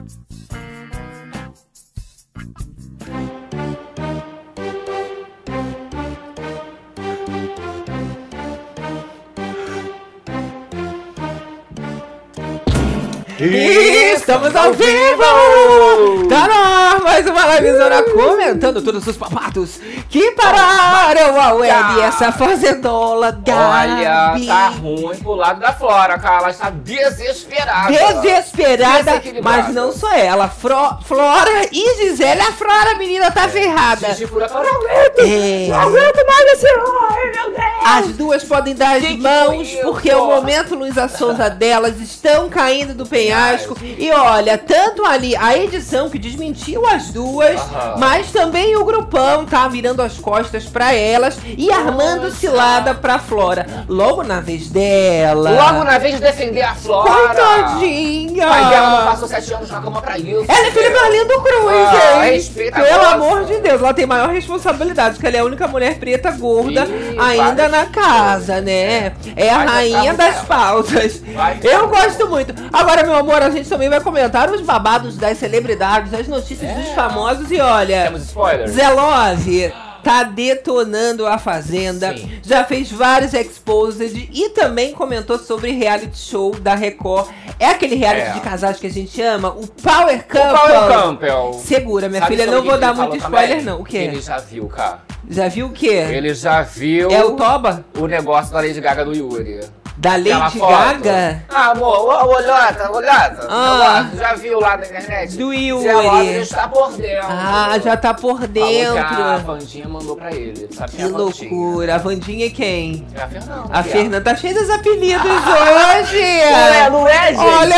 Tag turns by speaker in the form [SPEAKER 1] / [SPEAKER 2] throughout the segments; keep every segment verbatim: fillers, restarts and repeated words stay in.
[SPEAKER 1] E estamos ao vivo! Tá no ar mais uma livezona comentando todos os papados que pararam a web. Essa fazendola, Gabi.
[SPEAKER 2] Olha, tá ruim pro lado da Flora, cara. Ela está desesperada.
[SPEAKER 1] Desesperada, mas não só ela. Fro Flora e Gisele. A Flora, a menina, tá é. ferrada.
[SPEAKER 2] Gigi Furacão, não aguento.
[SPEAKER 1] É.
[SPEAKER 2] Não aguento mais esse... Ai, meu Deus.
[SPEAKER 1] As duas podem dar as
[SPEAKER 2] que
[SPEAKER 1] mãos,
[SPEAKER 2] que
[SPEAKER 1] porque é o momento Luísa Sonza delas. Estão caindo do penhasco. E olha, tanto ali a edição que desmentiu as duas, uhum. mas também o grupão tá virando as costas pra elas e armando Nossa. cilada pra Flora. Logo na vez dela.
[SPEAKER 2] Logo na vez de defender a Flora.
[SPEAKER 1] Coitadinha.
[SPEAKER 2] O pai dela não passou sete anos na cama pra isso.
[SPEAKER 1] Ela é filha do Arlindo Cruz,
[SPEAKER 2] ah,
[SPEAKER 1] hein?
[SPEAKER 2] Respeita
[SPEAKER 1] Pelo
[SPEAKER 2] a
[SPEAKER 1] amor de Deus, ela tem maior responsabilidade, porque ela é a única mulher preta gorda
[SPEAKER 2] Ih,
[SPEAKER 1] ainda na casa, né? É a rainha das pautas. Eu gosto muito. Agora, meu amor, a gente também vai comentar os babados das celebridades, as notícias é. dos famosos e olha...
[SPEAKER 2] Temos spoilers.
[SPEAKER 1] Zé Love tá detonando a Fazenda, Sim. já fez vários exposed e também comentou sobre reality show da Record. É aquele reality é. de casais que a gente ama, o Power Couple.
[SPEAKER 2] O Power Couple.
[SPEAKER 1] Segura, minha
[SPEAKER 2] Sabe
[SPEAKER 1] filha, não vou dar muito spoiler
[SPEAKER 2] também?
[SPEAKER 1] não. O quê?
[SPEAKER 2] Ele já viu, cara.
[SPEAKER 1] Já viu o quê?
[SPEAKER 2] Ele já viu...
[SPEAKER 1] É o Toba?
[SPEAKER 2] O negócio da Lady Gaga do Yuri.
[SPEAKER 1] Da Lady Gaga?
[SPEAKER 2] Ah, amor, olhota, olhota.
[SPEAKER 1] Ah,
[SPEAKER 2] já viu lá na internet?
[SPEAKER 1] Do Yuri.
[SPEAKER 2] Ele está por dentro.
[SPEAKER 1] Ah, já tá por dentro.
[SPEAKER 2] A Vandinha mandou pra ele. Sabe
[SPEAKER 1] que loucura. A Vandinha é quem?
[SPEAKER 2] É a Fernanda.
[SPEAKER 1] A Fernanda tá cheia dos apelidos hoje.
[SPEAKER 2] É, não é, gente?
[SPEAKER 1] Olha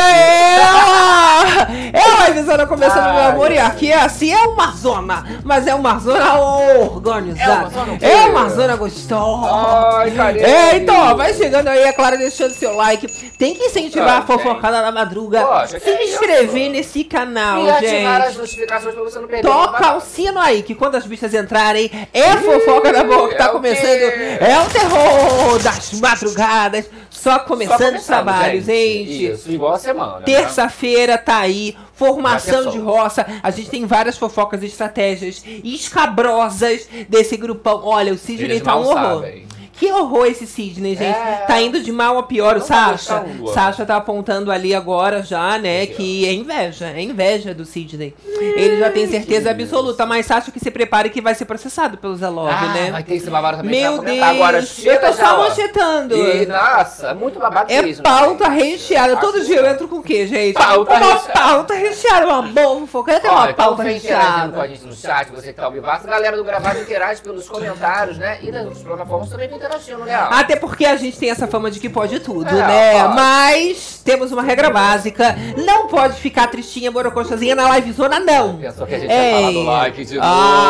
[SPEAKER 1] ela! É a Visona começando, Ai, meu amor. E aqui é assim, é uma zona. Mas é uma zona organizada. É uma zona, é uma zona gostosa.
[SPEAKER 2] Ai, carinho.
[SPEAKER 1] É, então, ó, vai chegando aí, é claro, deixando seu like. Tem que incentivar ah, a fofocada na madruga.
[SPEAKER 2] Poxa,
[SPEAKER 1] se inscrever nesse canal,
[SPEAKER 2] e
[SPEAKER 1] gente.
[SPEAKER 2] ativar as notificações pra você não perder.
[SPEAKER 1] Toca o sino aí, que quando as bichas entrarem, é a fofoca da boca. Tá
[SPEAKER 2] é
[SPEAKER 1] começando. É o terror das madrugadas. Só começando, Só começando os trabalhos, gente. gente.
[SPEAKER 2] Isso, igual a semana.
[SPEAKER 1] Terça-feira tá aí. Formação de roça. A gente tem várias fofocas e estratégias escabrosas desse grupão. Olha, o Sidney tá um horror. Sabem. Que horror esse Sidney, gente. É... Tá indo de mal a pior. O Sasha. Sasha tá apontando ali agora já, né? Que é inveja. É inveja do Sidney. Ele já tem certeza absoluta. Mas Sasha que se prepare que vai ser processado pelo Zé Love,
[SPEAKER 2] ah,
[SPEAKER 1] né?
[SPEAKER 2] Vai ter esse babado também.
[SPEAKER 1] Meu Deus.
[SPEAKER 2] Agora,
[SPEAKER 1] eu tô só manchetando.
[SPEAKER 2] E, nossa, é muito babado
[SPEAKER 1] É
[SPEAKER 2] mesmo,
[SPEAKER 1] pauta
[SPEAKER 2] gente.
[SPEAKER 1] recheada. Todo dia eu entro com o quê, gente?
[SPEAKER 2] Pauta
[SPEAKER 1] uma
[SPEAKER 2] recheada.
[SPEAKER 1] pauta recheada. Uma boa fofoca. Eu tenho uma pauta
[SPEAKER 2] então
[SPEAKER 1] recheada.
[SPEAKER 2] Com a gente no chat, você que tá ao vivo. A galera do Gravado interage pelos comentários, né? E nas plataformas também vem interagindo, né?
[SPEAKER 1] Até porque a gente tem essa fama de que pode tudo,
[SPEAKER 2] é,
[SPEAKER 1] né?
[SPEAKER 2] Pode.
[SPEAKER 1] Mas temos uma regra básica. Não pode ficar tristinha, borocochazinha na livezona, não.
[SPEAKER 2] Pensou que a gente
[SPEAKER 1] Ei.
[SPEAKER 2] ia falar do like de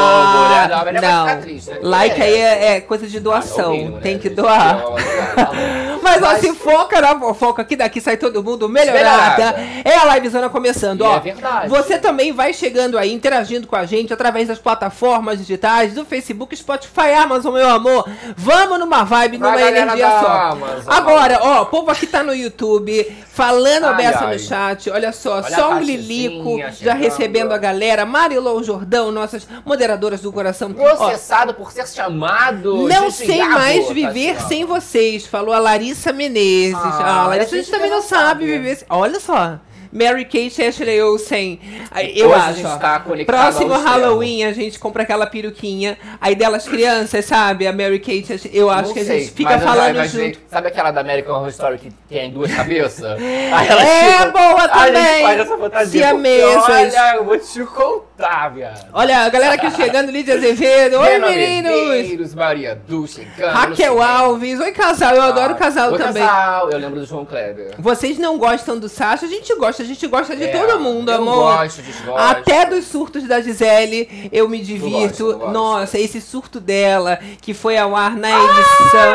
[SPEAKER 1] ah,
[SPEAKER 2] novo, né? Não,
[SPEAKER 1] não.
[SPEAKER 2] vai ficar triste, né?
[SPEAKER 1] Like aí é, é coisa de doação. Ah, é mínimo, tem né? que doar. Mas, Mas ó, se foca na fofoca que daqui sai todo mundo melhorada. melhorada. É a livezona começando, e ó.
[SPEAKER 2] É verdade.
[SPEAKER 1] Você também vai chegando aí, interagindo com a gente através das plataformas digitais, do Facebook, Spotify, Amazon, meu amor. Vamos numa vibe, numa
[SPEAKER 2] vai,
[SPEAKER 1] energia só. Amazon. Agora, ó, o povo aqui tá no YouTube, falando a beça no chat. Olha só,
[SPEAKER 2] Olha
[SPEAKER 1] só um Lilico já recebendo a galera. Marilou Jordão, nossas moderadoras do coração.
[SPEAKER 2] Processado ó, por ser chamado.
[SPEAKER 1] Não sei mais viver tá sem vocês, falou a Larissa Menezes. Ah, ah a Larissa a gente também não sabe viver sem... Olha só. Mary Kate e Ashley Olsen. Eu
[SPEAKER 2] Hoje
[SPEAKER 1] acho,
[SPEAKER 2] a gente tá
[SPEAKER 1] próximo Halloween a gente compra aquela peruquinha. Aí delas crianças, sabe? A Mary Kate, eu acho não que a gente sei, fica falando junto.
[SPEAKER 2] Sabe aquela da American Horror Story que tem duas cabeças? Aí ela
[SPEAKER 1] é
[SPEAKER 2] fica,
[SPEAKER 1] boa também.
[SPEAKER 2] A gente faz essa fantasia. Olha, eu vou te contar, viado.
[SPEAKER 1] Olha, a galera aqui chegando, Lídia Azevedo. Oi, meninos.
[SPEAKER 2] Maria Du chegando.
[SPEAKER 1] Raquel Alves. Oi, casal. Eu ah, adoro casal
[SPEAKER 2] oi,
[SPEAKER 1] também.
[SPEAKER 2] Casal. Eu lembro do João Kleber.
[SPEAKER 1] Vocês não gostam do Sasha? A gente gosta. A gente gosta de é, todo mundo,
[SPEAKER 2] eu
[SPEAKER 1] amor.
[SPEAKER 2] Gosto, desgosto.
[SPEAKER 1] Até dos surtos da Gisele eu me divirto.
[SPEAKER 2] Eu gosto, eu gosto.
[SPEAKER 1] Nossa, esse surto dela que foi ao ar na edição.
[SPEAKER 2] Ah, eu não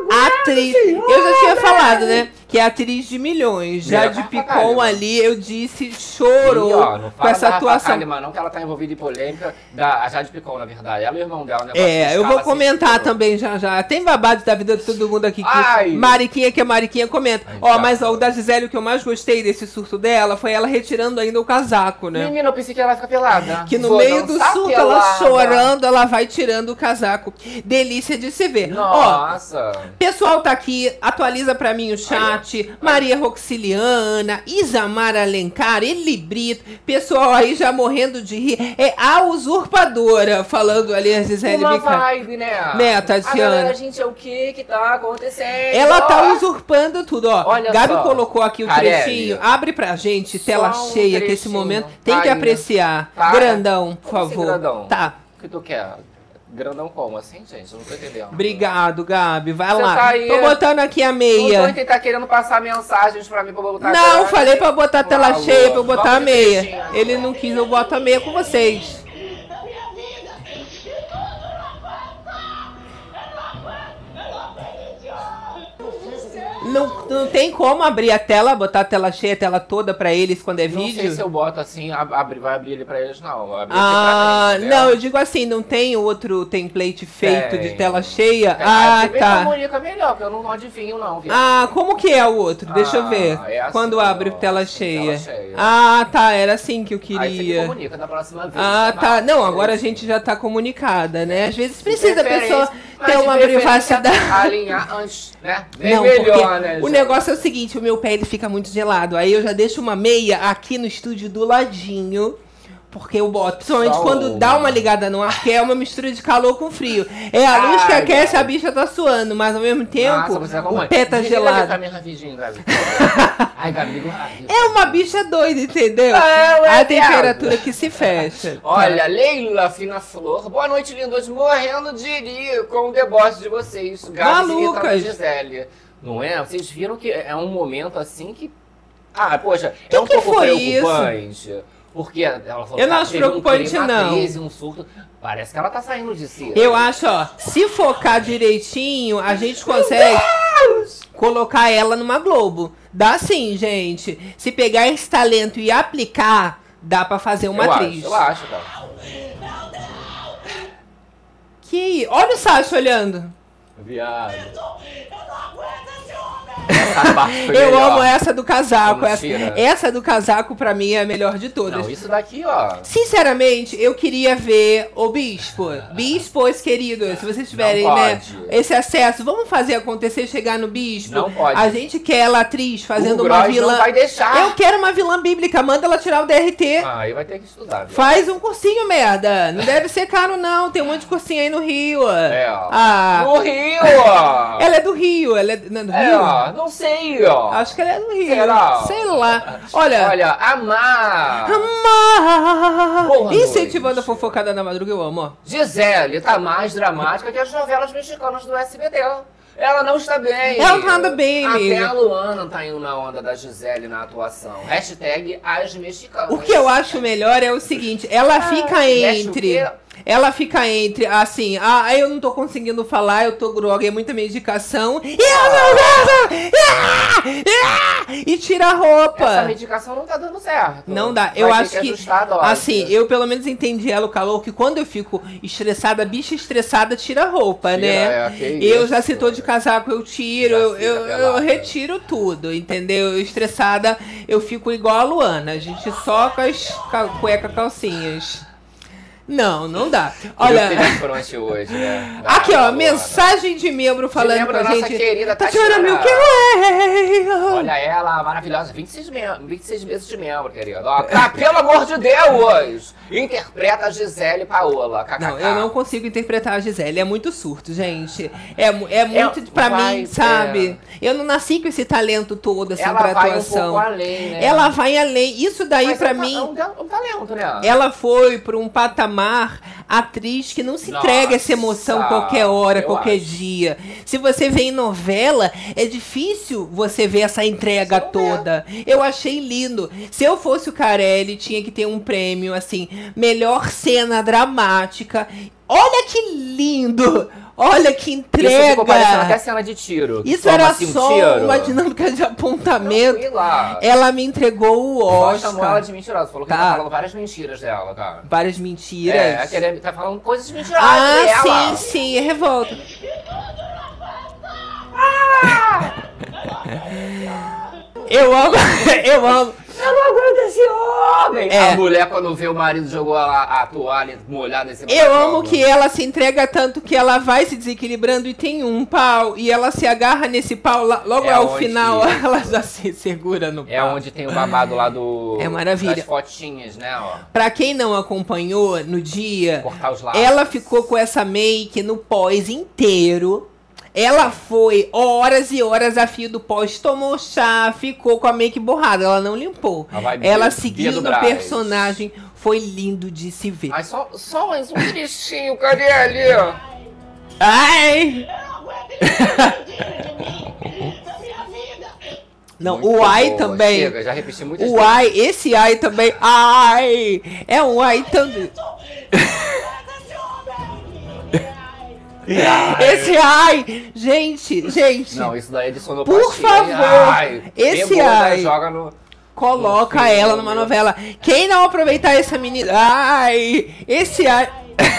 [SPEAKER 1] atriz. Eu já tinha falado, né? Que é atriz de milhões. Já de Picon ali, eu disse, chorou e, ó, não
[SPEAKER 2] com
[SPEAKER 1] essa atuação.
[SPEAKER 2] Kalimann, não, que ela tá envolvida em polêmica da a Jade Picon, na verdade. Ela e o irmão dela, né?
[SPEAKER 1] É, eu vou comentar também já já. Tem babado da vida de todo mundo aqui. Que Mariquinha, que é Mariquinha, comenta. Ai, ó, tá. Mas ó, o da Gisele, o que eu mais gostei desse surto dela foi ela retirando ainda o casaco, né?
[SPEAKER 2] Menina, eu pensei que ela ia ficar pelada.
[SPEAKER 1] Que no Vou meio do surto, pelada. Ela chorando, ela vai tirando o casaco. Delícia de se ver.
[SPEAKER 2] Nossa.
[SPEAKER 1] Ó, pessoal tá aqui, atualiza pra mim o chat. Ai, Maria Roxiliana, Isamar Alencar, Eli Brito. Pessoal aí já morrendo de rir. É a usurpadora, falando ali a Gisele
[SPEAKER 2] Uma vibe, né?
[SPEAKER 1] Né, Tatiana?
[SPEAKER 2] Agora, gente, é o que que tá acontecendo?
[SPEAKER 1] Ela tá usurpando tudo, ó.
[SPEAKER 2] Olha
[SPEAKER 1] Gabi
[SPEAKER 2] só.
[SPEAKER 1] colocou aqui o
[SPEAKER 2] Carelli.
[SPEAKER 1] trechinho. Abre pra gente, tela
[SPEAKER 2] Só um
[SPEAKER 1] cheia,
[SPEAKER 2] trechinho.
[SPEAKER 1] que esse momento tem
[SPEAKER 2] Tá
[SPEAKER 1] que
[SPEAKER 2] aí.
[SPEAKER 1] apreciar.
[SPEAKER 2] Tá.
[SPEAKER 1] Grandão, por
[SPEAKER 2] Como
[SPEAKER 1] favor.
[SPEAKER 2] assim, grandão?
[SPEAKER 1] Tá.
[SPEAKER 2] O que tu quer? Grandão como assim, gente? Eu não tô entendendo.
[SPEAKER 1] Obrigado, Gabi. Vai
[SPEAKER 2] Você
[SPEAKER 1] lá.
[SPEAKER 2] tá aí.
[SPEAKER 1] Tô botando aqui a meia.
[SPEAKER 2] Não tô tá querendo passar mensagens pra mim pra eu botar.
[SPEAKER 1] Não, grande. Falei pra botar a tela
[SPEAKER 2] Falou.
[SPEAKER 1] cheia, pra eu botar
[SPEAKER 2] Vamos
[SPEAKER 1] a meia. Ele não quis, eu boto a meia com vocês. Não, não tem como abrir a tela, botar a tela cheia, a tela toda pra eles quando é
[SPEAKER 2] não
[SPEAKER 1] vídeo?
[SPEAKER 2] Não sei se eu boto assim, abre, vai abrir ele pra eles, não.
[SPEAKER 1] Ah,
[SPEAKER 2] frente,
[SPEAKER 1] não, eu digo assim, não tem outro template feito tem. de tela cheia?
[SPEAKER 2] Tem.
[SPEAKER 1] Ah,
[SPEAKER 2] você
[SPEAKER 1] tá.
[SPEAKER 2] comunica melhor, porque eu não adivinho, não. Viu?
[SPEAKER 1] Ah, como que é o outro? Deixa ah, eu ver. É assim, quando abre ó, tela, assim, cheia. tela cheia. Ah, tá, era assim que eu queria. Aí você me comunica da próxima vez. Ah, tá. Não, agora a gente já tá comunicada, né? Às vezes precisa a pessoa ter uma privacidade.
[SPEAKER 2] Alinhar antes, né? Bem
[SPEAKER 1] não,
[SPEAKER 2] melhor, né?
[SPEAKER 1] O negócio é o seguinte, o meu pé ele fica muito gelado. Aí eu já deixo uma meia aqui no estúdio do ladinho. Porque eu boto, principalmente Só quando uma. dá uma ligada no ar, que é uma mistura de calor com frio. É a luz Ai, que aquece, cara. a bicha tá suando, mas ao mesmo tempo, Nossa, o pé tá gelado. Ai, Gabi, é uma bicha doida, entendeu? Ah, a temperatura que se fecha.
[SPEAKER 2] Olha, tá. Leila Fina Flor, boa noite, lindos, morrendo de rir com o deboche de vocês.
[SPEAKER 1] Malucas.
[SPEAKER 2] Gisele. Não é? Vocês viram que é um momento assim que... Ah, poxa, que é um
[SPEAKER 1] que
[SPEAKER 2] pouco
[SPEAKER 1] foi
[SPEAKER 2] preocupante.
[SPEAKER 1] Isso?
[SPEAKER 2] Porque ela falou
[SPEAKER 1] eu não acho preocupante,
[SPEAKER 2] um
[SPEAKER 1] não.
[SPEAKER 2] Crise, um surto. Parece que ela tá saindo de si.
[SPEAKER 1] Eu acho, ó, se focar direitinho, a gente consegue colocar ela numa Globo. Dá sim, gente. Se pegar esse talento e aplicar, dá pra fazer uma
[SPEAKER 2] eu
[SPEAKER 1] atriz.
[SPEAKER 2] Acho, eu acho, cara.
[SPEAKER 1] Que... Olha o Sasha olhando.
[SPEAKER 2] Viado.
[SPEAKER 1] Eu melhor. amo essa do casaco. Essa, essa do casaco, pra mim, é a melhor de todas.
[SPEAKER 2] Não, isso daqui, ó.
[SPEAKER 1] Sinceramente, eu queria ver o Bispo. Bispos, queridos, se vocês tiverem, né, esse acesso, vamos fazer acontecer, chegar no Bispo.
[SPEAKER 2] Não pode.
[SPEAKER 1] A gente quer ela atriz fazendo
[SPEAKER 2] o
[SPEAKER 1] uma vilã.
[SPEAKER 2] Não vai deixar.
[SPEAKER 1] Eu quero uma vilã bíblica, manda ela tirar o D R T.
[SPEAKER 2] Ah, aí vai ter que estudar. Viu?
[SPEAKER 1] Faz um cursinho, merda. Não deve ser caro, não. Tem um monte de cursinho aí no Rio.
[SPEAKER 2] É, ó.
[SPEAKER 1] Ah.
[SPEAKER 2] No Rio, ó.
[SPEAKER 1] Ela é do Rio. Ela é, não é do Rio?
[SPEAKER 2] É, ó. Não sei, ó.
[SPEAKER 1] Acho que ela é do Rio.
[SPEAKER 2] Será?
[SPEAKER 1] Sei lá. Olha.
[SPEAKER 2] Olha, amar.
[SPEAKER 1] Amar. Boa Incentivando noite. a fofocada na madruga, eu amo, ó.
[SPEAKER 2] Gisele tá mais dramática que as novelas mexicanas do S B T. Ela não está bem.
[SPEAKER 1] Ela não anda bem,
[SPEAKER 2] Até
[SPEAKER 1] amiga.
[SPEAKER 2] a Luana tá indo na onda da Gisele na atuação. Hashtag as mexicanas.
[SPEAKER 1] O que eu acho melhor é o seguinte, ela ah, fica entre... Ela fica entre, assim, ah, eu não tô conseguindo falar, eu tô grog, é muita medicação. E, e tira a roupa.
[SPEAKER 2] Essa medicação não tá dando certo.
[SPEAKER 1] Não dá. Eu Vai acho que, que assim, eu pelo menos entendi ela, o calor, que quando eu fico estressada, bicha estressada, tira a roupa, tira, né? É, eu isso, já se tô de casaco, eu tiro, eu, eu, eu retiro tudo, entendeu? Estressada, eu fico igual a Luana, a gente só com as cueca calcinhas. Não, não dá. Olha.
[SPEAKER 2] Hoje, né?
[SPEAKER 1] Dá, aqui, ó, mensagem de membro falando
[SPEAKER 2] membro
[SPEAKER 1] com a
[SPEAKER 2] nossa
[SPEAKER 1] gente.
[SPEAKER 2] Querida
[SPEAKER 1] Tatiana Milky Way.
[SPEAKER 2] Olha ela, maravilhosa. vinte e seis, vinte e seis meses de membro, querida. Ó, tá, pelo amor de Deus! Interpreta a Gisele Paola. K K K.
[SPEAKER 1] Não, eu não consigo interpretar a Gisele. É muito surto, gente. É, é muito é, pra vai, mim, sabe? É. Eu não nasci com esse talento todo, assim,
[SPEAKER 2] ela
[SPEAKER 1] pra
[SPEAKER 2] vai
[SPEAKER 1] atuação.
[SPEAKER 2] Um pouco além, né?
[SPEAKER 1] Ela vai além. Isso daí, Mas pra
[SPEAKER 2] é
[SPEAKER 1] mim.
[SPEAKER 2] É um, um talento, né?
[SPEAKER 1] Ela foi pra um patamar atriz que não se
[SPEAKER 2] Nossa,
[SPEAKER 1] entrega essa emoção qualquer hora,
[SPEAKER 2] eu
[SPEAKER 1] qualquer
[SPEAKER 2] acho.
[SPEAKER 1] dia. Se você vê em novela, é difícil você ver essa entrega Sou toda. Mesmo. Eu achei lindo. Se eu fosse o Carelli, tinha que ter um prêmio, assim, melhor cena dramática. Olha que lindo! Olha que entrega!
[SPEAKER 2] Isso ficou parecendo até cena de tiro.
[SPEAKER 1] Isso
[SPEAKER 2] Toma,
[SPEAKER 1] era
[SPEAKER 2] assim, um
[SPEAKER 1] só
[SPEAKER 2] tiro.
[SPEAKER 1] uma dinâmica de apontamento.
[SPEAKER 2] Tranquila.
[SPEAKER 1] Ela me entregou o Oscar.
[SPEAKER 2] Chamou ela de mentirosa. Falou que
[SPEAKER 1] Tá.
[SPEAKER 2] tá falando várias mentiras dela, cara.
[SPEAKER 1] Várias mentiras.
[SPEAKER 2] É, que ele tá falando coisas mentirosas
[SPEAKER 1] Ah,
[SPEAKER 2] dela.
[SPEAKER 1] sim, sim, é revolta. Eu amo, eu amo.
[SPEAKER 2] Eu não aguento esse homem!
[SPEAKER 1] É.
[SPEAKER 2] A mulher, quando vê o marido, jogou a, a toalha molhada em cima
[SPEAKER 1] Eu
[SPEAKER 2] da
[SPEAKER 1] amo
[SPEAKER 2] cama.
[SPEAKER 1] que ela se entrega tanto que ela vai se desequilibrando e tem um pau. E ela se agarra nesse pau, lá- logo
[SPEAKER 2] É
[SPEAKER 1] ao
[SPEAKER 2] onde-
[SPEAKER 1] final ela já se segura no pau.
[SPEAKER 2] É onde tem o babado lá do...
[SPEAKER 1] É maravilha.
[SPEAKER 2] Das fotinhas, né, ó.
[SPEAKER 1] Pra quem não acompanhou no dia,
[SPEAKER 2] Cortar os laços.
[SPEAKER 1] ela ficou com essa make no pós inteiro. Ela foi horas e horas a fio do pós, tomou chá, ficou com a make borrada. Ela não limpou.
[SPEAKER 2] A vibe
[SPEAKER 1] Ela
[SPEAKER 2] Bia-
[SPEAKER 1] seguiu
[SPEAKER 2] Bia do
[SPEAKER 1] no
[SPEAKER 2] Brás.
[SPEAKER 1] personagem. Foi lindo de se ver.
[SPEAKER 2] Ai, só, só mais um trechinho, cadê ali, ó?
[SPEAKER 1] Ai! Não,
[SPEAKER 2] Muito
[SPEAKER 1] o ai
[SPEAKER 2] boa.
[SPEAKER 1] também.
[SPEAKER 2] Chega, já repeti muitas
[SPEAKER 1] O
[SPEAKER 2] vezes.
[SPEAKER 1] ai, esse ai também. Ai! É um ai também. Esse ai! Gente, gente.
[SPEAKER 2] Não, isso daí é de sonoplastia.
[SPEAKER 1] Por favor,
[SPEAKER 2] Ai,
[SPEAKER 1] esse
[SPEAKER 2] pegou,
[SPEAKER 1] ai.
[SPEAKER 2] já joga no...
[SPEAKER 1] Coloca
[SPEAKER 2] no filme.
[SPEAKER 1] ela numa novela. Quem não aproveitar essa menina. Ai! Esse ai.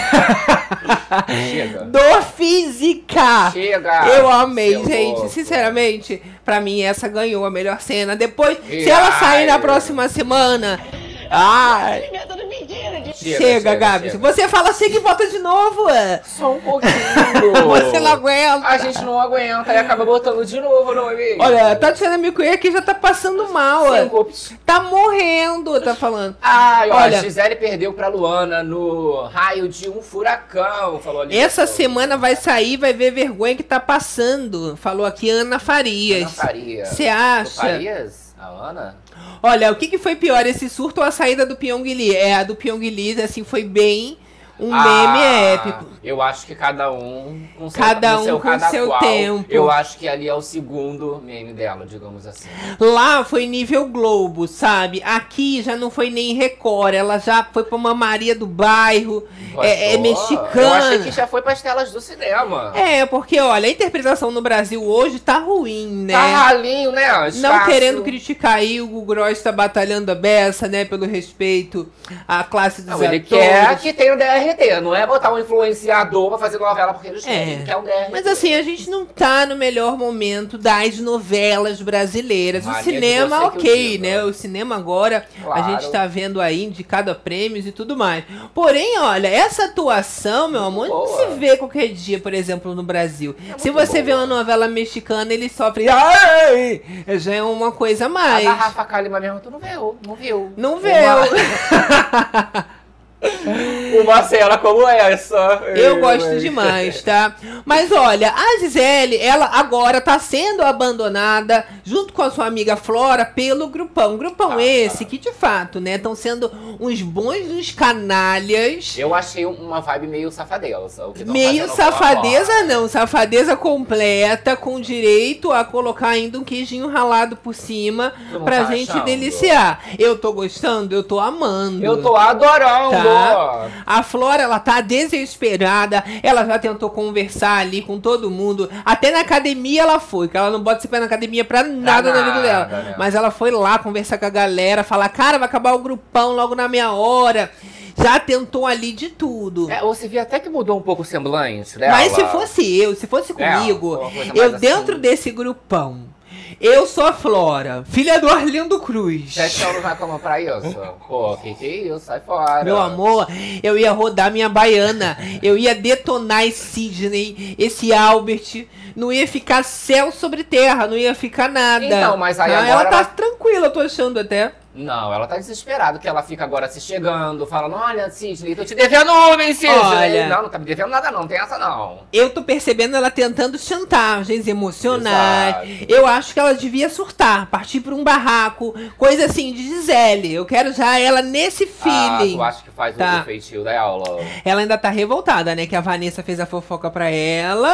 [SPEAKER 2] Chega.
[SPEAKER 1] Dor física!
[SPEAKER 2] Chega.
[SPEAKER 1] Eu amei,
[SPEAKER 2] seu
[SPEAKER 1] gente.
[SPEAKER 2] louco.
[SPEAKER 1] Sinceramente, pra mim essa ganhou a melhor cena. Depois,
[SPEAKER 2] E
[SPEAKER 1] se ela sair na
[SPEAKER 2] ai.
[SPEAKER 1] próxima semana. Ai!
[SPEAKER 2] Chega,
[SPEAKER 1] Chega, Gabi.
[SPEAKER 2] chega.
[SPEAKER 1] Você fala assim que bota de novo. é.
[SPEAKER 2] Só um pouquinho.
[SPEAKER 1] Você não aguenta.
[SPEAKER 2] A gente não aguenta e acaba botando de novo, não é mesmo?
[SPEAKER 1] Olha, a Tatiana Micuê aqui já tá passando mal. é.
[SPEAKER 2] Síncopes.
[SPEAKER 1] Tá morrendo, tá falando.
[SPEAKER 2] Ai, olha,
[SPEAKER 1] Olha-
[SPEAKER 2] a Gisele perdeu pra Luana no raio de um furacão, falou ali.
[SPEAKER 1] Essa semana vai sair, vai ver vergonha que tá passando. Falou aqui Ana Farias.
[SPEAKER 2] Ana Faria.
[SPEAKER 1] Você
[SPEAKER 2] Tu
[SPEAKER 1] acha?
[SPEAKER 2] Farias? A Ana?
[SPEAKER 1] Olha, o que, que foi pior, esse surto ou a saída do Pyong Lee? É, a do Pyong Lee, assim, foi bem um meme
[SPEAKER 2] Ah,
[SPEAKER 1] épico.
[SPEAKER 2] Eu acho que cada um com seu,
[SPEAKER 1] Cada
[SPEAKER 2] no
[SPEAKER 1] um
[SPEAKER 2] seu,
[SPEAKER 1] com
[SPEAKER 2] cada
[SPEAKER 1] seu
[SPEAKER 2] qual.
[SPEAKER 1] tempo.
[SPEAKER 2] Eu acho que ali é o segundo meme dela, digamos assim.
[SPEAKER 1] Lá foi nível Globo, sabe? Aqui já não foi nem Record, ela já foi pra uma Maria do Bairro, é, é
[SPEAKER 2] Gostou?
[SPEAKER 1] mexicana.
[SPEAKER 2] Eu achei que já foi pras telas do cinema.
[SPEAKER 1] É, porque, olha, a interpretação no Brasil hoje tá ruim, né?
[SPEAKER 2] Tá ralinho, né?
[SPEAKER 1] Não
[SPEAKER 2] Escasso.
[SPEAKER 1] querendo criticar aí, o Hugo Gross tá batalhando a beça, né, pelo respeito à classe dos
[SPEAKER 2] Não, ele
[SPEAKER 1] atores.
[SPEAKER 2] quer que tenha o D R T, não é botar um influenciador pra fazer novela porque eles querem,
[SPEAKER 1] É.
[SPEAKER 2] ele quer um D R T.
[SPEAKER 1] Mas assim, a gente não tá no melhor momento das novelas brasileiras. O
[SPEAKER 2] Mania de
[SPEAKER 1] cinema,
[SPEAKER 2] você que eu
[SPEAKER 1] ok,
[SPEAKER 2] digo.
[SPEAKER 1] né? O cinema agora, a
[SPEAKER 2] Claro.
[SPEAKER 1] gente tá vendo aí indicado a prêmios e tudo mais. Porém, olha, essa atuação, meu amor, não
[SPEAKER 2] boa.
[SPEAKER 1] se vê qualquer dia, por exemplo, no Brasil.
[SPEAKER 2] É
[SPEAKER 1] se
[SPEAKER 2] muito
[SPEAKER 1] você vê
[SPEAKER 2] boa.
[SPEAKER 1] uma novela mexicana, ele sofre. Ai! Já é uma coisa a
[SPEAKER 2] A
[SPEAKER 1] mais.
[SPEAKER 2] da Rafa Kalimann mesmo, tu não viu, não viu.
[SPEAKER 1] Não vê.
[SPEAKER 2] Uma, uma cena como essa.
[SPEAKER 1] Eu gosto demais, tá? Mas olha, a Gisele, ela agora tá sendo abandonada, junto com a sua amiga Flora, pelo grupão. Grupão
[SPEAKER 2] Ah,
[SPEAKER 1] esse
[SPEAKER 2] tá.
[SPEAKER 1] que, de fato, né, estão sendo uns bons uns canalhas.
[SPEAKER 2] Eu achei uma vibe meio safadeza. O que tão
[SPEAKER 1] Meio
[SPEAKER 2] fazendo com a
[SPEAKER 1] safadeza
[SPEAKER 2] Flora.
[SPEAKER 1] não, safadeza completa, com direito a colocar ainda um queijinho ralado por cima
[SPEAKER 2] Tu não
[SPEAKER 1] pra
[SPEAKER 2] tá
[SPEAKER 1] gente
[SPEAKER 2] achando?
[SPEAKER 1] deliciar. Eu tô gostando, eu tô amando.
[SPEAKER 2] Eu tô adorando.
[SPEAKER 1] Tá. A Flora, ela tá desesperada, ela já tentou conversar ali com todo mundo, até na academia ela foi, que ela não bota esse pé na academia pra nada na vida
[SPEAKER 2] nada,
[SPEAKER 1] dela,
[SPEAKER 2] né?
[SPEAKER 1] mas ela foi lá conversar com a galera, falar, cara, vai acabar o grupão logo na minha hora, já tentou ali de tudo.
[SPEAKER 2] É, você viu até que mudou um pouco o semblante dela.
[SPEAKER 1] Mas se fosse eu, se fosse
[SPEAKER 2] É,
[SPEAKER 1] comigo,
[SPEAKER 2] uma coisa
[SPEAKER 1] eu
[SPEAKER 2] mais
[SPEAKER 1] dentro
[SPEAKER 2] assim.
[SPEAKER 1] desse grupão, eu sou a Flora, filha do Arlindo Cruz.
[SPEAKER 2] Sete anos vai como pra isso? Pô, que que é isso? Sai fora.
[SPEAKER 1] Meu amor, eu ia rodar minha baiana, eu ia detonar esse Sidney, esse Albert, não ia ficar céu sobre terra, não ia ficar nada.
[SPEAKER 2] Então, mas aí
[SPEAKER 1] Ah,
[SPEAKER 2] agora
[SPEAKER 1] ela tá
[SPEAKER 2] ela-
[SPEAKER 1] tranquila, eu tô achando até.
[SPEAKER 2] Não, ela tá desesperada, que ela fica agora se chegando, falando, olha, Sidney, tô te devendo Uber, Sidney.
[SPEAKER 1] Olha.
[SPEAKER 2] Não, não tá me devendo nada não, não tem essa não.
[SPEAKER 1] Eu tô percebendo ela tentando chantagens emocionais.
[SPEAKER 2] Exato.
[SPEAKER 1] Eu acho que ela devia surtar, partir pra um barraco, coisa assim de Gisele. Eu quero já ela nesse
[SPEAKER 2] Ah,
[SPEAKER 1] feeling.
[SPEAKER 2] tu acha que faz
[SPEAKER 1] Tá.
[SPEAKER 2] o feitio da aula?
[SPEAKER 1] Ela ainda tá revoltada, né? Que a Vanessa fez a fofoca pra ela,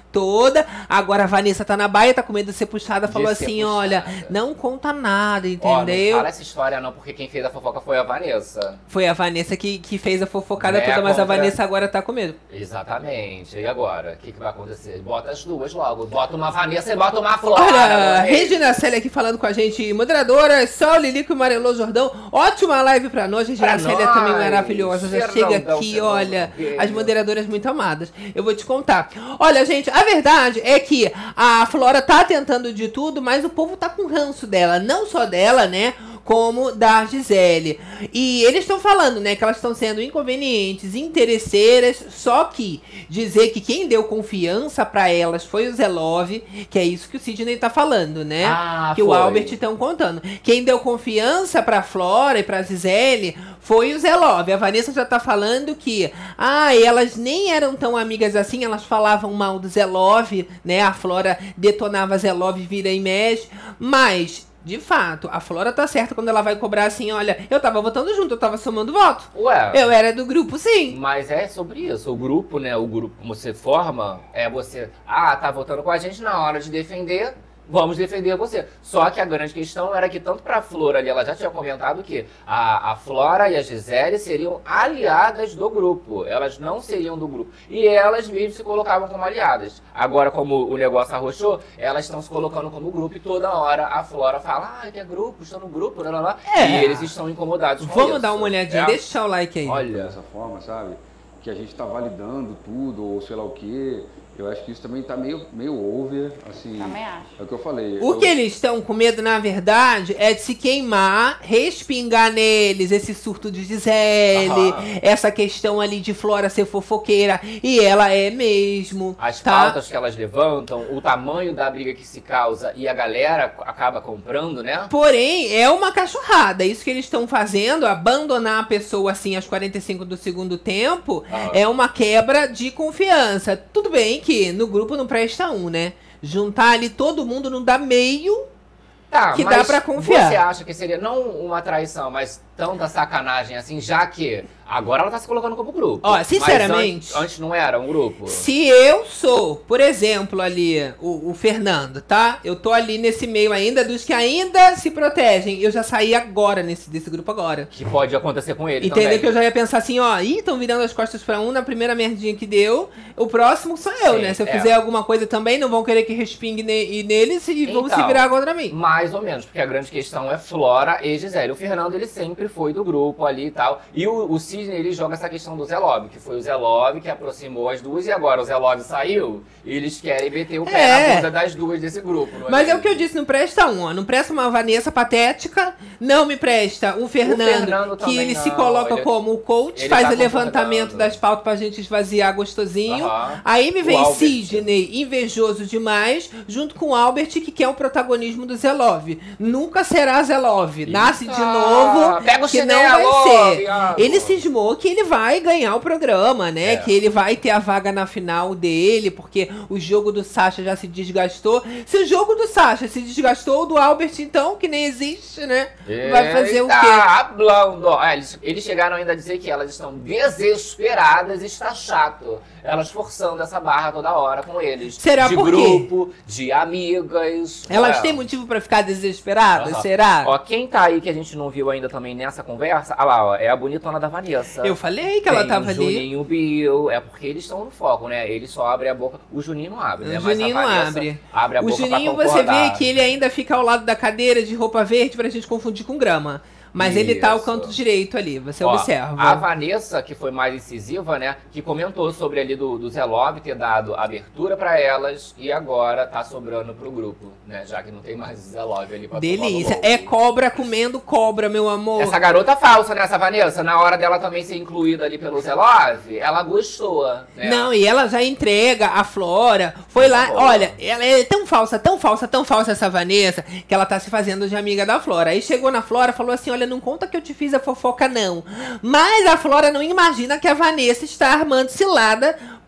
[SPEAKER 1] toda. Agora a Vanessa tá na baia, tá com medo de ser puxada,
[SPEAKER 2] De
[SPEAKER 1] falou
[SPEAKER 2] ser
[SPEAKER 1] assim,
[SPEAKER 2] puxada.
[SPEAKER 1] olha, não conta nada,
[SPEAKER 2] Ó,
[SPEAKER 1] entendeu?
[SPEAKER 2] não fala essa história não, porque quem fez a fofoca foi a Vanessa.
[SPEAKER 1] Foi a Vanessa que, que fez a fofocada
[SPEAKER 2] É,
[SPEAKER 1] toda, mas a
[SPEAKER 2] contra-
[SPEAKER 1] Vanessa agora tá com medo.
[SPEAKER 2] Exatamente. E agora? O que, que vai acontecer? Bota as duas logo. Bota uma Vanessa e bota uma Flora.
[SPEAKER 1] Olha,
[SPEAKER 2] né?
[SPEAKER 1] Regina Célia aqui falando com a gente, moderadora, Sol, Lilico e Marelô Jordão, ótima live pra nós, Regina
[SPEAKER 2] Pra
[SPEAKER 1] Célia
[SPEAKER 2] nós.
[SPEAKER 1] também maravilhosa, já
[SPEAKER 2] Fernandão,
[SPEAKER 1] chega aqui,
[SPEAKER 2] Fernandão,
[SPEAKER 1] olha,
[SPEAKER 2] beijo.
[SPEAKER 1] as moderadoras muito amadas, eu vou te contar. Olha, gente, a verdade é que a Flora tá tentando de tudo, mas o povo tá com ranço dela, não só dela, né, como da Gisele. E eles estão falando, né, que elas estão sendo inconvenientes, interesseiras, só que dizer que quem deu confiança pra elas foi o Zelov, que é isso que o Sidney tá falando, né?
[SPEAKER 2] Ah,
[SPEAKER 1] que o
[SPEAKER 2] foi.
[SPEAKER 1] Albert estão contando. Quem deu confiança pra Flora e pra Gisele foi o Zelov. A Vanessa já tá falando que, ah, elas nem eram tão amigas assim, elas falavam mal do Zelov, né? A Flora detonava Zelov, vira e mexe, mas de fato, a Flora tá certa quando ela vai cobrar assim, olha, eu tava votando junto, eu tava somando voto.
[SPEAKER 2] Ué.
[SPEAKER 1] Eu era do grupo, sim.
[SPEAKER 2] Mas é sobre isso. O grupo, né? O grupo que você forma é você. Ah, tá votando com a gente na hora de defender. Vamos defender você. Só que a grande questão era que tanto pra Flora ali, ela já tinha comentado que a, a Flora e a Gisele seriam aliadas do grupo. Elas não seriam do grupo. E elas mesmo se colocavam como aliadas. Agora, como o negócio arrochou, elas estão se colocando como grupo e toda hora a Flora fala, ah, que é grupo, estou no grupo, lá, lá, lá.
[SPEAKER 1] É.
[SPEAKER 2] E eles estão incomodados com
[SPEAKER 1] Vamos
[SPEAKER 2] isso.
[SPEAKER 1] dar uma olhadinha,
[SPEAKER 2] É.
[SPEAKER 1] deixa o like aí.
[SPEAKER 2] Olha,
[SPEAKER 3] Dessa forma, sabe? Que a gente tá validando tudo, ou sei lá o quê. Eu acho que isso também tá meio, meio over, assim.
[SPEAKER 4] Também acho.
[SPEAKER 3] É o que eu falei.
[SPEAKER 1] O
[SPEAKER 3] eu,
[SPEAKER 1] que eles estão com medo, na verdade, é de se queimar, respingar neles esse surto de Gisele,
[SPEAKER 2] Aham.
[SPEAKER 1] essa questão ali de Flora ser fofoqueira, e ela é mesmo,
[SPEAKER 2] as
[SPEAKER 1] tá?
[SPEAKER 2] pautas que elas levantam, o tamanho da briga que se causa e a galera acaba comprando, né?
[SPEAKER 1] Porém, é uma cachorrada. Isso que eles estão fazendo, abandonar a pessoa assim aos quarenta e cinco do segundo tempo,
[SPEAKER 2] Aham.
[SPEAKER 1] é uma quebra de confiança. Tudo bem que no grupo não presta um, né? Juntar ali todo mundo não dá meio.
[SPEAKER 2] Tá,
[SPEAKER 1] Que
[SPEAKER 2] mas
[SPEAKER 1] dá pra confiar.
[SPEAKER 2] Você acha que seria não uma traição, mas tanta sacanagem assim, já que agora ela tá se colocando como grupo.
[SPEAKER 1] Ó,
[SPEAKER 2] Mas
[SPEAKER 1] sinceramente-
[SPEAKER 2] antes, antes não era um grupo.
[SPEAKER 1] Se eu sou, por exemplo, ali, o, o Fernando, tá? Eu tô ali nesse meio ainda, dos que ainda se protegem. Eu já saí agora nesse, desse grupo agora.
[SPEAKER 2] Que pode acontecer com ele
[SPEAKER 1] Entendeu?
[SPEAKER 2] também.
[SPEAKER 1] Que eu já ia pensar assim, ó, ih, estão virando as costas pra um na primeira merdinha que deu. O próximo sou eu,
[SPEAKER 2] Sim,
[SPEAKER 1] né? Se eu
[SPEAKER 2] é.
[SPEAKER 1] fizer alguma coisa também, não vão querer que respingue ne neles e vão
[SPEAKER 2] Então,
[SPEAKER 1] se virar contra mim.
[SPEAKER 2] Mais ou menos, porque a grande questão é Flora e Gisele. O Fernando, ele sempre foi do grupo ali e tal. E o, o Sidney, ele joga essa questão do Zelov, que foi o Zelov que aproximou as duas e agora o Zelov saiu e eles querem meter o pé
[SPEAKER 1] É.
[SPEAKER 2] na bunda das duas desse grupo. não
[SPEAKER 1] Mas é o
[SPEAKER 2] mesmo?
[SPEAKER 1] que eu disse, não presta um, ó. Não presta uma Vanessa patética, não me presta um Fernando,
[SPEAKER 2] Fernando
[SPEAKER 1] que
[SPEAKER 2] também
[SPEAKER 1] ele se
[SPEAKER 2] não,
[SPEAKER 1] coloca
[SPEAKER 2] ele-
[SPEAKER 1] como o coach,
[SPEAKER 2] ele
[SPEAKER 1] faz
[SPEAKER 2] tá
[SPEAKER 1] o levantamento
[SPEAKER 2] concordando.
[SPEAKER 1] das pautas pra gente esvaziar gostosinho.
[SPEAKER 2] Aham.
[SPEAKER 1] Aí me
[SPEAKER 2] O
[SPEAKER 1] vem
[SPEAKER 2] Albert.
[SPEAKER 1] Sidney, invejoso demais, junto com o Albert, que quer o protagonismo do Zelov. Nunca será Zelov. Nasce de
[SPEAKER 2] Ah,
[SPEAKER 1] novo,
[SPEAKER 2] pega o
[SPEAKER 1] que não
[SPEAKER 2] chinelo,
[SPEAKER 1] vai ser.
[SPEAKER 2] viado.
[SPEAKER 1] Ele cismou que ele vai ganhar o programa, né?
[SPEAKER 2] É.
[SPEAKER 1] Que ele vai ter a vaga na final dele, porque o jogo do Sasha já se desgastou. Se o jogo do Sasha se desgastou, o do Albert, então, que nem existe, né? Vai fazer o
[SPEAKER 2] Eita,
[SPEAKER 1] quê?
[SPEAKER 2] hablando. Ah, eles, eles chegaram ainda a dizer que elas estão desesperadas e está chato. Elas forçando essa barra toda hora com eles.
[SPEAKER 1] Será
[SPEAKER 2] de
[SPEAKER 1] por quê?
[SPEAKER 2] grupo, de amigas.
[SPEAKER 1] Elas
[SPEAKER 2] É.
[SPEAKER 1] têm motivo pra ficar desesperadas?
[SPEAKER 2] Aham.
[SPEAKER 1] Será?
[SPEAKER 2] Ó, quem tá aí que a gente não viu ainda também nessa conversa, ah lá, ó, é a bonitona da Vanessa.
[SPEAKER 1] Eu falei que ela
[SPEAKER 2] Tem
[SPEAKER 1] tava
[SPEAKER 2] o
[SPEAKER 1] ali.
[SPEAKER 2] Juninho Bill, é porque eles estão no foco, né? Eles só abrem a boca. O Juninho não abre, né?
[SPEAKER 1] O
[SPEAKER 2] Mas a
[SPEAKER 1] Juninho não
[SPEAKER 2] Vanessa
[SPEAKER 1] abre.
[SPEAKER 2] Abre a
[SPEAKER 1] O
[SPEAKER 2] boca
[SPEAKER 1] Juninho,
[SPEAKER 2] pra
[SPEAKER 1] você vê
[SPEAKER 2] concordar.
[SPEAKER 1] que ele ainda fica ao lado da cadeira de roupa verde pra gente confundir com grama. Mas ele tá ao
[SPEAKER 2] Isso.
[SPEAKER 1] canto direito ali, você
[SPEAKER 2] Ó,
[SPEAKER 1] observa.
[SPEAKER 2] A Vanessa, que foi mais incisiva, né? Que comentou sobre ali do, do Zelov ter dado abertura pra elas e agora tá sobrando pro grupo, né? Já que não tem mais o Zelov ali pra
[SPEAKER 1] Delícia.
[SPEAKER 2] tomar no
[SPEAKER 1] É
[SPEAKER 2] bolso.
[SPEAKER 1] cobra comendo cobra, meu amor.
[SPEAKER 2] Essa garota falsa, né, essa Vanessa? Na hora dela também ser incluída ali pelo Zelov, ela gostou, né?
[SPEAKER 1] Não, e ela já entrega a Flora. Foi lá,
[SPEAKER 2] Boa.
[SPEAKER 1] olha, ela é tão falsa, tão falsa, tão falsa essa Vanessa, que ela tá se fazendo de amiga da Flora. Aí chegou na Flora, falou assim, olha, não conta que eu te fiz a fofoca, não. Mas a Flora não imagina que a Vanessa está armando cilada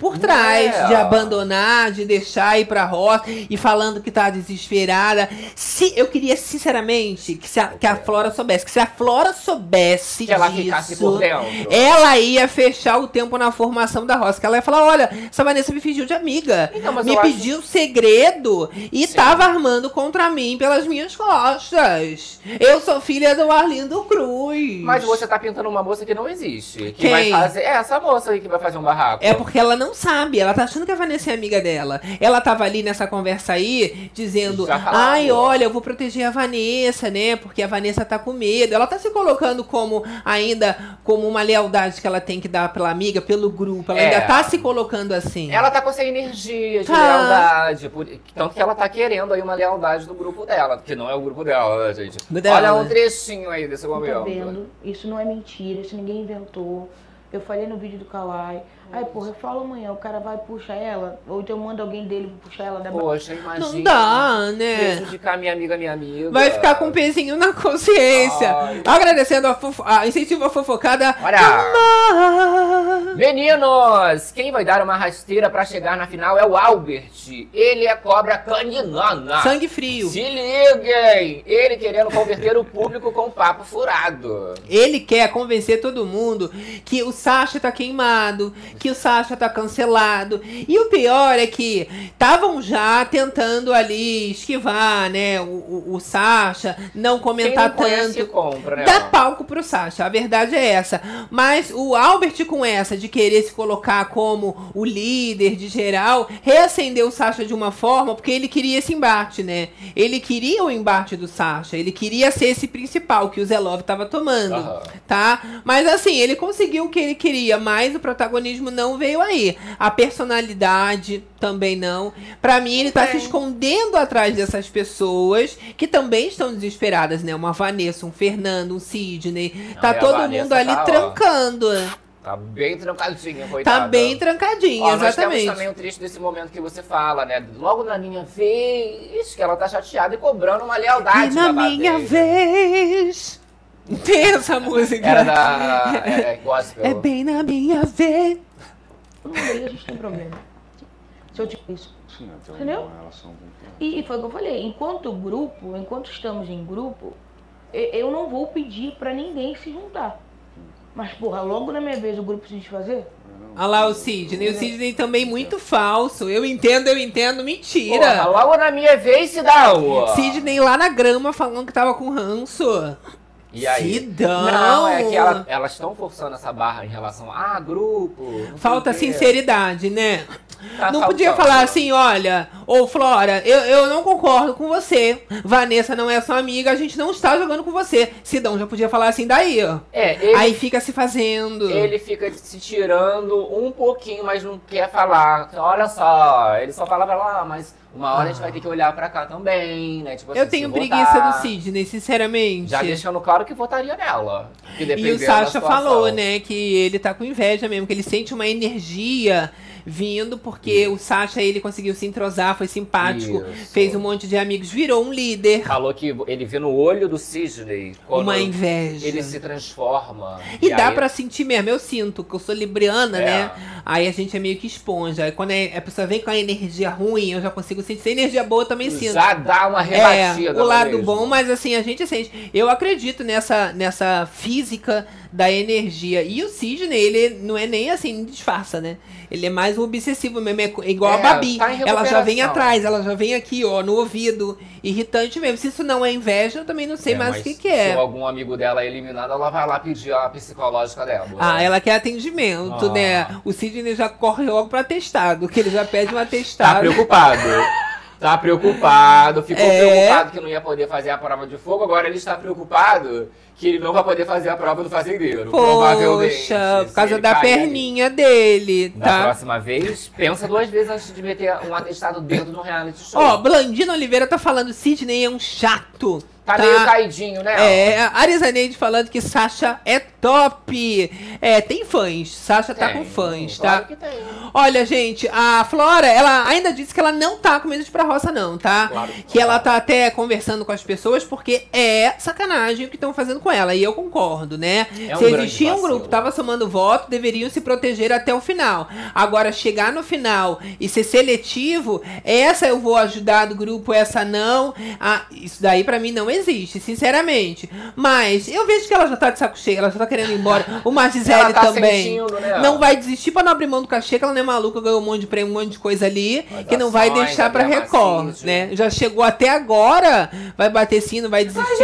[SPEAKER 1] por trás,
[SPEAKER 2] é.
[SPEAKER 1] de abandonar, de deixar ir pra roça e falando que tá desesperada. Se, eu queria, sinceramente, que, se a, que a Flora soubesse, que se a Flora soubesse
[SPEAKER 2] que ela
[SPEAKER 1] disso,
[SPEAKER 2] ficasse por dentro,
[SPEAKER 1] ela ia fechar o tempo na formação da roça. Que ela ia falar, olha, essa Vanessa me fingiu de amiga,
[SPEAKER 2] então,
[SPEAKER 1] me pediu acho... segredo e Sim. tava armando contra mim pelas minhas costas. Eu sou filha do Arlindo Cruz.
[SPEAKER 2] Mas você tá pintando uma moça que não existe. Que
[SPEAKER 1] Quem?
[SPEAKER 2] vai fazer... É essa moça aí que vai fazer um barraco.
[SPEAKER 1] É porque ela não sabe, ela tá achando que a Vanessa é amiga dela. Ela tava ali nessa conversa aí, dizendo, ai, olha, eu vou proteger a Vanessa, né, porque a Vanessa tá com medo. Ela tá se colocando como, ainda, como uma lealdade que ela tem que dar pela amiga, pelo grupo. Ela é. ainda tá se colocando assim.
[SPEAKER 2] Ela tá com essa energia de
[SPEAKER 1] tá.
[SPEAKER 2] lealdade, por... tanto que ela tá querendo aí uma lealdade do grupo dela, que não é o grupo dela, né, gente?
[SPEAKER 1] Dela,
[SPEAKER 2] olha um
[SPEAKER 1] né?
[SPEAKER 2] trechinho aí desse momento.
[SPEAKER 4] Tá vendo? Isso não é mentira, isso ninguém inventou. Eu falei no vídeo do Kawai. Aí, porra, eu falo amanhã, o cara vai puxar ela, ou então eu mando alguém dele puxar ela da
[SPEAKER 2] Poxa, imagina.
[SPEAKER 1] Não dá, né?
[SPEAKER 2] Prejudicar minha amiga, minha amiga.
[SPEAKER 1] Vai ficar com um pezinho na consciência. Ai. Agradecendo a, fofo a incentivo a fofocada.
[SPEAKER 2] Olha! Meninos, quem vai dar uma rasteira pra chegar na final é o Albert. Ele é cobra caninana.
[SPEAKER 1] Sangue frio.
[SPEAKER 2] Se liguem! Ele querendo converter o público com papo furado.
[SPEAKER 1] Ele quer convencer todo mundo que o Sasha tá queimado, que o Sasha tá cancelado. E o pior é que estavam já tentando ali esquivar, né, o, o, o Sasha, não comentar
[SPEAKER 2] Quem não
[SPEAKER 1] tanto.
[SPEAKER 2] Compra, né?
[SPEAKER 1] Dá palco pro Sasha, a verdade é essa. Mas o Albert com essa de querer se colocar como o líder de geral, reacendeu o Sasha de uma forma, porque ele queria esse embate, né? Ele queria o embate do Sasha, ele queria ser esse principal que o Zé Love tava tomando, uhum. tá? Mas assim, ele conseguiu o que ele queria, mas o protagonismo não veio aí. A personalidade também não. Pra mim, ele tá se escondendo atrás dessas pessoas que também estão desesperadas, né? Uma Vanessa, um Fernando, um Sidney. Não, tá todo mundo ali tá, trancando.
[SPEAKER 2] Tá bem trancadinha, coitada.
[SPEAKER 1] Tá bem trancadinha, ó, exatamente. Nós
[SPEAKER 2] temos também o triste desse momento que você fala, né? Logo na minha vez, que ela tá chateada e cobrando uma lealdade.
[SPEAKER 1] E na minha vez... Tem essa música.
[SPEAKER 2] Era da... É, é, gospel.
[SPEAKER 1] É bem na minha vez.
[SPEAKER 4] Não, aí a gente tem problema. Se eu te isso.
[SPEAKER 3] Sim, eu
[SPEAKER 4] entendeu?
[SPEAKER 3] Uma relação com...
[SPEAKER 4] e, e foi o que eu falei. Enquanto grupo, enquanto estamos em grupo, eu, eu não vou pedir pra ninguém se juntar. Mas, porra, logo na minha vez o grupo se desfazer?
[SPEAKER 1] Olha lá o Sidney. O Sidney também muito falso. Eu entendo, eu entendo. Mentira.
[SPEAKER 2] Porra, logo na minha vez se dá o...
[SPEAKER 1] Sidney lá na grama falando que tava com ranço.
[SPEAKER 2] E aí?
[SPEAKER 1] Sidão.
[SPEAKER 2] Não, é que ela, elas estão forçando essa barra em relação a ah, grupo.
[SPEAKER 1] Falta sinceridade, né?
[SPEAKER 2] Tá
[SPEAKER 1] não
[SPEAKER 2] faltando.
[SPEAKER 1] Podia falar assim, olha, ô Flora, eu, eu não concordo com você. Vanessa não é sua amiga, a gente não está jogando com você. Sidão já podia falar assim daí, ó.
[SPEAKER 2] É, ele,
[SPEAKER 1] aí fica se fazendo.
[SPEAKER 2] Ele fica se tirando um pouquinho, mas não quer falar. Olha só, ele só fala pra lá, mas uma hora ah. a gente vai ter que olhar pra cá também, né? Tipo assim,
[SPEAKER 1] eu tenho preguiça votar, do Sidney, sinceramente.
[SPEAKER 2] Já deixando claro que votaria nela.
[SPEAKER 1] E o Sasha falou, né, que ele tá com inveja mesmo, que ele sente uma energia vindo, porque Isso. o Sasha, ele conseguiu se entrosar, foi simpático, Isso. fez um monte de amigos, virou um líder.
[SPEAKER 2] Falou que ele vê no olho do Sidney
[SPEAKER 1] uma inveja.
[SPEAKER 2] Ele se transforma.
[SPEAKER 1] E, e dá
[SPEAKER 2] aí...
[SPEAKER 1] pra sentir mesmo, eu sinto, que eu sou libriana, é. né? Aí a gente é meio que esponja. Aí quando a pessoa vem com a energia ruim, eu já consigo sentir. Se a energia boa, eu também sinto.
[SPEAKER 2] Já dá uma rebatida.
[SPEAKER 1] É, o lado
[SPEAKER 2] mesmo.
[SPEAKER 1] bom, mas assim, a gente sente. Eu acredito nessa, nessa física da energia. E o Sidney, ele não é nem assim, disfarça, né? Ele é mais um obsessivo mesmo, é igual é, a Babi.
[SPEAKER 2] Tá
[SPEAKER 1] ela já vem atrás, ela já vem aqui, ó, no ouvido. Irritante mesmo. Se isso não é inveja, eu também não sei é, mais o que, que é.
[SPEAKER 2] Se algum amigo dela é eliminado, ela vai lá pedir a psicológica dela.
[SPEAKER 1] Ah, né? Ela quer atendimento, ah. né? O Sidney já corre logo pro atestado, que ele já pede um atestado.
[SPEAKER 2] Tá preocupado. Tá preocupado, ficou é... preocupado que não ia poder fazer a prova de fogo, agora ele está preocupado que ele não vai poder fazer a prova do fazendeiro.
[SPEAKER 1] Poxa,
[SPEAKER 2] provavelmente.
[SPEAKER 1] Por causa da perninha ali. dele, tá?
[SPEAKER 2] Na próxima vez, pensa duas vezes antes de meter um atestado dentro do reality show.
[SPEAKER 1] Ó, Blandina Oliveira tá falando, Sidney é um chato.
[SPEAKER 2] Tá, tá meio caidinho, né?
[SPEAKER 1] É, a Arisaneide falando que Sasha é top. É, tem fãs. Sasha tá com fãs, tá?
[SPEAKER 2] Claro que tem.
[SPEAKER 1] Olha, gente, a Flora, ela ainda disse que ela não tá com medo de ir pra roça, não, tá?
[SPEAKER 2] Claro,
[SPEAKER 1] que ela tá até conversando com as pessoas porque é sacanagem o que estão fazendo com ela. E eu concordo, né?
[SPEAKER 2] É um
[SPEAKER 1] se existia um
[SPEAKER 2] vacilo.
[SPEAKER 1] grupo, tava somando voto, deveriam se proteger até o final. Agora, chegar no final e ser seletivo, essa eu vou ajudar do grupo, essa não. Ah, isso daí pra mim não existe, sinceramente. Mas eu vejo que ela já tá de saco cheio, ela já tá querendo ir embora. Uma Gisele
[SPEAKER 2] tá
[SPEAKER 1] também
[SPEAKER 2] sentindo, né?
[SPEAKER 1] não vai desistir pra não abrir mão do cachê, que ela não é maluca, ganhou um monte de prêmio, um monte de coisa ali,
[SPEAKER 2] As
[SPEAKER 1] que não vai
[SPEAKER 2] ações,
[SPEAKER 1] deixar pra
[SPEAKER 2] a
[SPEAKER 1] Record,
[SPEAKER 2] Macide.
[SPEAKER 1] né? Já chegou até agora, vai bater sim, não vai desistir,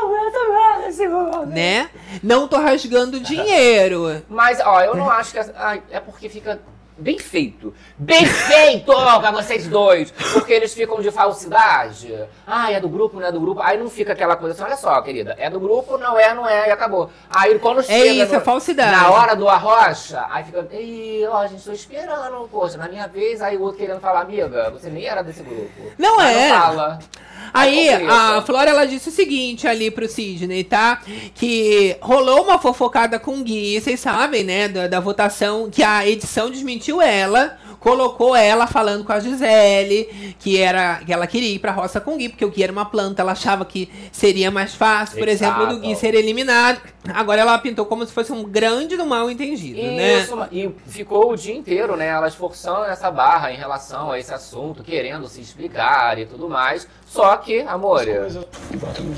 [SPEAKER 1] né? Não tô rasgando dinheiro.
[SPEAKER 2] Mas, ó, eu não acho que... essa- ai, é porque fica bem feito. Bem feito pra vocês dois. Porque eles ficam de falsidade. Ah, é do grupo, não é do grupo. Aí não fica aquela coisa assim, olha só, querida. É do grupo, não é, não é, e acabou. Aí quando chega
[SPEAKER 1] isso,
[SPEAKER 2] no-
[SPEAKER 1] é falsidade.
[SPEAKER 2] na hora do arrocha, aí fica... Ih, ó, a gente tô esperando, poxa, na minha vez. Aí o outro querendo falar, amiga, você nem era desse grupo.
[SPEAKER 1] Não
[SPEAKER 2] Mas
[SPEAKER 1] é.
[SPEAKER 2] Não fala.
[SPEAKER 1] Aí,
[SPEAKER 2] Aí
[SPEAKER 1] a Flora, ela disse o seguinte ali pro Sidney, tá? Que rolou uma fofocada com o Gui, vocês sabem, né? Da, da votação, que a edição desmentiu ela, colocou ela falando com a Gisele, que, era, que ela queria ir pra roça com o Gui, porque o Gui era uma planta, ela achava que seria mais fácil, por
[SPEAKER 2] Exato.
[SPEAKER 1] exemplo, do Gui ser eliminado. Agora ela pintou como se fosse um grande do mal entendido, né?
[SPEAKER 2] Isso, e ficou o dia inteiro, né? Elas forçando essa barra em relação a esse assunto, querendo se explicar e tudo mais. Só que, amor.
[SPEAKER 5] E bota no...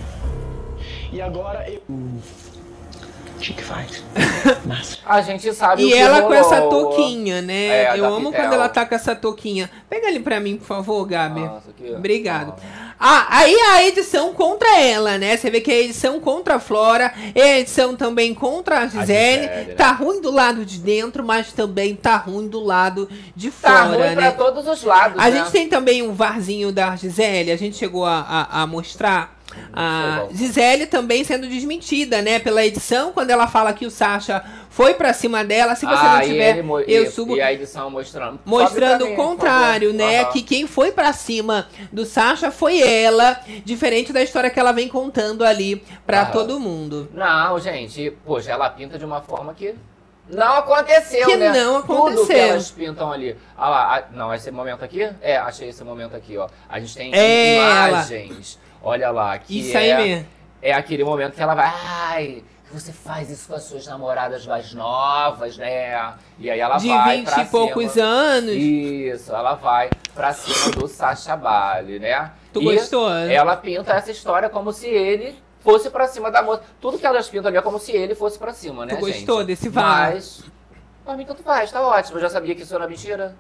[SPEAKER 5] E agora eu... Chique faz. Massa.
[SPEAKER 2] A gente sabe o
[SPEAKER 1] E
[SPEAKER 2] que
[SPEAKER 1] ela com
[SPEAKER 2] rolou.
[SPEAKER 1] essa touquinha, né?
[SPEAKER 2] É, a
[SPEAKER 1] Eu
[SPEAKER 2] da
[SPEAKER 1] amo
[SPEAKER 2] Pitel.
[SPEAKER 1] quando ela tá com essa touquinha. Pega ali pra mim, por favor, Gabi.
[SPEAKER 2] Nossa, aqui, ó.
[SPEAKER 1] Obrigado. Ah, aí a edição contra ela, né? Você vê que a edição contra a Flora, e a edição também contra a Gisele.
[SPEAKER 2] Gisele, né?
[SPEAKER 1] Tá ruim do lado de dentro, mas também tá ruim do lado de
[SPEAKER 2] Tá
[SPEAKER 1] fora,
[SPEAKER 2] ruim
[SPEAKER 1] né?
[SPEAKER 2] pra todos os lados,
[SPEAKER 1] A
[SPEAKER 2] né?
[SPEAKER 1] gente tem também um varzinho da Gisele, a gente chegou a, a, a mostrar. A Gisele também sendo desmentida, né, pela edição, quando ela fala que o Sasha foi pra cima dela. Se você
[SPEAKER 2] Ah,
[SPEAKER 1] não
[SPEAKER 2] e
[SPEAKER 1] tiver,
[SPEAKER 2] ele mo-
[SPEAKER 1] eu
[SPEAKER 2] e,
[SPEAKER 1] subo.
[SPEAKER 2] E a edição mostrando.
[SPEAKER 1] Mostrando
[SPEAKER 2] Sobe
[SPEAKER 1] o
[SPEAKER 2] pra mim,
[SPEAKER 1] contrário,
[SPEAKER 2] por favor.
[SPEAKER 1] né?
[SPEAKER 2] Aham.
[SPEAKER 1] Que quem foi pra cima do Sasha foi ela, diferente da história que ela vem contando ali pra
[SPEAKER 2] Aham.
[SPEAKER 1] todo mundo.
[SPEAKER 2] Não, gente, poxa, ela pinta de uma forma que não aconteceu,
[SPEAKER 1] Que
[SPEAKER 2] né?
[SPEAKER 1] não
[SPEAKER 2] Tudo que
[SPEAKER 1] aconteceu.
[SPEAKER 2] elas pintam ali. Ah lá, ah, não, esse momento aqui? É, achei esse momento aqui, ó. A gente tem
[SPEAKER 1] É
[SPEAKER 2] imagens. Olha lá, que
[SPEAKER 1] Isso
[SPEAKER 2] é,
[SPEAKER 1] aí mesmo.
[SPEAKER 2] é aquele momento que ela vai, ai, você faz isso com as suas namoradas mais novas, né? E aí ela
[SPEAKER 1] De
[SPEAKER 2] vai
[SPEAKER 1] vinte
[SPEAKER 2] pra
[SPEAKER 1] e poucos
[SPEAKER 2] cima.
[SPEAKER 1] anos.
[SPEAKER 2] Isso, ela vai pra cima do Sacha Bali, né?
[SPEAKER 1] Tu
[SPEAKER 2] E
[SPEAKER 1] gostou, né?
[SPEAKER 2] ela pinta essa história como se ele fosse pra cima da moça. Tudo que elas pintam ali é como se ele fosse pra cima, né,
[SPEAKER 1] Tu
[SPEAKER 2] gente?
[SPEAKER 1] gostou desse VAR?
[SPEAKER 2] Mas, pra mim tanto faz, tá ótimo. Eu já sabia que isso era mentira.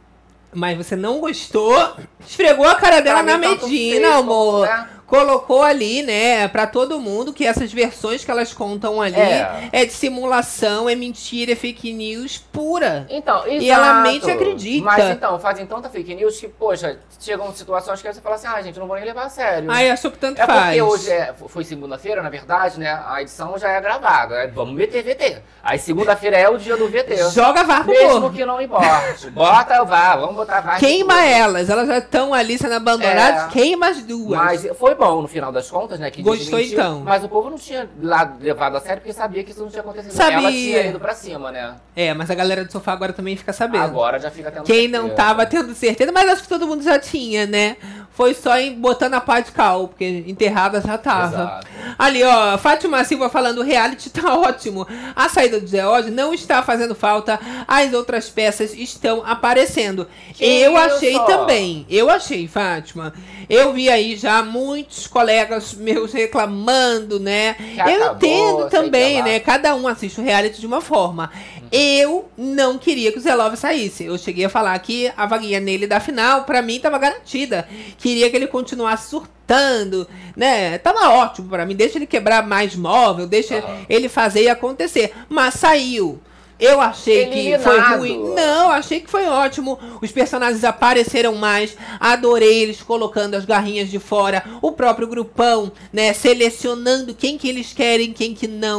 [SPEAKER 1] Mas você não gostou, esfregou a cara dela
[SPEAKER 2] Pra
[SPEAKER 1] na
[SPEAKER 2] mim, tanto
[SPEAKER 1] Medina,
[SPEAKER 2] fez,
[SPEAKER 1] amor.
[SPEAKER 2] né?
[SPEAKER 1] Colocou ali, né, pra todo mundo que essas versões que elas contam ali é,
[SPEAKER 2] É.
[SPEAKER 1] de simulação, é mentira, é fake news pura.
[SPEAKER 2] Então, exato.
[SPEAKER 1] E ela mente e acredita.
[SPEAKER 2] Mas então, fazem tanta fake news que, poxa, chegam situações que você fala assim, ah, gente, não vou nem levar a sério.
[SPEAKER 1] Ai, achou que tanto
[SPEAKER 2] É
[SPEAKER 1] faz.
[SPEAKER 2] porque hoje é, foi segunda-feira, na verdade, né? A edição já é gravada. É, vamos meter V T. Aí segunda-feira é o dia do V T.
[SPEAKER 1] Joga VAR pro
[SPEAKER 2] Mesmo
[SPEAKER 1] povo.
[SPEAKER 2] que não importe. Bota o VAR, vamos botar VAR. de
[SPEAKER 1] Queima
[SPEAKER 2] tudo.
[SPEAKER 1] elas, elas já estão ali sendo abandonadas,
[SPEAKER 2] É.
[SPEAKER 1] queima as duas.
[SPEAKER 2] Mas foi bom no final das contas, né? Que
[SPEAKER 1] Gostou,
[SPEAKER 2] desmentiu,
[SPEAKER 1] então?
[SPEAKER 2] Mas o povo não tinha lá levado a sério porque sabia que isso não tinha acontecido.
[SPEAKER 1] Sabia.
[SPEAKER 2] Ela tinha ido pra cima, né?
[SPEAKER 1] É, mas a galera do sofá agora também fica sabendo.
[SPEAKER 2] Agora já fica tendo
[SPEAKER 1] Quem não
[SPEAKER 2] certeza.
[SPEAKER 1] tava tendo certeza, mas acho que todo mundo já tinha, né? Foi só em botando a pá de cal, porque enterrada já tava.
[SPEAKER 2] Exato.
[SPEAKER 1] Ali, ó, Fátima Silva falando, o reality tá ótimo. A saída do Zé Odd não está fazendo falta, as outras peças estão aparecendo.
[SPEAKER 2] Que
[SPEAKER 1] eu
[SPEAKER 2] isso?
[SPEAKER 1] achei também, eu achei, Fátima. Eu vi aí já muitos colegas meus reclamando, né?
[SPEAKER 2] Que
[SPEAKER 1] eu
[SPEAKER 2] acabou,
[SPEAKER 1] entendo
[SPEAKER 2] sei
[SPEAKER 1] também,
[SPEAKER 2] que lá.
[SPEAKER 1] né? Cada um assiste o reality de uma forma. Eu não queria que o Zé Love saísse. Eu cheguei a falar que a vaguinha nele da final, pra mim, tava garantida. Queria que ele continuasse surtando, né? Tava ótimo pra mim. Deixa ele quebrar mais móvel, deixa
[SPEAKER 2] Aham.
[SPEAKER 1] ele fazer e acontecer. Mas saiu. Eu achei que foi
[SPEAKER 2] Eliminado.
[SPEAKER 1] ruim. Não, achei que foi ótimo. Os personagens apareceram mais. Adorei eles colocando as garrinhas de fora. O próprio grupão, né? Selecionando quem que eles querem, quem que não.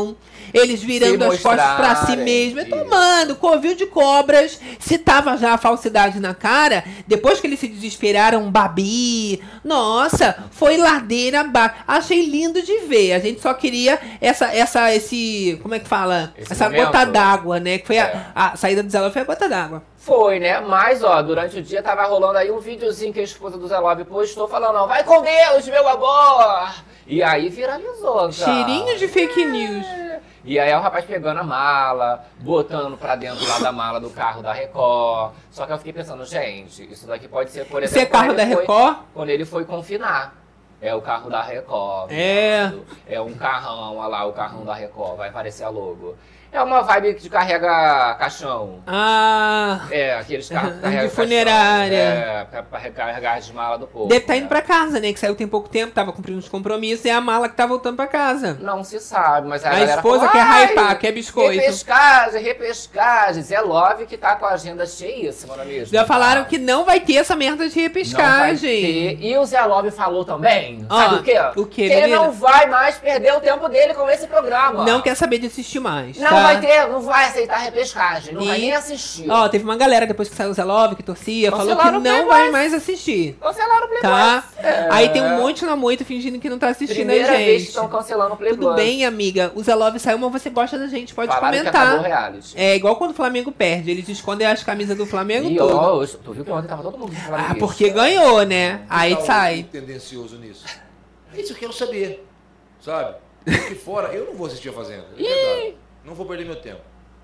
[SPEAKER 1] eles virando as costas pra si mesmo, e tomando covil de cobras. Se tava já a falsidade na cara, depois que eles se desesperaram, Babi, nossa, foi ladeira abaixo. Achei lindo de ver. A gente só queria essa, essa, esse, como é que fala? Esse essa momento. Gota d'água, né? Que foi é. a, a saída do Zé Love foi a gota d'água.
[SPEAKER 2] Foi, né? Mas, ó, durante o dia tava rolando aí um videozinho que a esposa do Zé Love postou falando, ó, vai com Deus, meu amor! E aí viralizou, cara.
[SPEAKER 1] Cheirinho de fake news.
[SPEAKER 2] E aí é o rapaz pegando a mala, botando pra dentro lá da mala do carro da Record. Só que eu fiquei pensando, gente, isso daqui pode ser, por exemplo...
[SPEAKER 1] Isso é carro da
[SPEAKER 2] foi,
[SPEAKER 1] Record?
[SPEAKER 2] Quando ele foi confinar. É o carro da Record.
[SPEAKER 1] É.
[SPEAKER 2] É um carrão, olha lá, o carrão da Record, vai aparecer a logo. É uma vibe de carrega caixão.
[SPEAKER 1] Ah.
[SPEAKER 2] É, aqueles carros que carregam
[SPEAKER 1] de funerária.
[SPEAKER 2] É, pra, pra recarregar as malas do povo.
[SPEAKER 1] Deve estar tá indo
[SPEAKER 2] né?
[SPEAKER 1] pra casa, né? Que saiu tem pouco tempo, tava cumprindo os compromissos, e é a mala que tá voltando pra casa.
[SPEAKER 2] Não se sabe, mas a,
[SPEAKER 1] a
[SPEAKER 2] galera
[SPEAKER 1] esposa
[SPEAKER 2] falou,
[SPEAKER 1] quer hypar, quer biscoito.
[SPEAKER 2] Repescagem, repescagem. Zé Love que tá com a agenda cheíssima, não é mesmo?
[SPEAKER 1] Já falaram que não vai ter essa merda de repescagem.
[SPEAKER 2] Não vai ter. E o Zé Love falou também, ah, sabe o quê?
[SPEAKER 1] O quê,
[SPEAKER 2] que ele não vai mais perder o tempo dele com esse programa.
[SPEAKER 1] Não quer saber de assistir mais,
[SPEAKER 2] Não
[SPEAKER 1] tá?
[SPEAKER 2] vai ter, não vai aceitar repescagem, não
[SPEAKER 1] e...
[SPEAKER 2] vai nem assistir.
[SPEAKER 1] Ó, teve uma galera depois que saiu o Zé Love, que torcia,
[SPEAKER 2] Cancelaram
[SPEAKER 1] falou que não
[SPEAKER 2] Playboy.
[SPEAKER 1] vai mais assistir.
[SPEAKER 2] Cancelaram o Playboy.
[SPEAKER 1] Tá?
[SPEAKER 2] É.
[SPEAKER 1] Aí tem um monte na moita fingindo que não tá assistindo
[SPEAKER 2] Primeira
[SPEAKER 1] a gente.
[SPEAKER 2] vez que estão cancelando o Playboy.
[SPEAKER 1] Tudo bem, amiga. O Zé Love saiu, mas você gosta da gente, pode
[SPEAKER 2] Falaram
[SPEAKER 1] comentar.
[SPEAKER 2] Que acabou o reality.
[SPEAKER 1] É igual quando o Flamengo perde, eles escondem as camisas do Flamengo
[SPEAKER 2] e
[SPEAKER 1] todo.
[SPEAKER 2] ó, tu viu que ontem tava todo mundo falando
[SPEAKER 1] Ah,
[SPEAKER 2] isso.
[SPEAKER 1] porque ganhou, né? Aí
[SPEAKER 6] tá
[SPEAKER 1] sai.
[SPEAKER 6] Tendencioso nisso. É isso que eu quero saber, sabe? Aqui fora, eu não vou assistir a Fazenda. É verdade. Não vou perder meu tempo.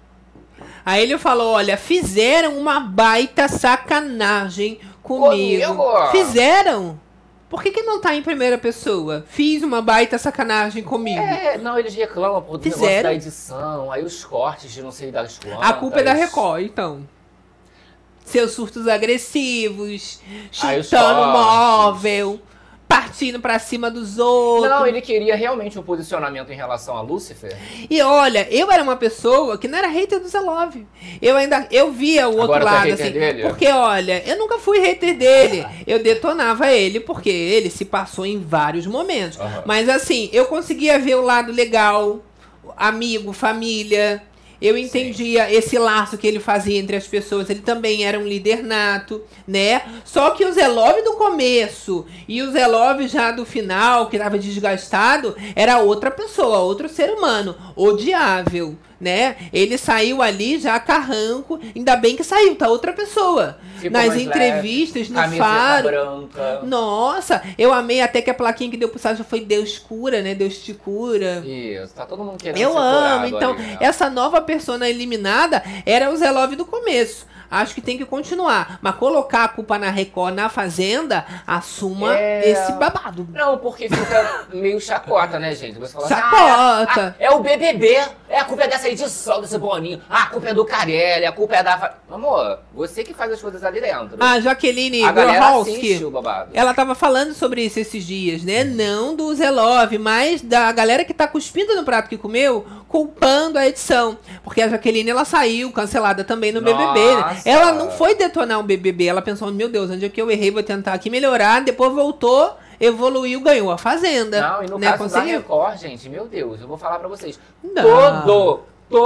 [SPEAKER 1] Aí ele falou, olha, fizeram uma baita sacanagem comigo.
[SPEAKER 2] Comigo?
[SPEAKER 1] Fizeram? Por que que não tá em primeira pessoa? Fiz uma baita sacanagem comigo.
[SPEAKER 2] É, não, eles reclamam por
[SPEAKER 1] Fizeram.
[SPEAKER 2] negócio da edição, aí os cortes de não sei das quantas.
[SPEAKER 1] A culpa é da Record, então. Seus surtos agressivos,
[SPEAKER 2] Aí os
[SPEAKER 1] chutando
[SPEAKER 2] cortes.
[SPEAKER 1] móvel, partindo pra cima dos outros.
[SPEAKER 2] Não, ele queria realmente um posicionamento em relação a Lúcifer.
[SPEAKER 1] E olha, eu era uma pessoa que não era hater do Zé Love. Eu ainda, eu via o outro
[SPEAKER 2] Agora tu é
[SPEAKER 1] lado,
[SPEAKER 2] hater
[SPEAKER 1] assim.
[SPEAKER 2] dele?
[SPEAKER 1] Porque, olha, eu nunca fui hater dele. Eu detonava ele, porque ele se passou em vários momentos.
[SPEAKER 2] Uhum.
[SPEAKER 1] Mas assim, eu conseguia ver o lado legal, amigo, família. Eu entendia Sim. esse laço que ele fazia entre as pessoas. Ele também era um líder nato, né? Só que o Zé Love do começo e o Zé Love já do final, que estava desgastado, era outra pessoa, outro ser humano, odiável, né? Ele saiu ali já carranco, ainda bem que saiu, tá outra pessoa. Ficou nas entrevistas, leve, no Faro.
[SPEAKER 2] Branca.
[SPEAKER 1] Nossa, eu amei até que a plaquinha que deu pro Sasha foi Deus cura, né? Deus te cura.
[SPEAKER 2] Isso, tá todo mundo querendo
[SPEAKER 1] Eu
[SPEAKER 2] ser
[SPEAKER 1] amo, então,
[SPEAKER 2] ali, né?
[SPEAKER 1] essa nova persona eliminada era o Zé Love do começo. Acho que tem que continuar. Mas colocar a culpa na Record, na Fazenda, assuma
[SPEAKER 2] é...
[SPEAKER 1] esse babado.
[SPEAKER 2] Não, porque fica meio chacota, né, gente? Você fala
[SPEAKER 1] chacota!
[SPEAKER 2] Assim, ah, é, é o B B B, é a culpa é dessa edição, desse Boninho, ah, a culpa é do Carelli, a culpa é da... Amor, você que faz as coisas ali dentro.
[SPEAKER 1] A Jaqueline
[SPEAKER 2] a
[SPEAKER 1] Grohalski,
[SPEAKER 2] o babado.
[SPEAKER 1] Ela tava falando sobre isso esses dias, né? Não do Zé Love, mas da galera que tá cuspindo no prato que comeu, culpando a edição. Porque a Jaqueline, ela saiu cancelada também no
[SPEAKER 2] Nossa.
[SPEAKER 1] B B B, né? Ela não foi detonar um B B B, ela pensou, meu Deus, onde é que eu errei, vou tentar aqui melhorar, depois voltou, evoluiu, ganhou a Fazenda.
[SPEAKER 2] Não, e no
[SPEAKER 1] né?
[SPEAKER 2] caso
[SPEAKER 1] Conseguiu.
[SPEAKER 2] da Record, gente, meu Deus, eu vou falar pra vocês.
[SPEAKER 1] Não.
[SPEAKER 2] Todo,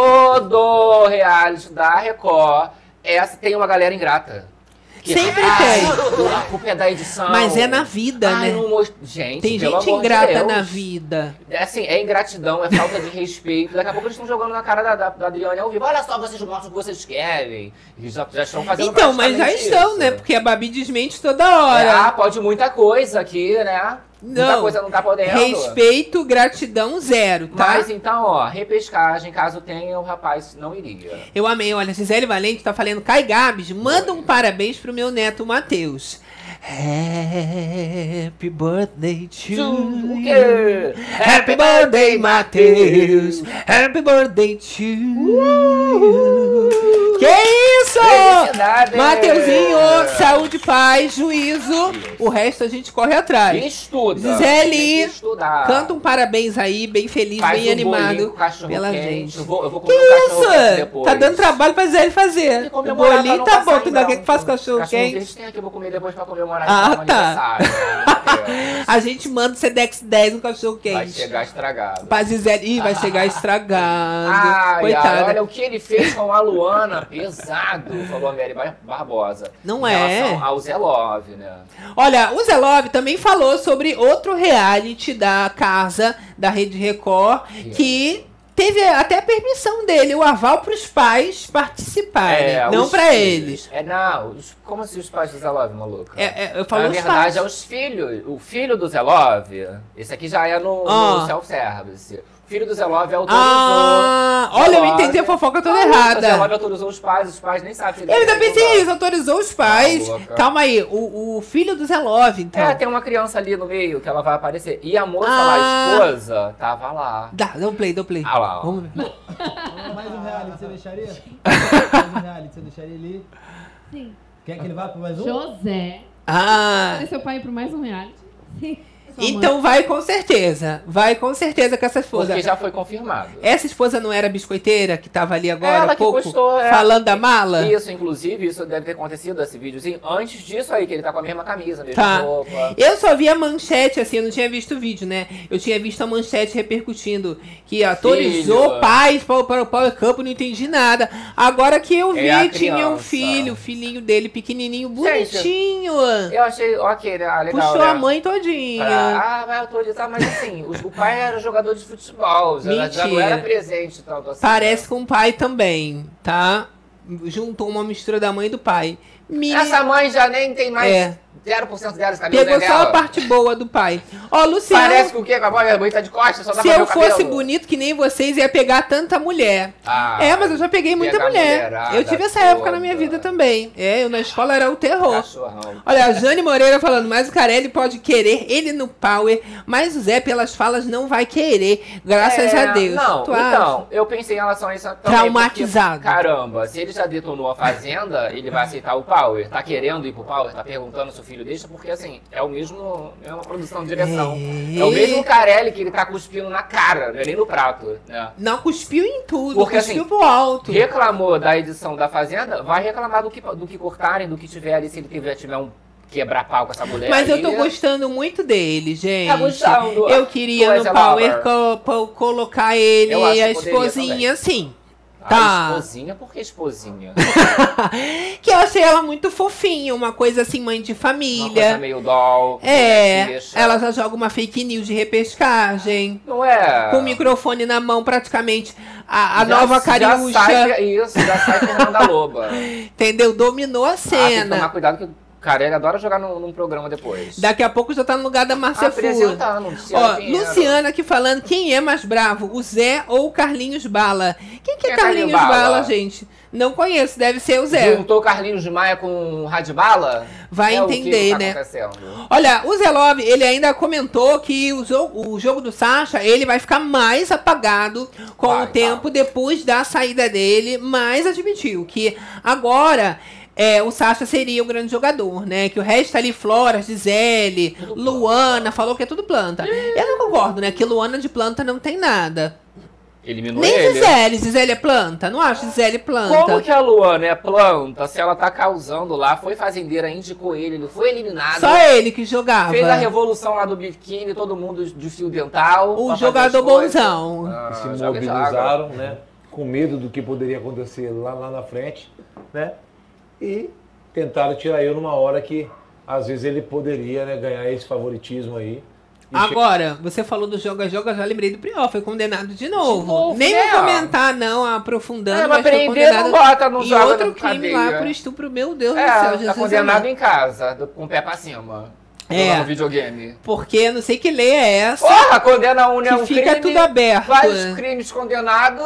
[SPEAKER 2] todo reality da Record, essa tem uma galera ingrata. Que
[SPEAKER 1] Sempre
[SPEAKER 2] ah,
[SPEAKER 1] tem.
[SPEAKER 2] A culpa é da edição.
[SPEAKER 1] Mas é na vida,
[SPEAKER 2] Ai,
[SPEAKER 1] né?
[SPEAKER 2] Não most... Gente,
[SPEAKER 1] tem
[SPEAKER 2] pelo
[SPEAKER 1] gente
[SPEAKER 2] amor
[SPEAKER 1] ingrata
[SPEAKER 2] de Deus.
[SPEAKER 1] na vida.
[SPEAKER 2] É assim, é ingratidão, é falta de respeito. Daqui a pouco eles estão jogando na cara da, da, da Adriane ao vivo. Olha só, vocês mostram o que vocês querem. Eles já, já estão fazendo
[SPEAKER 1] Então, mas já estão,
[SPEAKER 2] isso.
[SPEAKER 1] né? Porque a Babi desmente toda hora.
[SPEAKER 2] É, ah, pode muita coisa aqui, né?
[SPEAKER 1] Não,
[SPEAKER 2] muita coisa não tá podendo.
[SPEAKER 1] Respeito, gratidão, zero, tá?
[SPEAKER 2] Mas então, ó, repescagem, caso tenha, o rapaz não iria.
[SPEAKER 1] Eu amei, olha, Gisele Valente tá falando, Kai Gabs, manda um parabéns pro meu neto Matheus. Happy birthday to you.
[SPEAKER 2] O quê?
[SPEAKER 1] Happy birthday, Matheus. Happy birthday to you. Que isso!
[SPEAKER 2] Felicidade!
[SPEAKER 1] Mateuzinho, saúde, paz, juízo.
[SPEAKER 2] Isso.
[SPEAKER 1] O resto a gente corre atrás.
[SPEAKER 2] Estuda.
[SPEAKER 1] Gisele,
[SPEAKER 2] estudar.
[SPEAKER 1] canta um parabéns aí, bem feliz,
[SPEAKER 2] Faz
[SPEAKER 1] bem
[SPEAKER 2] um
[SPEAKER 1] animado
[SPEAKER 2] bolinho com cachorro
[SPEAKER 1] pela
[SPEAKER 2] quente.
[SPEAKER 1] gente.
[SPEAKER 2] Eu vou, eu vou
[SPEAKER 1] Que
[SPEAKER 2] comer um cachorro quente
[SPEAKER 1] isso?
[SPEAKER 2] depois.
[SPEAKER 1] Tá dando trabalho pra Gisele fazer.
[SPEAKER 2] E
[SPEAKER 1] O
[SPEAKER 2] comemorar pra
[SPEAKER 1] bolinho
[SPEAKER 2] não
[SPEAKER 1] tá
[SPEAKER 2] passar
[SPEAKER 1] bom,
[SPEAKER 2] em
[SPEAKER 1] tu ainda quer
[SPEAKER 2] branco.
[SPEAKER 1] que faça cachorro
[SPEAKER 2] Cachorro
[SPEAKER 1] quente?
[SPEAKER 2] quente tem aqui, eu vou comer depois pra comemorar
[SPEAKER 1] Ah,
[SPEAKER 2] esse
[SPEAKER 1] tá.
[SPEAKER 2] aniversário.
[SPEAKER 1] A gente manda o Sedex dez no cachorro quente.
[SPEAKER 2] Vai chegar estragado.
[SPEAKER 1] Pra Gisele. Ih, vai chegar estragado.
[SPEAKER 2] Ai,
[SPEAKER 1] Coitada.
[SPEAKER 2] ai, olha o que ele fez com a Luana, pesado, falou a Mary Bar- Barbosa.
[SPEAKER 1] Não
[SPEAKER 2] em
[SPEAKER 1] é?
[SPEAKER 2] relação ao Zé Love, né?
[SPEAKER 1] Olha, o Zé Love também falou sobre outro reality da casa da Rede Record,
[SPEAKER 2] Yeah.
[SPEAKER 1] que teve até a permissão dele, o aval para os pais participarem, não
[SPEAKER 2] os
[SPEAKER 1] para
[SPEAKER 2] filhos.
[SPEAKER 1] eles.
[SPEAKER 2] É, não, os- como assim os pais do Zé Love, maluca?
[SPEAKER 1] É, é, eu falo
[SPEAKER 2] Na
[SPEAKER 1] os
[SPEAKER 2] verdade,
[SPEAKER 1] pais.
[SPEAKER 2] é os filhos. O filho do Zé Love, esse aqui já é no,
[SPEAKER 1] Ah.
[SPEAKER 2] no self-service. O filho do Zé Love autorizou.
[SPEAKER 1] Ah,
[SPEAKER 2] Zé
[SPEAKER 1] olha, eu
[SPEAKER 2] Love-
[SPEAKER 1] entendi a fofoca toda
[SPEAKER 2] Ah,
[SPEAKER 1] errada.
[SPEAKER 2] O Zé Love autorizou os pais, os pais nem sabem se ele
[SPEAKER 1] Eu ainda
[SPEAKER 2] vai
[SPEAKER 1] pensei
[SPEAKER 2] autorizar.
[SPEAKER 1] isso, autorizou os pais.
[SPEAKER 2] Tá louca.
[SPEAKER 1] Calma aí, o, o filho do Zé Love, então.
[SPEAKER 2] É, tem uma criança ali no meio que ela vai aparecer. E a moça
[SPEAKER 1] Ah.
[SPEAKER 2] lá, a esposa, tava lá.
[SPEAKER 1] Dá, dá um play, dá um play.
[SPEAKER 2] Ah lá, ó.
[SPEAKER 1] Vamos ver.
[SPEAKER 7] Mais um reality, você deixaria? Mais um reality, você deixaria ele?
[SPEAKER 8] Sim.
[SPEAKER 7] Quer que ele vá para mais um?
[SPEAKER 8] José.
[SPEAKER 1] Ah,
[SPEAKER 8] Cadê seu pai ir pro mais um reality? Sim. Sua mãe.
[SPEAKER 1] então vai com certeza. Vai com certeza com essa esposa.
[SPEAKER 2] Porque já foi confirmado.
[SPEAKER 1] Essa esposa não era a biscoiteira que tava ali agora
[SPEAKER 2] Ela
[SPEAKER 1] há
[SPEAKER 2] que
[SPEAKER 1] pouco,
[SPEAKER 2] postou, é.
[SPEAKER 1] falando da mala?
[SPEAKER 2] Isso, inclusive, isso deve ter acontecido, esse videozinho, antes disso aí, que ele tá com a mesma camisa, a mesma
[SPEAKER 1] Tá.
[SPEAKER 2] roupa.
[SPEAKER 1] Eu só vi a manchete, assim, eu não tinha visto o vídeo, né? Eu tinha visto a manchete repercutindo que autorizou
[SPEAKER 2] Filho.
[SPEAKER 1] pais para, para o Power Cup, não entendi nada. Agora que eu vi,
[SPEAKER 2] É a
[SPEAKER 1] tinha um
[SPEAKER 2] criança.
[SPEAKER 1] filho, o filhinho dele pequenininho,
[SPEAKER 2] Gente,
[SPEAKER 1] bonitinho.
[SPEAKER 2] Eu achei, ok, né? Ah, legal,
[SPEAKER 1] Puxou
[SPEAKER 2] né?
[SPEAKER 1] a mãe todinha.
[SPEAKER 2] Pra- ah, vai autorizar, mas assim, o, o pai era jogador de futebol, já, já não
[SPEAKER 1] Mentira.
[SPEAKER 2] era presente tanto assim.
[SPEAKER 1] Parece
[SPEAKER 2] né?
[SPEAKER 1] com o pai também, tá? Juntou uma mistura da mãe e do pai. Mini...
[SPEAKER 2] Essa mãe já nem tem mais
[SPEAKER 1] É.
[SPEAKER 2] zero por cento dela, esse cabelo
[SPEAKER 1] Pegou
[SPEAKER 2] não é
[SPEAKER 1] só a
[SPEAKER 2] dela.
[SPEAKER 1] parte boa do pai. Ó, Luciano,
[SPEAKER 2] Parece com o quê? Com a mãe, a mãe tá de costas, só dá
[SPEAKER 1] se
[SPEAKER 2] pra ver
[SPEAKER 1] eu
[SPEAKER 2] o cabelo.
[SPEAKER 1] fosse bonito que nem vocês, ia pegar tanta mulher.
[SPEAKER 2] Ah,
[SPEAKER 1] É, mas eu já peguei muita
[SPEAKER 2] pega a
[SPEAKER 1] mulher.
[SPEAKER 2] mulherada
[SPEAKER 1] Eu tive essa época na minha
[SPEAKER 2] toda.
[SPEAKER 1] vida também. É, eu na escola era o terror.
[SPEAKER 2] Cachorrão.
[SPEAKER 1] Olha, a Jane Moreira falando, mas o Carelli pode querer ele no Power, mas o Zé, pelas falas, não vai querer, graças
[SPEAKER 2] É,
[SPEAKER 1] a Deus.
[SPEAKER 2] Não,
[SPEAKER 1] Tu
[SPEAKER 2] então,
[SPEAKER 1] acha?
[SPEAKER 2] eu pensei em relação a isso também.
[SPEAKER 1] Traumatizado.
[SPEAKER 2] Porque, caramba, se ele já detonou a Fazenda, ele vai aceitar o Power. Tá querendo ir pro Power, tá perguntando se o filho deixa, porque assim, é o mesmo, é uma produção de direção.
[SPEAKER 1] É.
[SPEAKER 2] É, o mesmo Carelli que ele tá cuspindo na cara, não é nem no prato, né?
[SPEAKER 1] Não, cuspiu em tudo,
[SPEAKER 2] Porque,
[SPEAKER 1] cuspiu
[SPEAKER 2] assim,
[SPEAKER 1] pro alto.
[SPEAKER 2] Reclamou da edição da Fazenda, vai reclamar do que, do que cortarem, do que tiver ali, se ele tiver, tiver um quebrar-pau com essa mulher.
[SPEAKER 1] Mas eu
[SPEAKER 2] aí,
[SPEAKER 1] tô gostando muito dele, gente.
[SPEAKER 2] Tá gostando.
[SPEAKER 1] Eu
[SPEAKER 2] Tu
[SPEAKER 1] queria
[SPEAKER 2] és
[SPEAKER 1] no
[SPEAKER 2] a
[SPEAKER 1] Power
[SPEAKER 2] Lover.
[SPEAKER 1] Couple colocar ele
[SPEAKER 2] Eu acho
[SPEAKER 1] e a
[SPEAKER 2] que poderia
[SPEAKER 1] esposinha, sim.
[SPEAKER 2] Ah,
[SPEAKER 1] Tá.
[SPEAKER 2] esposinha? Por que esposinha?
[SPEAKER 1] Que eu achei ela muito fofinha, uma coisa assim, mãe de
[SPEAKER 2] Uma coisa
[SPEAKER 1] família.
[SPEAKER 2] meio doll.
[SPEAKER 1] É,
[SPEAKER 2] bonequicha.
[SPEAKER 1] ela já joga uma fake news de repescagem.
[SPEAKER 2] Não é?
[SPEAKER 1] Com o microfone na mão, praticamente. A, a
[SPEAKER 2] Já-
[SPEAKER 1] nova
[SPEAKER 2] Já
[SPEAKER 1] Cariúcha,
[SPEAKER 2] sai, isso, já sai Fernanda Loba.
[SPEAKER 1] entendeu? Dominou a
[SPEAKER 2] Ah, tem que tomar
[SPEAKER 1] cena.
[SPEAKER 2] cuidado que o cara ele adora jogar num, num programa depois.
[SPEAKER 1] Daqui a pouco já tá no lugar da Márcia Fu.
[SPEAKER 2] Apresentando, Luciano
[SPEAKER 1] Ó,
[SPEAKER 2] Pinheiro.
[SPEAKER 1] Luciana aqui falando, quem é mais bravo, o Zé ou o Carlinhos Bala? Quem que é,
[SPEAKER 2] Quem é
[SPEAKER 1] Carlinhos
[SPEAKER 2] Carlinhos
[SPEAKER 1] Bala?
[SPEAKER 2] Bala,
[SPEAKER 1] gente? Não conheço, deve ser o Zé.
[SPEAKER 2] Juntou Carlinhos Maia com Radbala?
[SPEAKER 1] Vai
[SPEAKER 2] é
[SPEAKER 1] entender,
[SPEAKER 2] o que
[SPEAKER 1] né?
[SPEAKER 2] tá acontecendo.
[SPEAKER 1] Olha, o Zé Love, ele ainda comentou que o jogo, o jogo do Sasha, ele vai ficar mais apagado com
[SPEAKER 2] Vai,
[SPEAKER 1] o tempo depois da saída dele, mas admitiu que agora é, o Sasha seria o grande jogador, né? Que o resto ali, Flora, Gisele, Luana, falou que é tudo planta. Eu não concordo, né? Que Luana de planta não tem nada.
[SPEAKER 2] Eliminou
[SPEAKER 1] Nem
[SPEAKER 2] ele.
[SPEAKER 1] Gisele, Gisele é planta? Não acho Gisele planta.
[SPEAKER 2] Como que a Luana é planta se ela tá causando lá? Foi fazendeira, indicou ele, ele foi eliminado.
[SPEAKER 1] Só ele que jogava.
[SPEAKER 2] Fez a revolução lá do biquíni, todo mundo de fio dental.
[SPEAKER 1] O
[SPEAKER 2] pra
[SPEAKER 1] jogador
[SPEAKER 2] fazer as coisas.
[SPEAKER 1] bonzão.
[SPEAKER 2] Ah,
[SPEAKER 9] se
[SPEAKER 2] joga e joga.
[SPEAKER 9] mobilizaram, né? Com medo do que poderia acontecer lá, lá na frente, né? E tentaram tirar eu numa hora que às vezes ele poderia, né, ganhar esse favoritismo aí. E
[SPEAKER 1] Agora, você falou do Joga Joga, já lembrei do Priol, foi condenado de novo.
[SPEAKER 2] De novo,
[SPEAKER 1] Nem
[SPEAKER 2] né?
[SPEAKER 1] vou comentar, não, aprofundando,
[SPEAKER 2] É, mas
[SPEAKER 1] mas foi
[SPEAKER 2] prender
[SPEAKER 1] condenado
[SPEAKER 2] não bota, não
[SPEAKER 1] em
[SPEAKER 2] joga
[SPEAKER 1] outro
[SPEAKER 2] na
[SPEAKER 1] crime
[SPEAKER 2] cadeia.
[SPEAKER 1] lá por estupro, meu Deus
[SPEAKER 2] É,
[SPEAKER 1] do céu,
[SPEAKER 2] tá
[SPEAKER 1] Jesus
[SPEAKER 2] condenado
[SPEAKER 1] amado.
[SPEAKER 2] em casa, do- com o pé pra cima.
[SPEAKER 1] É.
[SPEAKER 2] Jogando videogame.
[SPEAKER 1] Porque eu não sei que lei é essa,
[SPEAKER 2] Porra, condena um, né?
[SPEAKER 1] que
[SPEAKER 2] Um
[SPEAKER 1] fica
[SPEAKER 2] crime,
[SPEAKER 1] tudo aberto.
[SPEAKER 2] vários crimes condenados.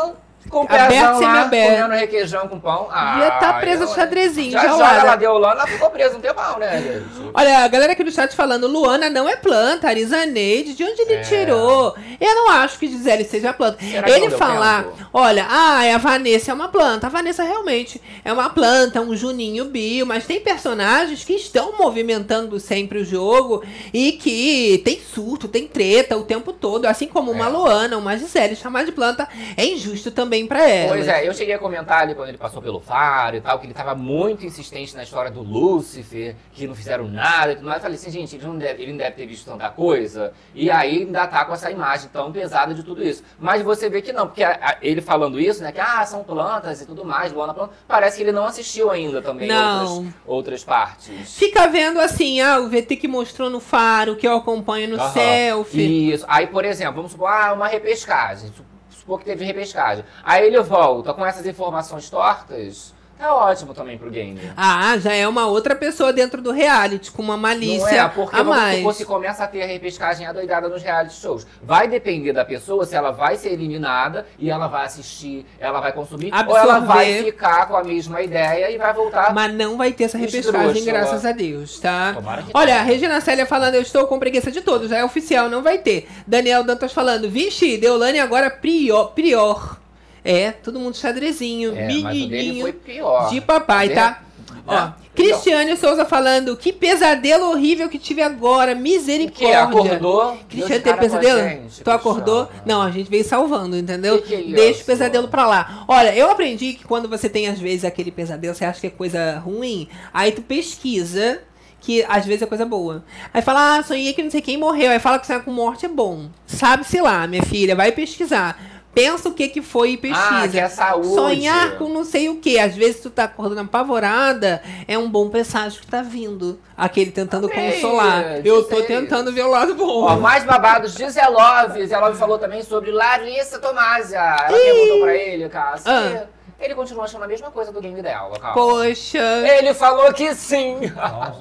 [SPEAKER 2] Com o
[SPEAKER 1] aberto,
[SPEAKER 2] pezão lá,
[SPEAKER 1] semi-aberto.
[SPEAKER 2] comendo requeijão com pão. Ah,
[SPEAKER 1] Devia tá presa de xadrezinho,
[SPEAKER 2] já
[SPEAKER 1] já
[SPEAKER 2] joga
[SPEAKER 1] olha.
[SPEAKER 2] ela deu lá, ela ficou presa um tempão, né, gente?
[SPEAKER 1] Olha, a galera aqui no chat falando, Luana não é planta, Arizaneide, de onde ele
[SPEAKER 2] É.
[SPEAKER 1] tirou? Eu não acho que Gisele seja planta.
[SPEAKER 2] Será que
[SPEAKER 1] Ele
[SPEAKER 2] não deu
[SPEAKER 1] falar,
[SPEAKER 2] tempo?
[SPEAKER 1] olha, ah, a Vanessa é uma planta. A Vanessa realmente é uma planta, um Juninho Bio, mas tem personagens que estão movimentando sempre o jogo e que tem surto, tem treta o tempo todo, assim como uma
[SPEAKER 2] É.
[SPEAKER 1] Luana, uma Gisele, chamar de planta é injusto também pra ela.
[SPEAKER 2] Pois é, eu cheguei a comentar ali quando ele passou pelo Faro e tal, que ele tava muito insistente na história do Lúcifer, que não fizeram nada e tudo mais. Eu falei assim, gente, ele não deve, ele não deve ter visto tanta coisa. E aí ainda tá com essa imagem tão pesada de tudo isso. Mas você vê que não, porque a, a, ele falando isso, né, que ah, são plantas e tudo mais, Luana planta, parece que ele não assistiu ainda também
[SPEAKER 1] Não.
[SPEAKER 2] outras, outras partes.
[SPEAKER 1] Fica vendo assim, ah, o V T que mostrou no Faro, que eu acompanho no
[SPEAKER 2] Aham.
[SPEAKER 1] selfie.
[SPEAKER 2] Isso. Aí, por exemplo, vamos supor, ah, uma repescagem. Supor que teve repescagem. Aí ele volta com essas informações tortas. Tá ótimo também pro game.
[SPEAKER 1] Ah, já é uma outra pessoa dentro do reality, com uma
[SPEAKER 2] Não
[SPEAKER 1] malícia
[SPEAKER 2] é, porque
[SPEAKER 1] a
[SPEAKER 2] vamos
[SPEAKER 1] mais.
[SPEAKER 2] supor, se começa a ter a repescagem adoidada nos reality shows. Vai depender da pessoa se ela vai ser eliminada e ela vai assistir, ela vai consumir, ou ela
[SPEAKER 1] Absorver.
[SPEAKER 2] vai ficar com a mesma ideia e vai voltar.
[SPEAKER 1] Mas não vai ter essa
[SPEAKER 2] Esdrúxula.
[SPEAKER 1] repescagem, graças a Deus, tá?
[SPEAKER 2] Tomara que
[SPEAKER 1] Olha,
[SPEAKER 2] tenha.
[SPEAKER 1] a Regina Célia falando, eu estou com preguiça de todos, já é oficial, não vai ter. Daniel Dantas falando, vixe, Deolane agora prior. prior. É, todo mundo xadrezinho,
[SPEAKER 2] É, mas o dele
[SPEAKER 1] menininho
[SPEAKER 2] foi pior.
[SPEAKER 1] de papai,
[SPEAKER 2] Né?
[SPEAKER 1] tá? Ó,
[SPEAKER 2] Né?
[SPEAKER 1] Cristiane Souza falando, que pesadelo horrível que tive agora,
[SPEAKER 2] O quê?
[SPEAKER 1] misericórdia.
[SPEAKER 2] Acordou?
[SPEAKER 1] Cristiane,
[SPEAKER 2] Deu de
[SPEAKER 1] teve
[SPEAKER 2] cara com a
[SPEAKER 1] pesadelo?
[SPEAKER 2] gente,
[SPEAKER 1] Tu acordou?
[SPEAKER 2] Cristiane.
[SPEAKER 1] Não, a gente veio salvando, entendeu?
[SPEAKER 2] Que que é
[SPEAKER 1] Deixa
[SPEAKER 2] isso?
[SPEAKER 1] o pesadelo pra lá. Olha, eu aprendi que quando você tem, às vezes, aquele pesadelo, você acha que é coisa ruim, aí tu pesquisa, que às vezes é coisa boa. Aí fala, ah, sonhei que não sei quem morreu. Aí fala que sonhar com morte é bom. Sabe-se lá, minha filha, vai pesquisar. Pensa o que que foi e pesquisa.
[SPEAKER 2] Ah, que é saúde.
[SPEAKER 1] Sonhar com não sei o que. Às vezes tu tá acordando apavorada, é um bom presságio que tá vindo. Aquele tentando
[SPEAKER 2] Amém,
[SPEAKER 1] consolar. Eu tô
[SPEAKER 2] diz
[SPEAKER 1] tentando ver o lado bom.
[SPEAKER 2] Ó, mais babados de Zelove. Zelove falou também sobre Larissa Tomásia. Ela perguntou pra ele, cara, se
[SPEAKER 1] Ah.
[SPEAKER 2] ele continua achando a mesma coisa do game dela, cara.
[SPEAKER 1] Poxa.
[SPEAKER 2] Ele falou que sim.
[SPEAKER 9] Nossa,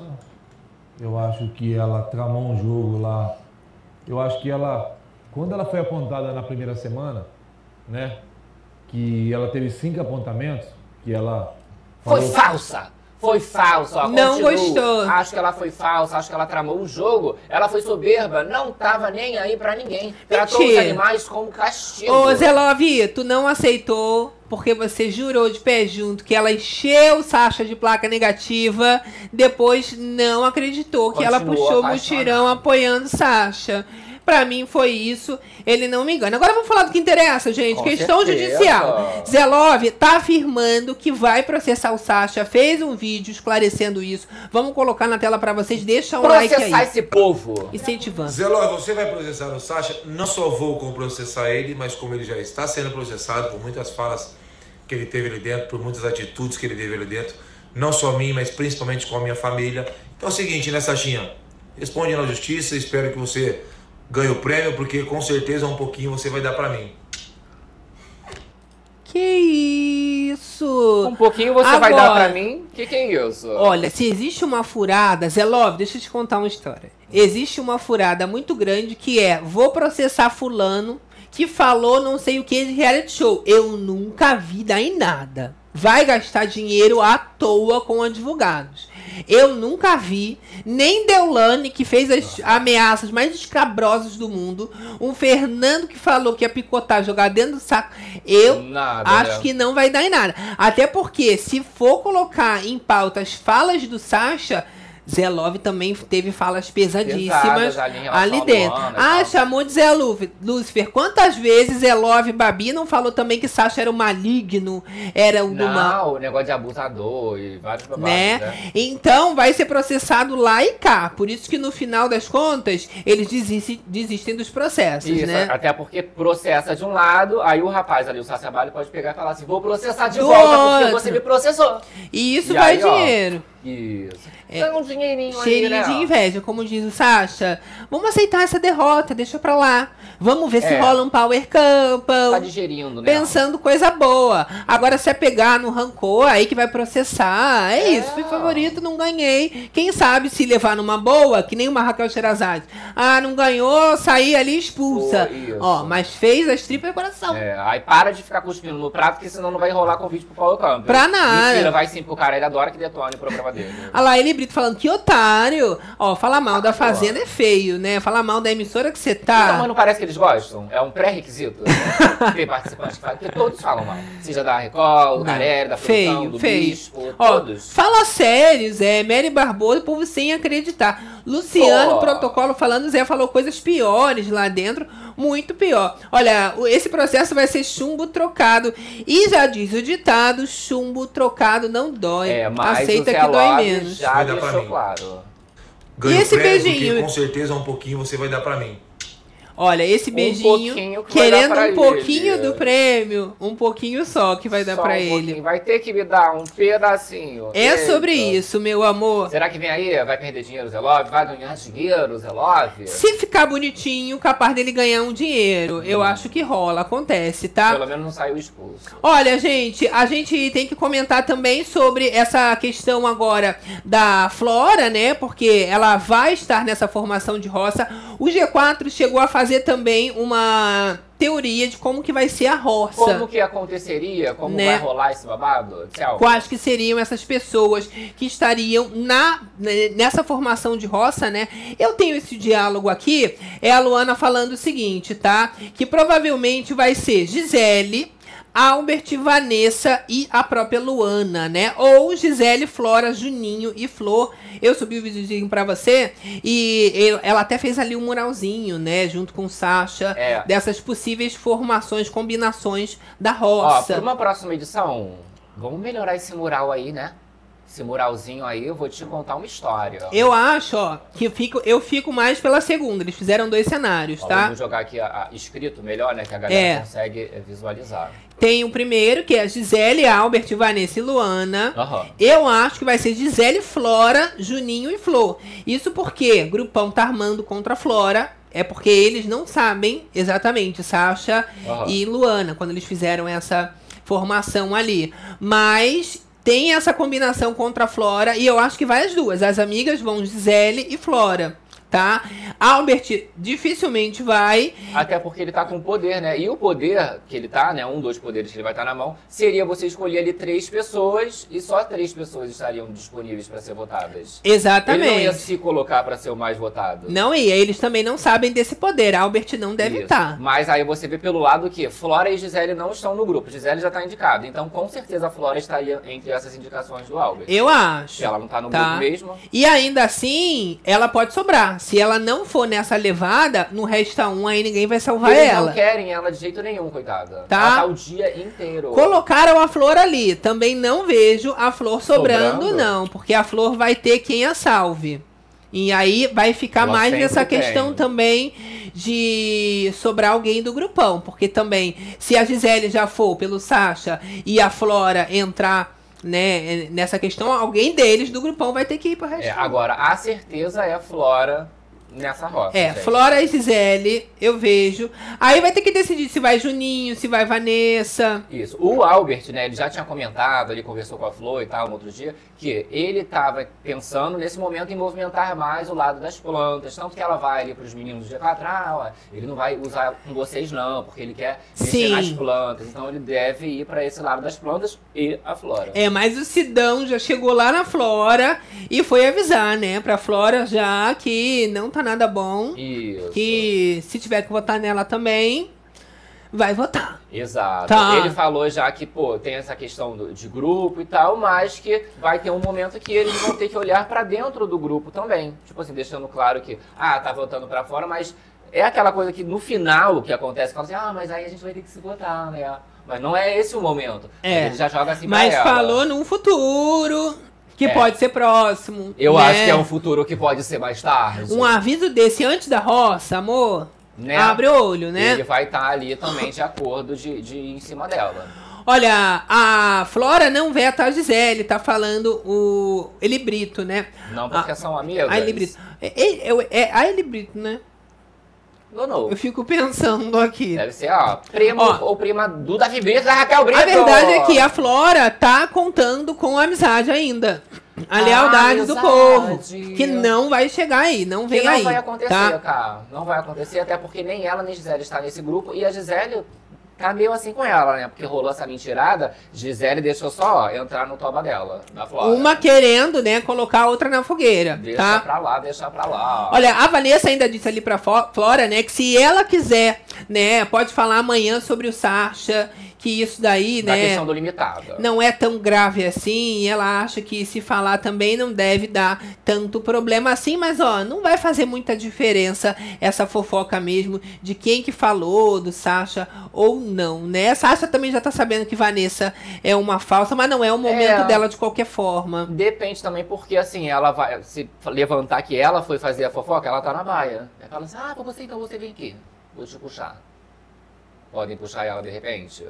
[SPEAKER 9] eu acho que ela tramou um jogo lá. Eu acho que ela, quando ela foi apontada na primeira semana, né, que ela teve cinco apontamentos, que ela
[SPEAKER 2] Foi
[SPEAKER 9] falou-
[SPEAKER 2] falsa. Foi falsa. Ó,
[SPEAKER 1] Não
[SPEAKER 2] continuo.
[SPEAKER 1] gostou.
[SPEAKER 2] Acho que ela foi falsa, acho que ela tramou o jogo. Ela foi soberba, não tava nem aí pra ninguém. Tratou os
[SPEAKER 1] Mentira.
[SPEAKER 2] animais como castigo.
[SPEAKER 1] Ô, Zelove, tu não aceitou porque você jurou de pé junto que ela encheu o Sasha de placa negativa, depois não acreditou que ela
[SPEAKER 2] Continuou
[SPEAKER 1] puxou o
[SPEAKER 2] apaixonada.
[SPEAKER 1] mutirão apoiando Sasha. Pra mim foi isso, ele não me engana. Agora vamos falar do que interessa, gente.
[SPEAKER 2] Com
[SPEAKER 1] Questão
[SPEAKER 2] certeza.
[SPEAKER 1] judicial. Zelove tá afirmando que vai processar o Sasha, fez um vídeo esclarecendo isso. Vamos colocar na tela pra vocês, deixa um like
[SPEAKER 2] Processar
[SPEAKER 1] aí.
[SPEAKER 2] esse povo.
[SPEAKER 1] Incentivando.
[SPEAKER 6] Zeló, você vai processar o Sasha? Não só vou como processar ele, mas como ele já está sendo processado por muitas falas que ele teve ali dentro, por muitas atitudes que ele teve ali dentro. Não só a mim, mas principalmente com a minha família. Então é o seguinte, né, Sachinha? Responde na justiça, espero que você ganhe o prêmio, porque com certeza um pouquinho você vai dar pra mim.
[SPEAKER 1] Que isso?
[SPEAKER 2] Um pouquinho você vai
[SPEAKER 1] Agora-
[SPEAKER 2] dar pra mim? O que, que é isso?
[SPEAKER 1] Olha, se existe uma furada, Zelov, deixa eu te contar uma história. Existe uma furada muito grande que é, vou processar fulano que falou não sei o que de reality show. Eu nunca vi dar em nada. Vai gastar dinheiro à toa com advogados. Eu nunca vi nem Deolane, que fez as ameaças mais escabrosas do mundo, um Fernando que falou que ia picotar, jogar dentro do saco. Eu
[SPEAKER 2] Nada,
[SPEAKER 1] acho
[SPEAKER 2] né?
[SPEAKER 1] que não vai dar em nada. Até porque, se for colocar em pauta as falas do Sasha, Zelov também teve falas pesadíssimas
[SPEAKER 2] Pesadas ali em relação
[SPEAKER 1] ali
[SPEAKER 2] à
[SPEAKER 1] dentro.
[SPEAKER 2] Luana e
[SPEAKER 1] Ah,
[SPEAKER 2] tal.
[SPEAKER 1] chamou de Zé Lu- Lúcifer. Quantas vezes Zelov Babi não falou também que Sasha era o maligno, era o do mal?
[SPEAKER 2] Não, o negócio de abusador e vários babados,
[SPEAKER 1] Né?
[SPEAKER 2] né?
[SPEAKER 1] Então vai ser processado lá e cá. Por isso que no final das contas eles desistem, desistem dos processos,
[SPEAKER 2] Isso,
[SPEAKER 1] né?
[SPEAKER 2] até porque processa de um lado, aí o rapaz ali, o Saciabalho, pode pegar e falar assim, vou processar de
[SPEAKER 1] Do
[SPEAKER 2] volta porque
[SPEAKER 1] outro.
[SPEAKER 2] você me processou.
[SPEAKER 1] E isso
[SPEAKER 2] E
[SPEAKER 1] vai
[SPEAKER 2] aí, ó,
[SPEAKER 1] dinheiro.
[SPEAKER 2] Isso.
[SPEAKER 1] É.
[SPEAKER 2] É um dinheirinho
[SPEAKER 1] Cheirinho
[SPEAKER 2] aí, né?
[SPEAKER 1] de inveja, como diz o Sasha. Vamos aceitar essa derrota, deixa pra lá. Vamos ver se
[SPEAKER 2] É.
[SPEAKER 1] rola um power couple.
[SPEAKER 2] Tá digerindo, né?
[SPEAKER 1] Pensando coisa boa. Agora, se é pegar no rancor, aí que vai processar. É, é. isso, fui favorito, não ganhei. Quem sabe se levar numa boa, que nem uma Raquel Sherazade. Ah, não ganhou, saí ali expulsa. Pô, ó, mas fez as tripas de coração.
[SPEAKER 2] É, aí para de ficar cuspindo no prato, porque senão não vai rolar convite pro Paulo Campbell.
[SPEAKER 1] Pra nada.
[SPEAKER 2] Mentira, vai sim pro cara, ele adora que detone o programa dele.
[SPEAKER 1] Olha lá, ele Brito falando que otário. Ó, falar mal ah, da Fazenda é feio, né? Falar mal da emissora que você tá.
[SPEAKER 2] Então, mas não parece que eles gostam? É um pré-requisito. Né? Tem participantes que falam, porque todos falam mal. Seja da Record, do Carelli, da
[SPEAKER 1] feio,
[SPEAKER 2] produção, do
[SPEAKER 1] feio.
[SPEAKER 2] Bispo,
[SPEAKER 1] ó,
[SPEAKER 2] todos.
[SPEAKER 1] Fala sério, Zé. Mary Barbosa, o povo sem acreditar. Luciano, oh. Protocolo falando, Zé falou coisas piores lá dentro. Muito pior. Olha, esse processo vai ser chumbo trocado. E já diz o ditado, chumbo trocado não dói.
[SPEAKER 2] É, mas
[SPEAKER 1] aceita
[SPEAKER 2] o
[SPEAKER 1] que dói menos.
[SPEAKER 2] Já
[SPEAKER 6] vai dar pra mim.
[SPEAKER 2] Claro.
[SPEAKER 6] Ganho
[SPEAKER 1] e esse
[SPEAKER 6] prédio,
[SPEAKER 1] beijinho?
[SPEAKER 6] Com certeza um pouquinho você vai dar pra mim.
[SPEAKER 1] Olha, esse beijinho, um querendo um pouquinho ele. do prêmio, um pouquinho só que vai dar só pra um ele.
[SPEAKER 2] Pouquinho. Vai ter que me dar um pedacinho.
[SPEAKER 1] É Eita. sobre isso, meu amor.
[SPEAKER 2] Será que vem aí? Vai perder dinheiro, Zé Love? Vai ganhar dinheiro, Zé Love?
[SPEAKER 1] Se ficar bonitinho, capaz dele ganhar um dinheiro. Hum. Eu acho que rola, acontece, tá?
[SPEAKER 2] Pelo menos não saiu expulso.
[SPEAKER 1] Olha, gente, a gente tem que comentar também sobre essa questão agora da Flora, né? Porque ela vai estar nessa formação de roça. O G quatro chegou a fazer fazer também uma teoria de como que vai ser a roça.
[SPEAKER 2] Como que aconteceria? Como né? vai rolar esse babado?
[SPEAKER 1] Quais que seriam essas pessoas que estariam na, nessa formação de roça, né? Eu tenho esse diálogo aqui, é a Luana falando o seguinte, tá? Que provavelmente vai ser Gisele, Albert, Vanessa e a própria Luana, né? Ou Gisele, Flora, Juninho e Flor. Eu subi o videozinho pra você e eu, ela até fez ali um muralzinho, né? Junto com o Sasha,
[SPEAKER 2] é.
[SPEAKER 1] dessas possíveis formações, combinações da roça.
[SPEAKER 2] Ó, para uma próxima edição, vamos melhorar esse mural aí, né? Esse muralzinho aí, eu vou te contar uma história.
[SPEAKER 1] Eu acho, ó, que eu fico, eu fico mais pela segunda. Eles fizeram dois cenários, ó, tá?
[SPEAKER 2] Vamos jogar aqui a, a escrito melhor, né? Que a galera é. consegue visualizar.
[SPEAKER 1] Tem o primeiro, que é Gisele, Albert, Vanessa e Luana.
[SPEAKER 2] Uhum.
[SPEAKER 1] Eu acho que vai ser Gisele, Flora, Juninho e Flor. Isso porque o grupão tá armando contra a Flora. É porque eles não sabem exatamente, Sasha uhum. e Luana, quando eles fizeram essa formação ali. Mas tem essa combinação contra a Flora e eu acho que vai as duas. As amigas vão Gisele e Flora, tá? Albert dificilmente vai.
[SPEAKER 2] Até porque ele tá com poder, né? E o poder que ele tá, né? Um dos poderes que ele vai estar na mão, seria você escolher ali três pessoas e só três pessoas estariam disponíveis para ser votadas.
[SPEAKER 1] Exatamente.
[SPEAKER 2] Ele não ia se colocar para ser o mais votado.
[SPEAKER 1] Não ia. Eles também não sabem desse poder. Albert não deve estar.
[SPEAKER 2] Mas aí você vê pelo lado que Flora e Gisele não estão no grupo. Gisele já tá indicada. Então, com certeza, a Flora estaria entre essas indicações do Albert.
[SPEAKER 1] Eu acho.
[SPEAKER 2] Se ela não tá no
[SPEAKER 1] tá.
[SPEAKER 2] grupo mesmo.
[SPEAKER 1] E ainda assim, ela pode sobrar. Se ela não for nessa levada, no Resta um, aí ninguém vai salvar
[SPEAKER 2] Eles
[SPEAKER 1] ela.
[SPEAKER 2] Eles não querem ela de jeito nenhum, coitada.
[SPEAKER 1] Tá?
[SPEAKER 2] Ela tá o dia inteiro.
[SPEAKER 1] Colocaram a Flor ali. Também não vejo a Flor sobrando, sobrando? não. Porque a Flor vai ter quem a salve. E aí vai ficar ela mais nessa tem. questão também de sobrar alguém do grupão. Porque também, se a Gisele já for pelo Sasha e a Flora entrar, né, nessa questão, alguém deles do grupão vai ter que ir pro resto.
[SPEAKER 2] É, agora, a certeza é a Flora nessa roça.
[SPEAKER 1] É, gente. Flora e Gisele, eu vejo. Aí vai ter que decidir se vai Juninho, se vai Vanessa.
[SPEAKER 2] Isso. O Albert, né, ele já tinha comentado, ele conversou com a Flor e tal, no outro dia, que ele tava pensando nesse momento em movimentar mais o lado das plantas, tanto que ela vai ali pros meninos do G quatro, ah, ó, ele não vai usar com vocês não, porque ele quer mexer
[SPEAKER 1] Sim.
[SPEAKER 2] nas plantas, então ele deve ir pra esse lado das plantas e a Flora.
[SPEAKER 1] É, mas o Sidão já chegou lá na Flora e foi avisar, né, pra Flora já que não tá nada bom.
[SPEAKER 2] Isso.
[SPEAKER 1] Que se tiver que votar nela também, vai votar.
[SPEAKER 2] Exato.
[SPEAKER 1] Tá.
[SPEAKER 2] Ele falou já que, pô, tem essa questão do, de grupo e tal, mas que vai ter um momento que eles vão ter que olhar pra dentro do grupo também. Tipo assim, deixando claro que, ah, tá votando pra fora, mas é aquela coisa que no final que acontece, fala assim, ah, mas aí a gente vai ter que se votar, né? Mas não é esse o momento.
[SPEAKER 1] É.
[SPEAKER 2] Ele já joga assim
[SPEAKER 1] mas
[SPEAKER 2] pra ela.
[SPEAKER 1] Mas falou num futuro... Que é. pode ser próximo.
[SPEAKER 2] Eu
[SPEAKER 1] né?
[SPEAKER 2] acho que é um futuro que pode ser mais tarde.
[SPEAKER 1] Um aviso desse antes da roça, amor.
[SPEAKER 2] Né?
[SPEAKER 1] Abre o olho, né?
[SPEAKER 2] Ele vai estar tá ali também de acordo de, de ir em cima dela.
[SPEAKER 1] Olha, a Flora não veta a Gisele, tá falando o Elibrito, né?
[SPEAKER 2] Não, porque
[SPEAKER 1] a,
[SPEAKER 2] são amigas.
[SPEAKER 1] A Elibrito. É, é, é, é a Elibrito, né?
[SPEAKER 2] Donou.
[SPEAKER 1] Eu fico pensando aqui.
[SPEAKER 2] Deve ser, ó, primo
[SPEAKER 1] Ó,
[SPEAKER 2] ou prima do Davi Brito da Raquel Brito.
[SPEAKER 1] A verdade é que a Flora tá contando com a amizade ainda. A lealdade
[SPEAKER 2] Ah,
[SPEAKER 1] do
[SPEAKER 2] amizade.
[SPEAKER 1] povo. Que não vai chegar aí, não vem
[SPEAKER 2] Que não
[SPEAKER 1] aí.
[SPEAKER 2] vai acontecer,
[SPEAKER 1] tá?
[SPEAKER 2] cara. Não vai acontecer, até porque nem ela nem Gisele está nesse grupo. E a Gisele tá meio assim com ela, né? Porque rolou essa mentirada. Gisele deixou só, ó, entrar no toba dela, da Flora.
[SPEAKER 1] Uma querendo, né, colocar a outra na fogueira,
[SPEAKER 2] Deixa
[SPEAKER 1] tá?
[SPEAKER 2] pra lá, deixa pra lá.
[SPEAKER 1] Olha, a Vanessa ainda disse ali pra Fo- Flora, né, que se ela quiser, né, pode falar amanhã sobre o Sacha, que isso daí,
[SPEAKER 2] Na
[SPEAKER 1] né,
[SPEAKER 2] questão do limitado.
[SPEAKER 1] não é tão grave assim, e ela acha que se falar também não deve dar tanto problema assim, mas ó, não vai fazer muita diferença essa fofoca mesmo de quem que falou do Sacha ou não, né? A Sacha também já tá sabendo que Vanessa é uma falsa, mas não é o momento
[SPEAKER 2] É.
[SPEAKER 1] dela de qualquer forma.
[SPEAKER 2] Depende também, porque assim, ela vai. Se levantar que ela foi fazer a fofoca, ela tá na baia. Ela fala assim, ah, pra você então você vem aqui. Vou te puxar. Podem puxar ela de repente.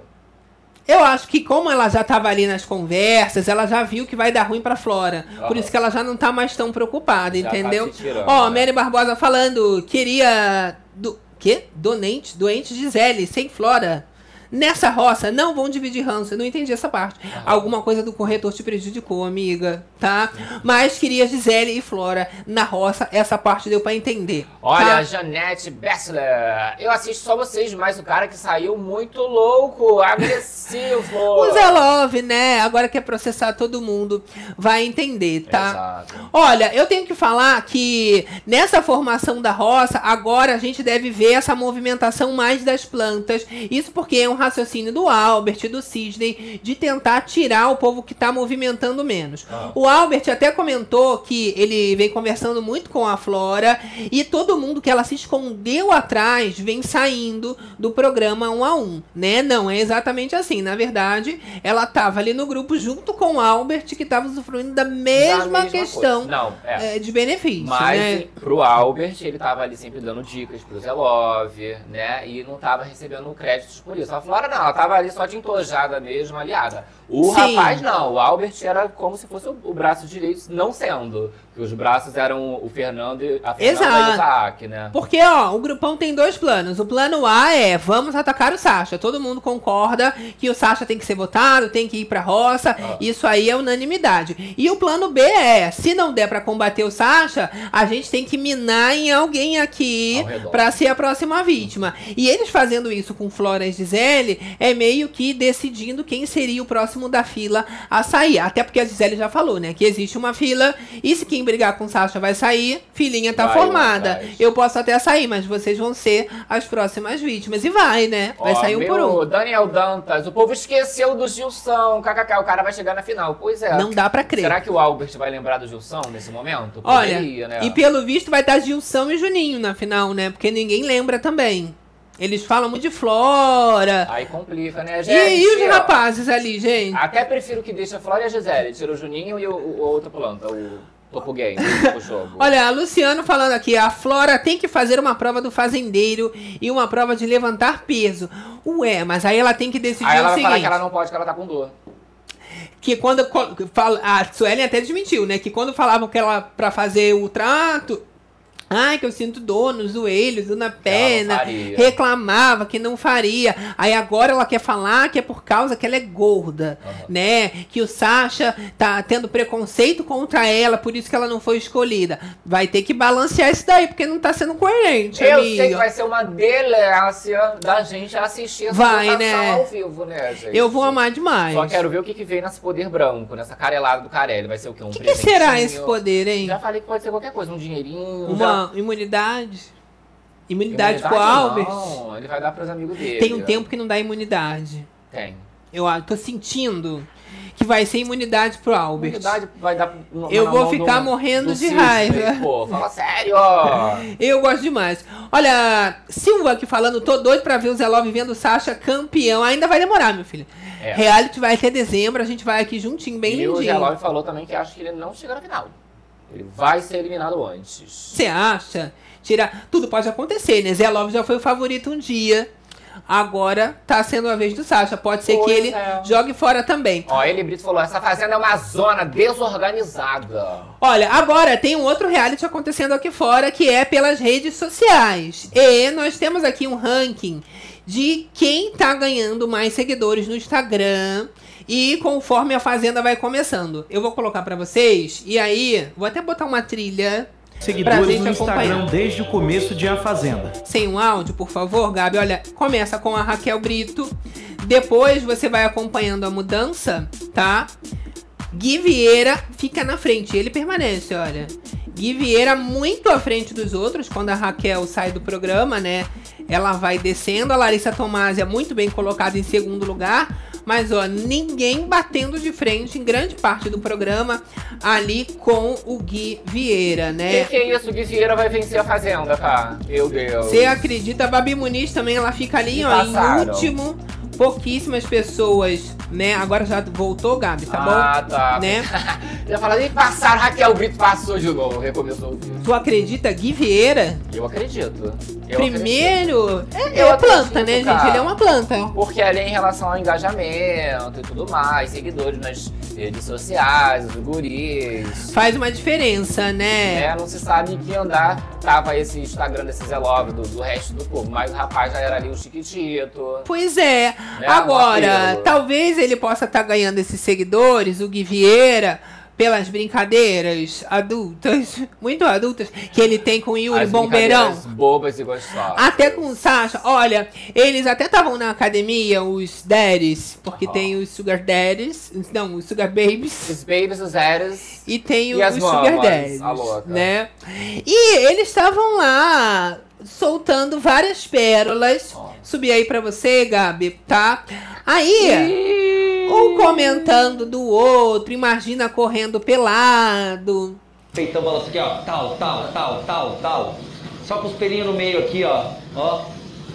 [SPEAKER 1] Eu acho que como ela já tava ali nas conversas, ela já viu que vai dar ruim pra Flora.
[SPEAKER 2] Uhum.
[SPEAKER 1] Por isso que ela já não tá mais tão preocupada,
[SPEAKER 2] Já tá
[SPEAKER 1] entendeu?
[SPEAKER 2] se tirando,
[SPEAKER 1] Ó,
[SPEAKER 2] né?
[SPEAKER 1] Mary Barbosa falando, queria... Do... Quê? Donente, doente Gisele, sem Flora. Nessa roça, não vão dividir ranço. Eu não entendi essa parte. Alguma coisa do corretor te prejudicou, amiga, tá? Mas queria Gisele e Flora na roça. Essa parte deu pra entender.
[SPEAKER 2] Olha,
[SPEAKER 1] tá?
[SPEAKER 2] Janete Bessler. Eu assisto só vocês, mas o cara que saiu muito louco, agressivo.
[SPEAKER 1] O Zé Love, né? Agora quer processar todo mundo. Vai entender, tá?
[SPEAKER 2] Exato.
[SPEAKER 1] Olha, eu tenho que falar que nessa formação da roça, agora a gente deve ver essa movimentação mais das plantas. Isso porque é um raciocínio do Albert e do Sidney de tentar tirar o povo que tá movimentando menos.
[SPEAKER 2] Ah.
[SPEAKER 1] O Albert até comentou que ele vem conversando muito com a Flora e todo mundo que ela se escondeu atrás vem saindo do programa um a um, né? Não é exatamente assim. Na verdade, ela tava ali no grupo junto com o Albert, que tava usufruindo da mesma,
[SPEAKER 2] Da mesma
[SPEAKER 1] questão
[SPEAKER 2] coisa. Não, é.
[SPEAKER 1] é, de benefício,
[SPEAKER 2] Mas
[SPEAKER 1] né?
[SPEAKER 2] pro Albert, ele tava ali sempre dando dicas pro Zé Love, né? E não tava recebendo créditos por isso. A Flora não, ela tava ali só de entojada mesmo, aliada. O
[SPEAKER 1] Sim.
[SPEAKER 2] rapaz não, o Albert era como se fosse o, o braço direito, não sendo. Que os braços eram o Fernando e a Fernanda
[SPEAKER 1] Exato.
[SPEAKER 2] e o Isaac, né?
[SPEAKER 1] Porque, ó, o grupão tem dois planos. O plano A é, vamos atacar o Sacha. Todo mundo concorda que o Sacha tem que ser votado, tem que ir pra roça.
[SPEAKER 2] Ah.
[SPEAKER 1] Isso aí é unanimidade. E o plano B é, se não der pra combater o Sacha, a gente tem que minar em alguém aqui
[SPEAKER 2] Ao redor.
[SPEAKER 1] pra ser a próxima vítima. E eles fazendo isso com Flora e Gisele, é meio que decidindo quem seria o próximo da fila a sair. Até porque a Gisele já falou, né, que existe uma fila e se quem brigar com o Sacha vai sair, filhinha tá
[SPEAKER 2] Vai,
[SPEAKER 1] formada.
[SPEAKER 2] vai.
[SPEAKER 1] Eu posso até sair, mas vocês vão ser as próximas vítimas. E vai, né? Vai
[SPEAKER 2] Ó,
[SPEAKER 1] sair um
[SPEAKER 2] meu
[SPEAKER 1] por um.
[SPEAKER 2] Daniel Dantas, o povo esqueceu do Gilson, kkk, o cara vai chegar na final. Pois é.
[SPEAKER 1] Não dá pra crer.
[SPEAKER 2] Será que o Albert vai lembrar do Gilson nesse momento?
[SPEAKER 1] Olha,
[SPEAKER 2] Poderia, né?
[SPEAKER 1] e pelo visto vai estar Gilson e Juninho na final, né? Porque ninguém lembra também. Eles falam muito de Flora.
[SPEAKER 2] Aí complica, né,
[SPEAKER 1] E,
[SPEAKER 2] gente?
[SPEAKER 1] e os
[SPEAKER 2] Ó,
[SPEAKER 1] rapazes ali, gente?
[SPEAKER 2] Até prefiro que deixe a Flora e a Gisele. Tira o Juninho e o, o, o outro planta, o Topo Game, o jogo.
[SPEAKER 1] Olha, Luciano falando aqui, a Flora tem que fazer uma prova do fazendeiro e uma prova de levantar peso. Ué, mas aí ela tem que decidir
[SPEAKER 2] Aí ela
[SPEAKER 1] o
[SPEAKER 2] vai falar
[SPEAKER 1] seguinte.
[SPEAKER 2] que ela não pode, que ela tá com dor.
[SPEAKER 1] Que quando co- fala, a Suelen até desmentiu, né? Que quando falavam que ela pra fazer o trato, ai, que eu sinto dor nos joelhos, dor na perna,
[SPEAKER 2] faria.
[SPEAKER 1] reclamava que não faria. Aí agora ela quer falar que é por causa que ela é gorda, né? Que o Sacha tá tendo preconceito contra ela, por isso que ela não foi escolhida. Vai ter que balancear isso daí, porque não tá sendo coerente,
[SPEAKER 2] Eu
[SPEAKER 1] amiga.
[SPEAKER 2] sei que vai ser uma delícia da gente assistir essa
[SPEAKER 1] Vai,
[SPEAKER 2] votação
[SPEAKER 1] né?
[SPEAKER 2] ao vivo, né, gente?
[SPEAKER 1] Eu vou amar demais.
[SPEAKER 2] Só quero ver o que, que vem nesse poder branco, nessa carelada do Carelli. Vai ser o quê? Um
[SPEAKER 1] O que, que
[SPEAKER 2] presentinho?
[SPEAKER 1] será esse poder, hein?
[SPEAKER 2] Já falei que pode ser qualquer coisa, um dinheirinho.
[SPEAKER 1] Uma
[SPEAKER 2] já...
[SPEAKER 1] imunidade? Imunidade,
[SPEAKER 2] Imunidade
[SPEAKER 1] pro Albert?
[SPEAKER 2] Não, ele vai dar pros amigos dele.
[SPEAKER 1] Tem um tempo que não dá imunidade.
[SPEAKER 2] Tem.
[SPEAKER 1] Eu ah, tô sentindo que vai ser imunidade pro Albert.
[SPEAKER 2] Imunidade vai dar... no-
[SPEAKER 1] Eu
[SPEAKER 2] na
[SPEAKER 1] vou
[SPEAKER 2] mão
[SPEAKER 1] ficar
[SPEAKER 2] do-
[SPEAKER 1] morrendo
[SPEAKER 2] do
[SPEAKER 1] de
[SPEAKER 2] Sidney,
[SPEAKER 1] raiva.
[SPEAKER 2] Pô, fala sério, ó.
[SPEAKER 1] Eu gosto demais. Olha, Silva aqui falando, tô doido pra ver o Zé Love vendo o Sacha campeão. Ainda vai demorar, meu filho.
[SPEAKER 2] É.
[SPEAKER 1] Reality vai até dezembro, a gente vai aqui juntinho, bem
[SPEAKER 2] E o Zé
[SPEAKER 1] lindinho.
[SPEAKER 2] Love falou também que acha que ele não chega na final. Ele vai ser eliminado antes.
[SPEAKER 1] Você acha? Tira... Tudo pode acontecer, né? Zé Love já foi o favorito um dia. agora tá sendo a vez do Sasha. Pode ser
[SPEAKER 2] Pois
[SPEAKER 1] que ele
[SPEAKER 2] é.
[SPEAKER 1] jogue fora também.
[SPEAKER 2] Ó, ele Brito falou, essa fazenda é uma zona desorganizada.
[SPEAKER 1] Olha, agora tem um outro reality acontecendo aqui fora, que é pelas redes sociais. E nós temos aqui um ranking de quem tá ganhando mais seguidores no Instagram. E conforme a fazenda vai começando. Eu vou colocar pra vocês, e aí vou até botar uma trilha
[SPEAKER 10] seguidores no Instagram desde o começo de A Fazenda.
[SPEAKER 1] Sem um áudio, por favor, Gabi. Olha, começa com a Raquel Brito. Depois você vai acompanhando a mudança, tá? Gui Vieira fica na frente. Ele permanece, olha. Gui Vieira muito à frente dos outros. Quando a Raquel sai do programa, né? Ela vai descendo. A Larissa Tomásia muito bem colocada em segundo lugar. Mas, ó, ninguém batendo de frente em grande parte do programa ali com o Gui Vieira, né?
[SPEAKER 2] Que que é isso? O Gui Vieira vai vencer a Fazenda, cara. Meu Deus.
[SPEAKER 1] Você acredita? A Babi Muniz também, ela fica ali,
[SPEAKER 2] E
[SPEAKER 1] ó,
[SPEAKER 2] passaram.
[SPEAKER 1] em último. Pouquíssimas pessoas, né? Agora já voltou, Gabi, tá bom?
[SPEAKER 2] Ah, tá.
[SPEAKER 1] Né?
[SPEAKER 2] Já falando, e passaram, Raquel Brito passou de novo, recomeçou o vídeo.
[SPEAKER 1] Tu acredita, Gui Vieira?
[SPEAKER 2] Eu acredito. Eu
[SPEAKER 1] Primeiro,
[SPEAKER 2] acredito.
[SPEAKER 1] é,
[SPEAKER 2] Eu
[SPEAKER 1] é planta,
[SPEAKER 2] acredito,
[SPEAKER 1] né, gente?
[SPEAKER 2] cara.
[SPEAKER 1] Ele é uma planta.
[SPEAKER 2] Porque ali é em relação ao engajamento e tudo mais, seguidores nas redes sociais, os guris.
[SPEAKER 1] Faz uma diferença, né?
[SPEAKER 2] É, não se sabe em que andar tava esse Instagram desse Zé Love do, do resto do povo. Mas o rapaz já era ali o Chiquitito.
[SPEAKER 1] Pois é.
[SPEAKER 2] É,
[SPEAKER 1] Agora,
[SPEAKER 2] apelo.
[SPEAKER 1] talvez ele possa estar ganhando esses seguidores, o Gui Vieira, pelas brincadeiras adultas, muito adultas, que ele tem com o Yuri
[SPEAKER 2] As
[SPEAKER 1] Bombeirão.
[SPEAKER 2] brincadeiras bobas e gostosas.
[SPEAKER 1] Até com o Sasha. Olha, eles até estavam na academia, os daddies, porque
[SPEAKER 2] Oh.
[SPEAKER 1] tem os sugar daddies, não, os sugar babies.
[SPEAKER 2] Os babies, os eras.
[SPEAKER 1] E tem
[SPEAKER 2] E
[SPEAKER 1] os
[SPEAKER 2] as
[SPEAKER 1] sugar
[SPEAKER 2] mamas,
[SPEAKER 1] daddies,
[SPEAKER 2] a louca.
[SPEAKER 1] né? E eles estavam lá soltando várias pérolas.
[SPEAKER 2] Oh.
[SPEAKER 1] Subi aí pra você, Gabi, tá? Aí, um comentando do outro, imagina correndo pelado.
[SPEAKER 11] Peitão balança aqui, ó. Tal, tal, tal, tal, tal. Só com os pelinhos no meio aqui, ó. Ó.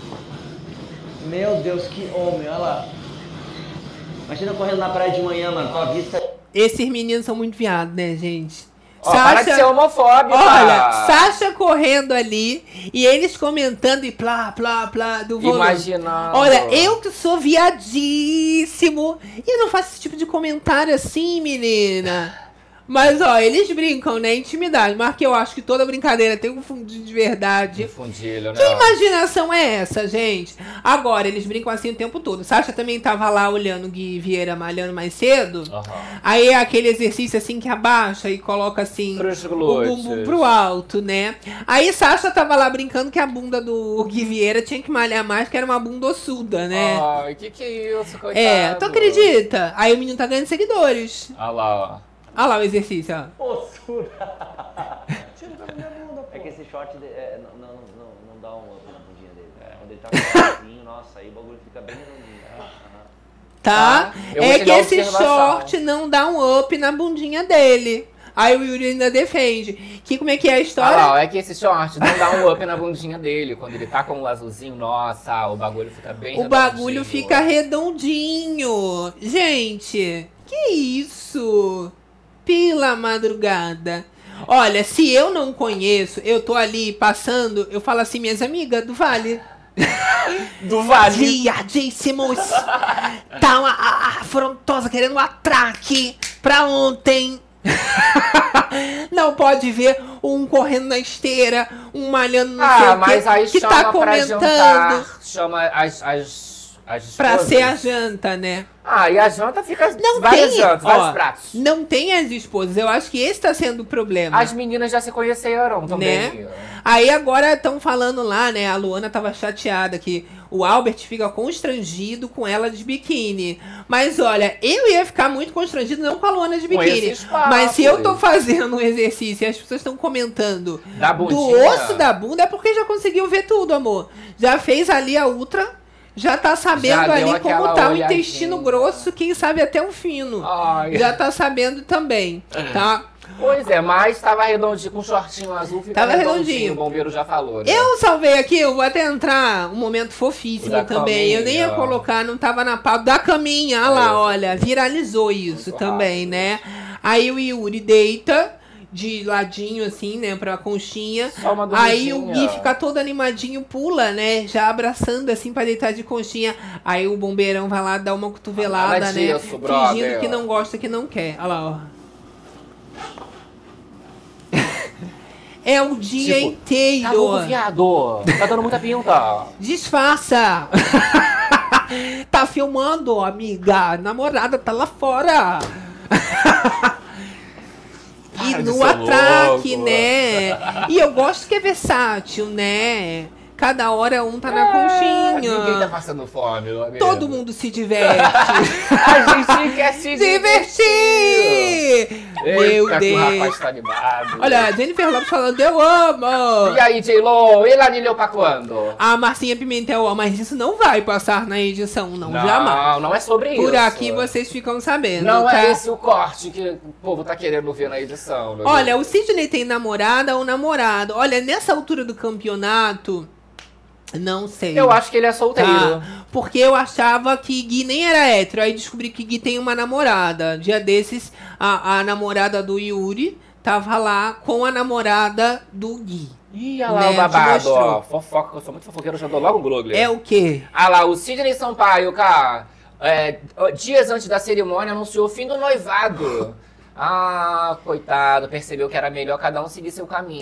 [SPEAKER 7] Meu Deus, que homem, olha lá.
[SPEAKER 11] Imagina correndo na praia de manhã, mano. Com a vista.
[SPEAKER 1] Esses meninos são muito viados, né, gente?
[SPEAKER 2] Ó, para de ser homofóbica.
[SPEAKER 1] Olha, Sasha correndo ali e eles comentando e plá, plá, plá do volume.
[SPEAKER 2] Imaginando.
[SPEAKER 1] Olha, eu que sou viadíssimo e eu não faço esse tipo de comentário assim, menina. Mas, ó, eles brincam, né? Intimidade. Mas que eu acho que toda brincadeira tem um fundinho de verdade.
[SPEAKER 2] Fundilho, né?
[SPEAKER 1] Que imaginação é essa, gente? Agora, eles brincam assim o tempo todo. Sasha também tava lá olhando o Gui Vieira malhando mais cedo.
[SPEAKER 2] Uhum.
[SPEAKER 1] Aí é aquele exercício assim que abaixa e coloca assim
[SPEAKER 2] Pros
[SPEAKER 1] o
[SPEAKER 2] glúteos.
[SPEAKER 1] bumbum pro alto, né? Aí Sasha tava lá brincando que a bunda do Gui Vieira tinha que malhar mais, que era uma bunda ossuda, né?
[SPEAKER 2] Ai, que que é isso, coitado?
[SPEAKER 1] É, tu acredita? Aí o menino tá ganhando seguidores.
[SPEAKER 2] Olha lá, ó.
[SPEAKER 1] Olha lá o exercício, ó.
[SPEAKER 11] Ossura. É que esse short de- é, não, não, não, não dá um up na bundinha dele. É. Quando ele tá com o shortinho, nossa, aí o bagulho fica bem redondinho. Aham.
[SPEAKER 1] Tá?
[SPEAKER 2] eu vou
[SPEAKER 1] É
[SPEAKER 2] te
[SPEAKER 1] que
[SPEAKER 2] dar
[SPEAKER 1] esse
[SPEAKER 2] observação.
[SPEAKER 1] short não dá um up na bundinha dele. Aí o Yuri ainda defende. Que como é que é a
[SPEAKER 2] Olha
[SPEAKER 1] história?
[SPEAKER 2] lá, ó, é que esse short não dá um up na bundinha dele. Quando ele tá com o azulzinho, nossa, o bagulho fica bem
[SPEAKER 1] O bagulho
[SPEAKER 2] redondinho.
[SPEAKER 1] fica redondinho. Gente, que isso? Pela madrugada. Olha, se eu não conheço, eu tô ali passando, eu falo assim, minhas amigas do Vale.
[SPEAKER 2] Do Vale.
[SPEAKER 1] Viadíssimos. Tá uma a- afrontosa querendo um atraque pra ontem. Não pode ver um correndo na esteira, um malhando no
[SPEAKER 2] Ah,
[SPEAKER 1] sei
[SPEAKER 2] mas
[SPEAKER 1] o
[SPEAKER 2] aí
[SPEAKER 1] quê, que
[SPEAKER 2] chama
[SPEAKER 1] tá
[SPEAKER 2] pra
[SPEAKER 1] comentando.
[SPEAKER 2] jantar, chama as, as, as
[SPEAKER 1] Pra
[SPEAKER 2] esposas.
[SPEAKER 1] ser a janta, né?
[SPEAKER 2] Ah, e a janta fica
[SPEAKER 1] Não
[SPEAKER 2] várias
[SPEAKER 1] tem,
[SPEAKER 2] jantas,
[SPEAKER 1] ó,
[SPEAKER 2] vários pratos.
[SPEAKER 1] não tem as esposas. Eu acho que esse tá sendo o problema.
[SPEAKER 2] As meninas já se conheceram também.
[SPEAKER 1] Né? Aí agora estão falando lá, né? A Luana tava chateada que o Albert fica constrangido com ela de biquíni. Mas olha, eu ia ficar muito constrangido não com a Luana de
[SPEAKER 2] Com
[SPEAKER 1] biquíni.
[SPEAKER 2] esses papos.
[SPEAKER 1] Mas se eu tô fazendo um exercício e as pessoas estão comentando
[SPEAKER 2] Da
[SPEAKER 1] do
[SPEAKER 2] bundinha.
[SPEAKER 1] osso da bunda, é porque já conseguiu ver tudo, amor. Já fez ali a ultra. Já tá sabendo
[SPEAKER 2] Já deu
[SPEAKER 1] ali como
[SPEAKER 2] aquela
[SPEAKER 1] tá o
[SPEAKER 2] olhadinha.
[SPEAKER 1] intestino grosso, quem sabe até o fino.
[SPEAKER 2] Ai.
[SPEAKER 1] Já tá sabendo também, tá?
[SPEAKER 2] Pois é, mas tava redondinho, com um shortinho azul, fica
[SPEAKER 1] Tava
[SPEAKER 2] redondinho,
[SPEAKER 1] redondinho.
[SPEAKER 2] o bombeiro já falou, né?
[SPEAKER 1] Eu salvei aqui, eu vou até entrar um momento fofíssimo
[SPEAKER 2] Da
[SPEAKER 1] também. Eu nem ia
[SPEAKER 2] caminha.
[SPEAKER 1] colocar, não tava na pauta da caminha. Olha lá, olha, viralizou isso também, né? Aí o Yuri deita de ladinho, assim, né, pra conchinha.
[SPEAKER 2] Só uma
[SPEAKER 1] Aí o
[SPEAKER 2] dormidinha.
[SPEAKER 1] Gui fica todo animadinho, pula, né, já abraçando, assim, pra deitar de conchinha. Aí o bombeirão vai lá dar uma cotovelada,
[SPEAKER 2] Nada
[SPEAKER 1] né,
[SPEAKER 2] disso, brother.
[SPEAKER 1] fingindo que não gosta, que não quer. Olha lá, ó. É o dia
[SPEAKER 2] Tipo,
[SPEAKER 1] inteiro.
[SPEAKER 2] Tá louco, viado. Tá dando muita pinta.
[SPEAKER 1] Disfarça. Tá filmando, amiga. Namorada tá lá fora. E
[SPEAKER 2] Para de
[SPEAKER 1] no
[SPEAKER 2] ser
[SPEAKER 1] atraque,
[SPEAKER 2] louco.
[SPEAKER 1] né? E eu gosto que é versátil, né? Cada hora um tá na conchinha.
[SPEAKER 2] Ninguém tá passando fome, meu amigo.
[SPEAKER 1] Todo mundo se diverte.
[SPEAKER 2] A gente quer se
[SPEAKER 1] divertir. Meu
[SPEAKER 2] Eita, que o
[SPEAKER 1] Deus.
[SPEAKER 2] rapaz tá animado.
[SPEAKER 1] Olha, a Jennifer Lopez falando, eu amo.
[SPEAKER 2] E aí, J-Lo? E Lanilho pra quando?
[SPEAKER 1] A Marcinha Pimentel, ó, mas isso não vai passar na edição, não,
[SPEAKER 2] Não,
[SPEAKER 1] jamais.
[SPEAKER 2] não é sobre isso.
[SPEAKER 1] Por aqui vocês ficam sabendo,
[SPEAKER 2] Não
[SPEAKER 1] tá?
[SPEAKER 2] é esse o corte que o povo tá querendo ver na edição. Meu
[SPEAKER 1] Olha,
[SPEAKER 2] Deus.
[SPEAKER 1] o Sidney tem namorada ou namorado. Olha, nessa altura do campeonato, não sei.
[SPEAKER 2] Eu acho que ele é solteiro.
[SPEAKER 1] Tá? Porque eu achava que Gui nem era hétero. Aí descobri que Gui tem uma namorada. Dia desses, a, a namorada do Yuri tava lá com a namorada do Gui.
[SPEAKER 2] Ih, olha lá
[SPEAKER 1] né?
[SPEAKER 2] o babado,
[SPEAKER 1] Mostrou.
[SPEAKER 2] ó. Fofoca, eu sou muito fofoqueiro, eu já dou logo o Globo.
[SPEAKER 1] É o quê?
[SPEAKER 2] Ah lá, o Sidney Sampaio, cara, é, dias antes da cerimônia, anunciou o fim do noivado. Ah, coitado, percebeu que era melhor cada um seguir seu caminho.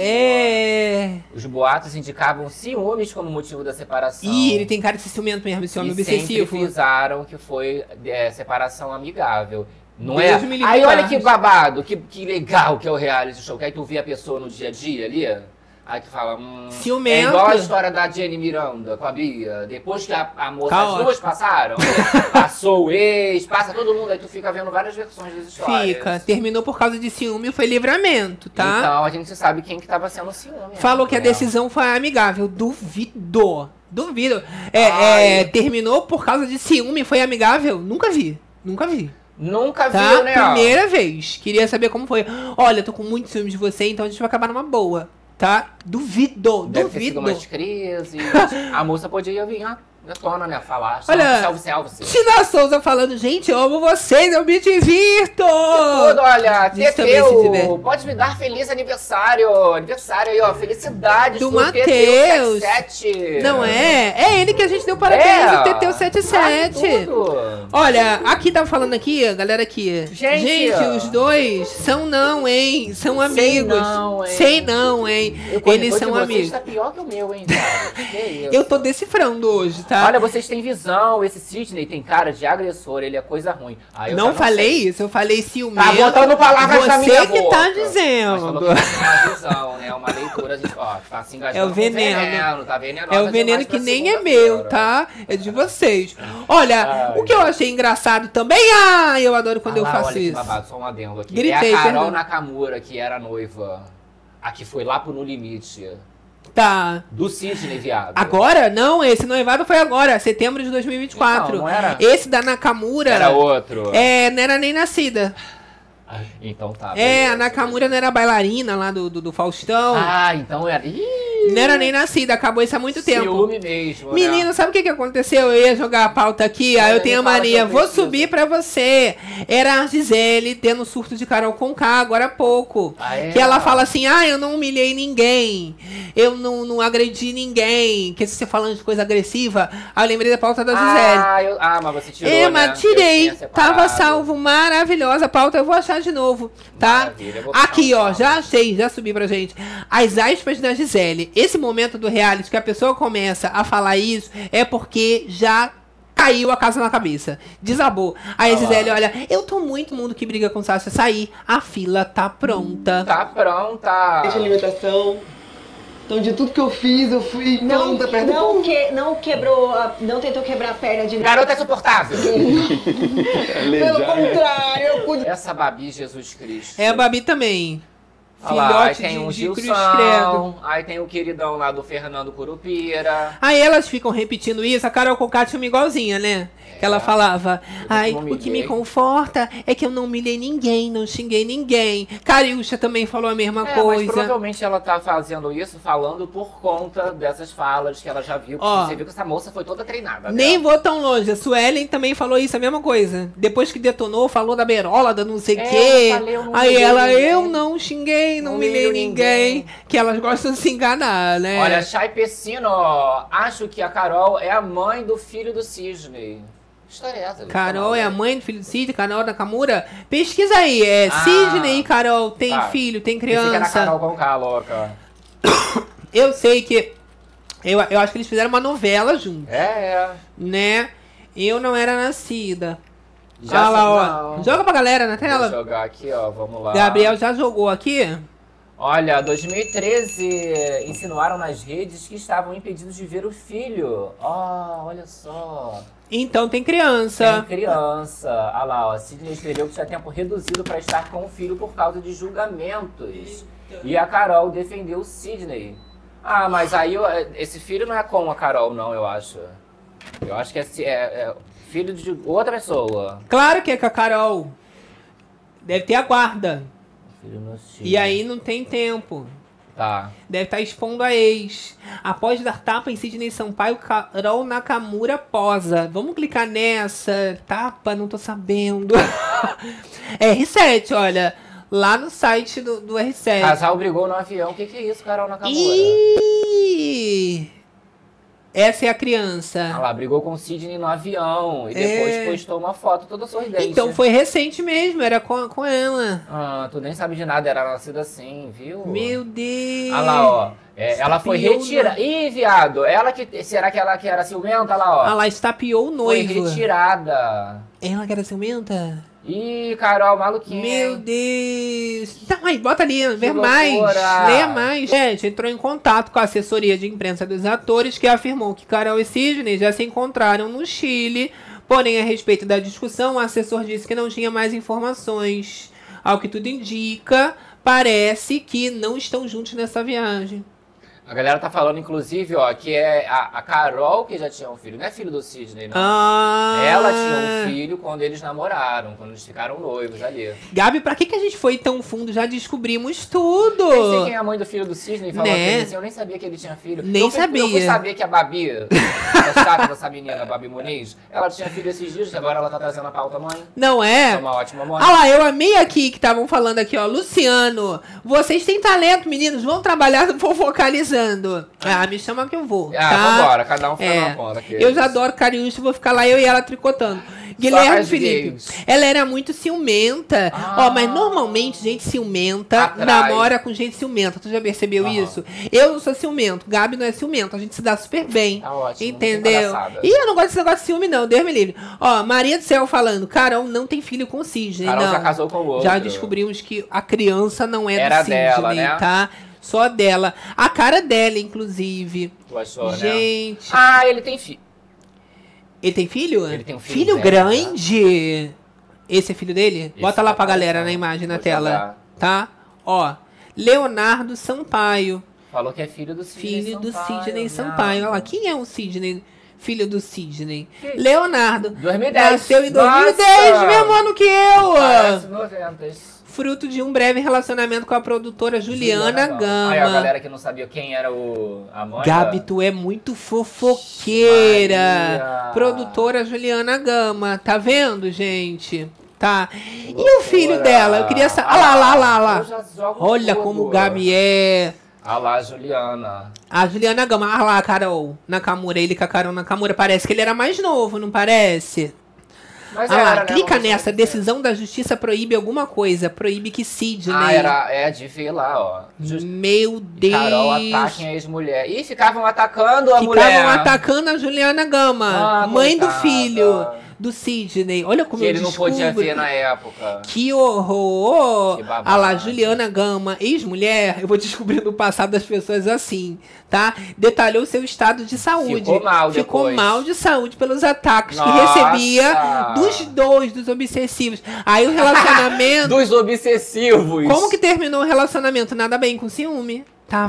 [SPEAKER 1] É.
[SPEAKER 2] Os boatos indicavam ciúmes como motivo da separação.
[SPEAKER 1] Ih, ele tem cara de ser ciumento mesmo, esse homem
[SPEAKER 2] E sempre
[SPEAKER 1] obsessivo.
[SPEAKER 2] frisaram que foi é, separação amigável. Não
[SPEAKER 1] Deus
[SPEAKER 2] é?
[SPEAKER 1] me livre
[SPEAKER 2] Aí olha
[SPEAKER 1] guarde.
[SPEAKER 2] que babado, que, que legal que é o reality show. Que aí tu vê a pessoa no dia a dia ali, aí tu fala, hum,
[SPEAKER 1] Ciumento.
[SPEAKER 2] é igual a história da Jenny Miranda com a Bia. Depois que a, a moça,
[SPEAKER 1] Tá
[SPEAKER 2] as duas passaram, passou o ex, passa todo mundo, aí tu fica vendo várias versões das histórias.
[SPEAKER 1] Fica. Terminou por causa de ciúme e foi livramento, tá?
[SPEAKER 2] Então a gente sabe quem que tava sendo ciúme.
[SPEAKER 1] Falou que a
[SPEAKER 2] né?
[SPEAKER 1] decisão foi amigável. Duvido. Duvido. É,
[SPEAKER 2] Ai.
[SPEAKER 1] é, terminou por causa de ciúme, foi amigável? Nunca vi. Nunca vi.
[SPEAKER 2] Nunca
[SPEAKER 1] Tá?
[SPEAKER 2] viu, né? ó?
[SPEAKER 1] Primeira vez. Queria saber como foi. Olha, tô com muito ciúme de você, então a gente vai acabar numa boa. Tá? Duvido.
[SPEAKER 2] Deve ter sido
[SPEAKER 1] duvido.
[SPEAKER 2] umas crises. A moça podia vir, ó, na tona, né? Falar.
[SPEAKER 1] Olha,
[SPEAKER 2] Salve, salve, salve.
[SPEAKER 1] Tina Souza falando, gente, eu amo vocês, eu me divirto!
[SPEAKER 2] Tudo, olha,
[SPEAKER 1] A gente também se
[SPEAKER 2] Teteu,
[SPEAKER 1] diverte.
[SPEAKER 2] pode me dar feliz aniversário. Aniversário aí, ó. Felicidades
[SPEAKER 1] Do
[SPEAKER 2] pro
[SPEAKER 1] Matheus.
[SPEAKER 2] Teteu setenta e sete.
[SPEAKER 1] Não é? É ele que a gente deu parabéns,
[SPEAKER 2] É.
[SPEAKER 1] o Teteu setenta e sete.
[SPEAKER 2] Ai, tudo.
[SPEAKER 1] Olha, aqui tá falando aqui, a galera aqui.
[SPEAKER 2] Gente.
[SPEAKER 1] os dois são não, hein? São
[SPEAKER 2] Sei
[SPEAKER 1] amigos.
[SPEAKER 2] não, hein?
[SPEAKER 1] Sei não, hein?
[SPEAKER 2] Eu, quando
[SPEAKER 1] Eles
[SPEAKER 2] depois
[SPEAKER 1] são
[SPEAKER 2] de vocês,
[SPEAKER 1] amigos.
[SPEAKER 2] tá pior que o meu, hein, cara? Que isso?
[SPEAKER 1] Eu tô decifrando hoje, tá?
[SPEAKER 2] Olha, vocês têm visão. Esse Sidney tem cara de agressor, ele é coisa ruim. Aí eu já
[SPEAKER 1] não falei
[SPEAKER 2] sei.
[SPEAKER 1] isso, eu falei ciumento.
[SPEAKER 2] Tá botando palavras
[SPEAKER 1] Você
[SPEAKER 2] na minha boca.
[SPEAKER 1] que tá
[SPEAKER 2] Mas
[SPEAKER 1] dizendo.
[SPEAKER 2] falou que tem uma visão, né? Uma leitura, a gente, ó, tá se engajando
[SPEAKER 1] É o
[SPEAKER 2] com
[SPEAKER 1] veneno.
[SPEAKER 2] tá venenosa
[SPEAKER 1] É o veneno
[SPEAKER 2] demais
[SPEAKER 1] que
[SPEAKER 2] pra
[SPEAKER 1] nem é
[SPEAKER 2] segunda-feira.
[SPEAKER 1] meu, tá? É de vocês. Olha,
[SPEAKER 2] Ai,
[SPEAKER 1] o que eu achei engraçado também, ah, eu adoro quando
[SPEAKER 2] Ah
[SPEAKER 1] eu
[SPEAKER 2] lá,
[SPEAKER 1] faço
[SPEAKER 2] olha que
[SPEAKER 1] isso.
[SPEAKER 2] babado, só um adendo aqui.
[SPEAKER 1] Gritei,
[SPEAKER 2] é a Carol
[SPEAKER 1] perdão.
[SPEAKER 2] Nakamura, que era noiva, a que foi lá pro No Limite,
[SPEAKER 1] Tá.
[SPEAKER 2] do Sidney, viado.
[SPEAKER 1] Agora? Não, esse noivado foi agora, setembro de dois mil e vinte e quatro.
[SPEAKER 2] Não, não era?
[SPEAKER 1] Esse da Nakamura.
[SPEAKER 2] Era outro.
[SPEAKER 1] É, não era nem nascida.
[SPEAKER 2] Então tá.
[SPEAKER 1] É,
[SPEAKER 2] beleza.
[SPEAKER 1] a Nakamura não era bailarina lá do, do, do Faustão.
[SPEAKER 2] Ah, então era. Ih,
[SPEAKER 1] Não era nem nascida, acabou isso há muito tempo.
[SPEAKER 2] ciúme mesmo,
[SPEAKER 1] Menino,
[SPEAKER 2] né?
[SPEAKER 1] sabe o que, que aconteceu? Eu ia jogar a pauta aqui, aí
[SPEAKER 2] É,
[SPEAKER 1] eu tenho a
[SPEAKER 2] me fala
[SPEAKER 1] mania,
[SPEAKER 2] que eu
[SPEAKER 1] vou
[SPEAKER 2] preciso.
[SPEAKER 1] subir pra você. Era a Gisele tendo surto de Carol Conká agora há pouco.
[SPEAKER 2] Ah, é?
[SPEAKER 1] Que ela fala assim, ah, eu não humilhei ninguém, eu não, não agredi ninguém. Que se você falando de coisa agressiva, aí eu lembrei da pauta da Gisele.
[SPEAKER 2] Ah, eu, ah, mas você tirou,
[SPEAKER 1] É,
[SPEAKER 2] né?
[SPEAKER 1] mas
[SPEAKER 2] Eu
[SPEAKER 1] tirei.
[SPEAKER 2] tinha separado.
[SPEAKER 1] Tava salvo, maravilhosa a pauta. Eu vou achar de novo, tá?
[SPEAKER 2] Maravilha, eu vou puxar
[SPEAKER 1] Aqui,
[SPEAKER 2] um
[SPEAKER 1] ó,
[SPEAKER 2] salve.
[SPEAKER 1] já achei, já subi pra gente. As aspas da Gisele. Esse momento do reality que a pessoa começa a falar isso é porque já caiu a casa na cabeça. Desabou. Aí a
[SPEAKER 2] Ah lá.
[SPEAKER 1] Gisele, olha, eu tô muito mundo que briga com Sasha sair. A fila tá pronta.
[SPEAKER 2] Tá pronta.
[SPEAKER 12] de alimentação. Então, de tudo que eu fiz, eu fui
[SPEAKER 13] Não,
[SPEAKER 12] pronta perto
[SPEAKER 13] não, que, não quebrou, a- não tentou quebrar a perna de
[SPEAKER 2] Garota é suportável.
[SPEAKER 12] Pelo contrário, eu pude.
[SPEAKER 2] Essa Babi Jesus Cristo.
[SPEAKER 1] É a Babi também.
[SPEAKER 2] Olha lá, aí
[SPEAKER 1] Filhote
[SPEAKER 2] tem
[SPEAKER 1] de,
[SPEAKER 2] o
[SPEAKER 1] de Cruz Credo.
[SPEAKER 2] Gilson, aí tem o queridão lá do Fernando Curupira.
[SPEAKER 1] Aí elas ficam repetindo isso. A Carol Conká tinha uma igualzinha, né? Que ela falava, ai,
[SPEAKER 2] não
[SPEAKER 1] o que me
[SPEAKER 2] humilhei."
[SPEAKER 1] conforta é que eu não humilhei ninguém, não xinguei ninguém. Cariúcha também falou a mesma
[SPEAKER 2] É, mas
[SPEAKER 1] coisa.
[SPEAKER 2] provavelmente ela tá fazendo isso falando por conta dessas falas que ela já viu.
[SPEAKER 1] Ó.
[SPEAKER 2] Você viu que essa moça foi toda treinada.
[SPEAKER 1] Nem
[SPEAKER 2] né?
[SPEAKER 1] vou tão longe. A Suelen também falou isso, a mesma coisa. Depois que detonou, falou da berola, da não sei o
[SPEAKER 2] É,
[SPEAKER 1] quê.
[SPEAKER 2] eu falei, eu não
[SPEAKER 1] Aí
[SPEAKER 2] humilhei
[SPEAKER 1] ela,
[SPEAKER 2] ninguém.
[SPEAKER 1] eu não xinguei ninguém, não, não humilhei ninguém. ninguém. Que elas gostam de se enganar, né?
[SPEAKER 2] Olha, Chay Pessino, acho que a Carol é a mãe do filho do Sidney. Que história é essa?
[SPEAKER 1] Carol é a mãe do filho do Sidney, Carol Nakamura? Pesquisa aí, é ah, Sidney e Carol tem tá. filho, tem criança.
[SPEAKER 2] Esse que era Carol com K, louca.
[SPEAKER 1] Eu sei que, eu, eu acho que eles fizeram uma novela juntos.
[SPEAKER 2] É, é.
[SPEAKER 1] Né? Eu não era nascida. Já ah lá, ó. Joga pra galera na tela.
[SPEAKER 2] Vou jogar aqui, ó, vamos lá.
[SPEAKER 1] Gabriel já jogou aqui?
[SPEAKER 2] Olha, dois mil e treze insinuaram nas redes que estavam impedidos de ver o filho. Ó, oh, olha só.
[SPEAKER 1] Então tem criança.
[SPEAKER 2] Tem criança. Olha lá, ó. Sidney escreveu que tinha tempo reduzido para estar com o filho por causa de julgamentos. E a Carol defendeu o Sidney. Ah, mas aí eu, esse filho não é com a Carol, não, eu acho. Eu acho que é, é, é filho de outra pessoa.
[SPEAKER 1] Claro que é com a Carol. Deve ter a guarda. Filho no e aí não tem tempo.
[SPEAKER 2] Tá.
[SPEAKER 1] Deve estar expondo a ex. Após dar tapa em Sidney Sampaio, Carol Nakamura posa. Vamos clicar nessa. Tapa, não tô sabendo. R sete, olha. Lá no site do, do R sete.
[SPEAKER 2] Casal brigou no avião. O que, que é isso, Carol Nakamura?
[SPEAKER 1] Ih! Essa é a criança.
[SPEAKER 2] Ah lá, brigou com o Sidney no avião. E depois é. postou uma foto toda sorridente.
[SPEAKER 1] Então foi recente mesmo, era com, com ela.
[SPEAKER 2] Ah, tu nem sabe de nada, era nascida assim, viu?
[SPEAKER 1] Meu Deus.
[SPEAKER 2] Ah lá, ó. É, ela foi retirada. Ih, viado, ela que. Será que ela que era ciumenta? Ah lá, ó.
[SPEAKER 1] Ah lá, estapeou o noivo.
[SPEAKER 2] Foi retirada.
[SPEAKER 1] Ela que era ciumenta?
[SPEAKER 2] Ih, Carol, maluquinha.
[SPEAKER 1] Meu Deus. Tá, mas bota ali, ver mais. Leia mais. Gente, entrou em contato com a assessoria de imprensa dos atores, que afirmou que Carol e Sidney já se encontraram no Chile. Porém, a respeito da discussão, o assessor disse que não tinha mais informações. Ao que tudo indica, parece que não estão juntos nessa viagem.
[SPEAKER 2] A galera tá falando, inclusive, ó, que é a, a Carol que já tinha um filho. Não é filho do Sidney, não.
[SPEAKER 1] Ah.
[SPEAKER 2] Ela tinha um filho quando eles namoraram, quando eles ficaram noivos ali.
[SPEAKER 1] Gabi, pra que, que a gente foi tão fundo? Já descobrimos tudo.
[SPEAKER 2] Nem sei quem é a mãe do filho do Sidney. Falou né? assim, eu nem sabia que ele tinha filho.
[SPEAKER 1] Nem
[SPEAKER 2] eu fui,
[SPEAKER 1] sabia.
[SPEAKER 2] Eu fui saber que a Babi, a chata dessa menina, a Babi Muniz, ela tinha filho esses dias, agora ela tá trazendo a pauta mãe.
[SPEAKER 1] Não é?
[SPEAKER 2] É uma ótima mãe.
[SPEAKER 1] Ah lá, eu amei aqui que estavam falando aqui, ó. Luciano, vocês têm talento, meninos, vão trabalhar fofocalizando. Ah, me chama que eu vou.
[SPEAKER 2] Ah,
[SPEAKER 1] tá?
[SPEAKER 2] vambora, cada um fica é. na conta. Aqui.
[SPEAKER 1] Eu já adoro Cariúcho, vou ficar lá eu e ela tricotando. Guilherme Felipe, gays. Ela era muito ciumenta. Ah. Ó, mas normalmente gente ciumenta Atrai. namora com gente ciumenta. Tu já percebeu uhum. isso? Eu não sou ciumento, Gabi não é ciumento. A gente se dá super bem.
[SPEAKER 2] Tá ótimo.
[SPEAKER 1] Entendeu? Ih, eu não gosto desse negócio de ciúme, não. Deus me livre. Ó, Maria do Céu falando, Carol não tem filho com o Sidney.
[SPEAKER 2] Carol
[SPEAKER 1] não.
[SPEAKER 2] já casou com o outro.
[SPEAKER 1] Já descobrimos que a criança não é
[SPEAKER 2] era
[SPEAKER 1] do Sidney,
[SPEAKER 2] dela, né?
[SPEAKER 1] tá? Só dela. A cara dela, inclusive.
[SPEAKER 2] Tu achou,
[SPEAKER 1] gente.
[SPEAKER 2] Né? Ah, ele tem filho.
[SPEAKER 1] Ele tem filho?
[SPEAKER 2] Ele tem um filho.
[SPEAKER 1] Filho
[SPEAKER 2] velho,
[SPEAKER 1] grande. Tá? Esse é filho dele?
[SPEAKER 2] Esse
[SPEAKER 1] Bota lá pra
[SPEAKER 2] tá
[SPEAKER 1] galera
[SPEAKER 2] tá.
[SPEAKER 1] na imagem, na
[SPEAKER 2] Vou
[SPEAKER 1] tela.
[SPEAKER 2] jogar.
[SPEAKER 1] Tá? Ó. Leonardo Sampaio.
[SPEAKER 2] Falou que é filho do Sidney
[SPEAKER 1] Filho
[SPEAKER 2] Sampaio.
[SPEAKER 1] do Sidney Sampaio. Olha lá. Quem é o Sidney? Filho do Sidney. Sim. Leonardo.
[SPEAKER 2] dois mil e dez.
[SPEAKER 1] Nasceu em dois mil e dez, Nossa. mesmo ano que eu.
[SPEAKER 2] Parece noventa.
[SPEAKER 1] Fruto de um breve relacionamento com a produtora Juliana, Juliana Gama.
[SPEAKER 2] Aí a galera que não sabia quem era o, a mãe.
[SPEAKER 1] Gabi, tu é muito fofoqueira. Maria. Produtora Juliana Gama. Tá vendo, gente? Tá. E o filho dela? Eu queria saber. Ah lá, lá, lá, lá. Olha tudo. Como o Gabi é.
[SPEAKER 2] Ah lá, Juliana.
[SPEAKER 1] A Juliana Gama. Ah lá, Carol Nakamura. Ele com a Carol Nakamura. Parece que ele era mais novo, não parece? Mas ah, era, lá, né? Clica nessa, decisão da justiça proíbe alguma coisa, proíbe que Sidney...
[SPEAKER 2] Ah, era, é de ver lá, ó.
[SPEAKER 1] Just... Meu Deus!
[SPEAKER 2] Carol ataquem a ex-mulher. Ih, ficavam atacando a
[SPEAKER 1] ficavam
[SPEAKER 2] mulher.
[SPEAKER 1] Ficavam atacando a Juliana Gama, ah, mãe coitada. do filho do Sidney. Olha como
[SPEAKER 2] que
[SPEAKER 1] eu
[SPEAKER 2] ele
[SPEAKER 1] descubro.
[SPEAKER 2] não podia ver na época.
[SPEAKER 1] Que horror! Que ah lá, Juliana Gama, ex-mulher, eu vou descobrindo o passado das pessoas assim, tá? Detalhou seu estado de saúde.
[SPEAKER 2] Ficou mal
[SPEAKER 1] Ficou
[SPEAKER 2] depois.
[SPEAKER 1] mal de saúde pelos ataques
[SPEAKER 2] Nossa.
[SPEAKER 1] que recebia dos dois, dos obsessivos. Aí o relacionamento...
[SPEAKER 2] dos obsessivos.
[SPEAKER 1] Como que terminou o relacionamento? Nada bem, com ciúme. Tá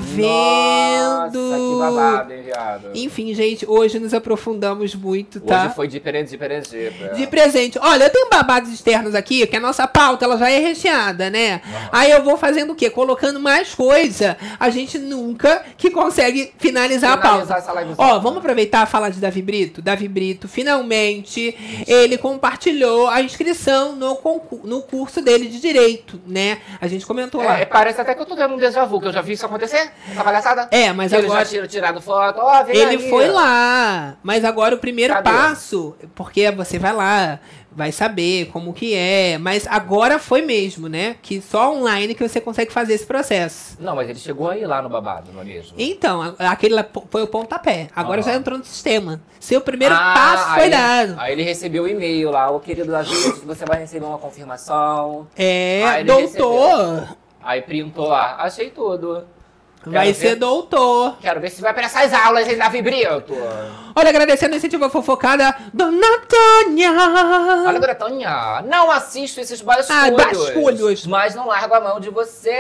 [SPEAKER 1] vendo?
[SPEAKER 2] Nossa, que babado, hein, viado?
[SPEAKER 1] Enfim, gente, hoje nos aprofundamos muito, tá?
[SPEAKER 2] Hoje foi de presente, de presente.
[SPEAKER 1] De presente. Olha, eu tenho babados externos aqui, que a nossa pauta, ela já é recheada, né? Uhum. Aí eu vou fazendo o quê? Colocando mais coisa. A gente nunca que consegue finalizar, finalizar a pauta. Ó, vamos aproveitar e falar de Davi Brito? Davi Brito, finalmente, ele compartilhou a inscrição no, concurso, no curso dele de Direito, né? A gente comentou
[SPEAKER 2] é,
[SPEAKER 1] lá.
[SPEAKER 2] Parece até que eu tô tendo um déjà vu, que eu já vi isso acontecer. Essa palhaçada?
[SPEAKER 1] É, mas
[SPEAKER 2] ele
[SPEAKER 1] agora...
[SPEAKER 2] já tira, tirado foto, ó, vem
[SPEAKER 1] Ele
[SPEAKER 2] aí.
[SPEAKER 1] foi lá, mas agora o primeiro
[SPEAKER 2] Cadê?
[SPEAKER 1] passo, porque você vai lá, vai saber como que é, mas agora foi mesmo, né? Que só online que você consegue fazer esse processo.
[SPEAKER 2] Não, mas ele chegou aí lá no babado, não é mesmo?
[SPEAKER 1] Então, aquele lá foi o pontapé, agora
[SPEAKER 2] uhum.
[SPEAKER 1] já entrou no sistema. Seu primeiro
[SPEAKER 2] ah,
[SPEAKER 1] passo foi
[SPEAKER 2] aí,
[SPEAKER 1] dado.
[SPEAKER 2] Aí ele recebeu o e-mail lá, o querido Davi, você vai receber uma confirmação.
[SPEAKER 1] É, doutor.
[SPEAKER 2] Recebeu. Aí printou lá, achei tudo.
[SPEAKER 1] Vai
[SPEAKER 2] Quero
[SPEAKER 1] ser
[SPEAKER 2] ver,
[SPEAKER 1] doutor.
[SPEAKER 2] Quero ver se vai para essas aulas em Davi Brito.
[SPEAKER 1] Olha, agradecendo a iniciativa fofocada, Dona Tônia.
[SPEAKER 2] Olha, Dona Tônia, não assisto esses basculhos.
[SPEAKER 1] Ah, basculhos.
[SPEAKER 2] Mas não largo a mão de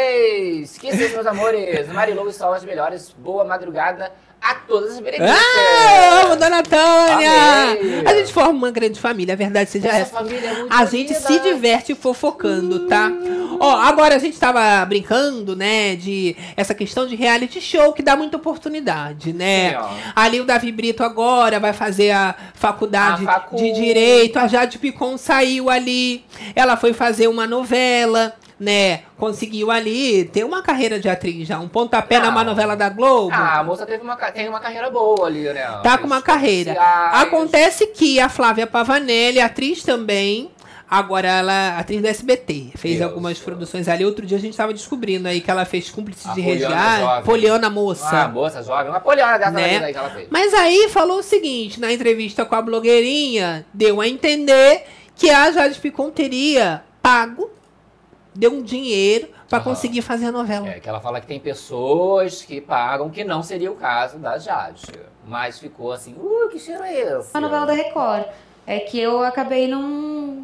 [SPEAKER 2] vocês. Que seus meus amores. Marilou e Sol, as melhores. Boa madrugada a todas as bereguices.
[SPEAKER 1] Ah, amo, Dona Tônia. Amei. A gente forma uma grande família, a verdade seja essa.
[SPEAKER 2] Essa família é muito
[SPEAKER 1] A gente
[SPEAKER 2] vida.
[SPEAKER 1] se diverte fofocando, tá? Ó, agora a gente tava brincando, né, de essa questão de reality show que dá muita oportunidade, né?
[SPEAKER 2] Sim,
[SPEAKER 1] ali o Davi Brito agora vai fazer a faculdade
[SPEAKER 2] a facu...
[SPEAKER 1] de Direito. A Jade Picon saiu ali. Ela foi fazer uma novela, né? Conseguiu ali ter uma carreira de atriz já, um pontapé ah. numa novela da Globo.
[SPEAKER 2] Ah, a moça teve uma, tem uma carreira boa ali, né?
[SPEAKER 1] Tá com uma carreira.
[SPEAKER 2] Sociais.
[SPEAKER 1] Acontece que a Flávia Pavanelli, atriz também, agora ela é atriz da S B T, fez Deus algumas Deus. produções ali. Outro dia a gente tava descobrindo aí que ela fez Cúmplices de Resgate. Poliana Moça.
[SPEAKER 2] Ah, moça jovem, uma Poliana dessa
[SPEAKER 1] né?
[SPEAKER 2] aí que ela fez.
[SPEAKER 1] Mas aí falou o seguinte, na entrevista com a blogueirinha, deu a entender que a Jade Picon teria pago, deu um dinheiro pra uhum. conseguir fazer a novela.
[SPEAKER 2] É, que ela fala que tem pessoas que pagam, que não seria o caso da Jade. Mas ficou assim, uh, que cheiro é esse?
[SPEAKER 14] A novela da Record. É que eu acabei não...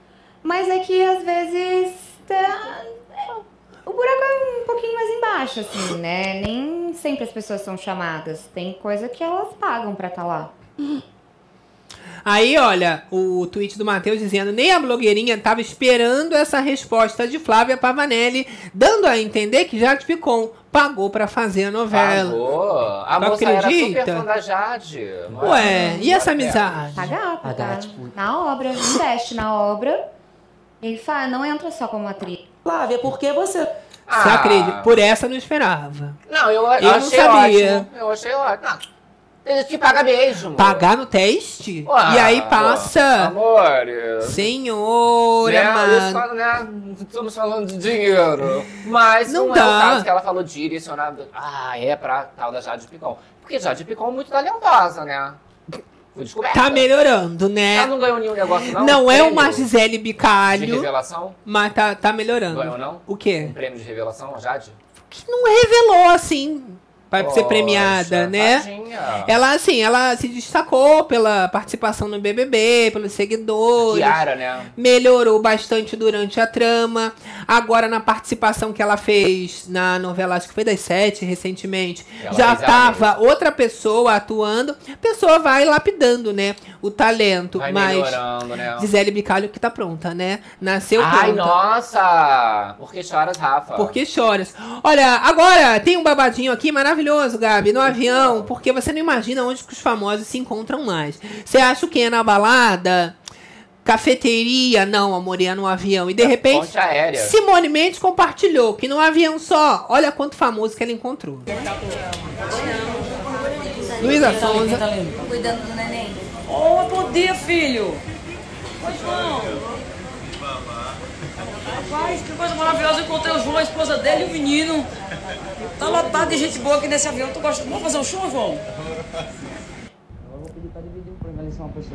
[SPEAKER 14] Mas é que às vezes... Tá... O buraco é um pouquinho mais embaixo, assim, né? Nem sempre as pessoas são chamadas. Tem coisa que elas pagam pra estar lá.
[SPEAKER 1] Aí, olha, o tweet do Matheus dizendo: nem a blogueirinha tava esperando essa resposta de Flávia Pavanelli, dando a entender que Jade Picon pagou pra fazer a novela.
[SPEAKER 2] Pagou. A
[SPEAKER 1] tu
[SPEAKER 2] moça
[SPEAKER 1] acredita?
[SPEAKER 2] era super fã da Jade.
[SPEAKER 1] Ué, e essa amizade?
[SPEAKER 14] Pagar, pagar. Tipo... Na obra, investe na obra. Ele fala, não entra só como atriz.
[SPEAKER 15] Flávia, por que você...
[SPEAKER 1] Ah. Você acredita? Por essa eu não esperava.
[SPEAKER 2] Não, eu,
[SPEAKER 1] eu
[SPEAKER 2] eu
[SPEAKER 1] não sabia.
[SPEAKER 2] Ótimo. Eu achei ótimo. Não. Tem gente que paga mesmo.
[SPEAKER 1] Pagar no teste?
[SPEAKER 2] Ué,
[SPEAKER 1] e aí passa.
[SPEAKER 2] Amor.
[SPEAKER 1] Senhora,
[SPEAKER 2] né,
[SPEAKER 1] mano.
[SPEAKER 2] Falo, né, estamos falando de dinheiro. Mas não, não
[SPEAKER 1] dá.
[SPEAKER 2] é o caso que ela falou direcionado. Ah, é pra tal da Jade Picon. Porque Jade Picon é muito talentosa, né? Foi descoberta.
[SPEAKER 1] Tá melhorando, né?
[SPEAKER 2] Ela não ganhou nenhum negócio, não?
[SPEAKER 1] Não
[SPEAKER 2] um
[SPEAKER 1] é uma Gisele Bicalho.
[SPEAKER 2] De revelação?
[SPEAKER 1] Mas tá, tá melhorando.
[SPEAKER 2] Ganhou, não?
[SPEAKER 1] O quê?
[SPEAKER 2] Um prêmio de revelação, a Jade?
[SPEAKER 1] Que não revelou, assim... Pra ser premiada, né?
[SPEAKER 2] Tadinha.
[SPEAKER 1] Ela, assim, ela se destacou pela participação no B B B, pelos seguidores.
[SPEAKER 2] Kiara, né?
[SPEAKER 1] Melhorou bastante durante a trama. Agora, na participação que ela fez na novela, acho que foi das sete, recentemente, ela já tava outra pessoa atuando. A pessoa vai lapidando, né? O talento.
[SPEAKER 2] Vai
[SPEAKER 1] mas
[SPEAKER 2] melhorando, né?
[SPEAKER 1] Gisele Bicalho que tá pronta, né? Nasceu pronta.
[SPEAKER 2] Ai, nossa! Por que choras, Rafa?
[SPEAKER 1] Por que choras? Olha, agora tem um babadinho aqui maravilhoso. Maravilhoso, Gabi, no avião, porque você não imagina onde que os famosos se encontram mais. Você acha que é na balada, cafeteria? Não, amor, é no avião. E de repente,
[SPEAKER 2] ponte aérea.
[SPEAKER 1] Simone Mendes compartilhou que no avião só, olha quanto famoso que ela encontrou. Luísa Sonza.
[SPEAKER 16] Cuidando do neném.
[SPEAKER 15] Oh, bom dia, filho. Pois não. Rapaz, que coisa maravilhosa. Eu encontrei o João, a esposa dele e o menino. Tá lotado de gente boa aqui nesse avião. Tu gosta? Vamos fazer um show, João? Eu vou pedir pra dividir um prêmio ali, só uma pessoa.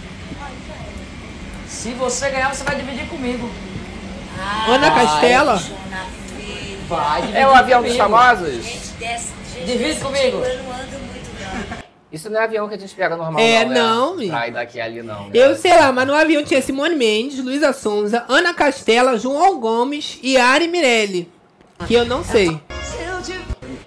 [SPEAKER 15] Se você ganhar, você vai dividir comigo.
[SPEAKER 1] Ah, Ana Castela.
[SPEAKER 2] Vai dividir. É o avião comigo. Dos famosos?
[SPEAKER 15] Divide comigo.
[SPEAKER 16] Eu não ando muito, não.
[SPEAKER 2] Isso não é avião que a gente pega normal,
[SPEAKER 1] é,
[SPEAKER 2] não,
[SPEAKER 1] né?
[SPEAKER 2] Não, pra ir daqui ali, não. Né?
[SPEAKER 1] Eu sei lá, mas no avião tinha Simone Mendes, Luísa Sonza, Ana Castela, João Gomes e Ari Mirelli. Que eu não sei.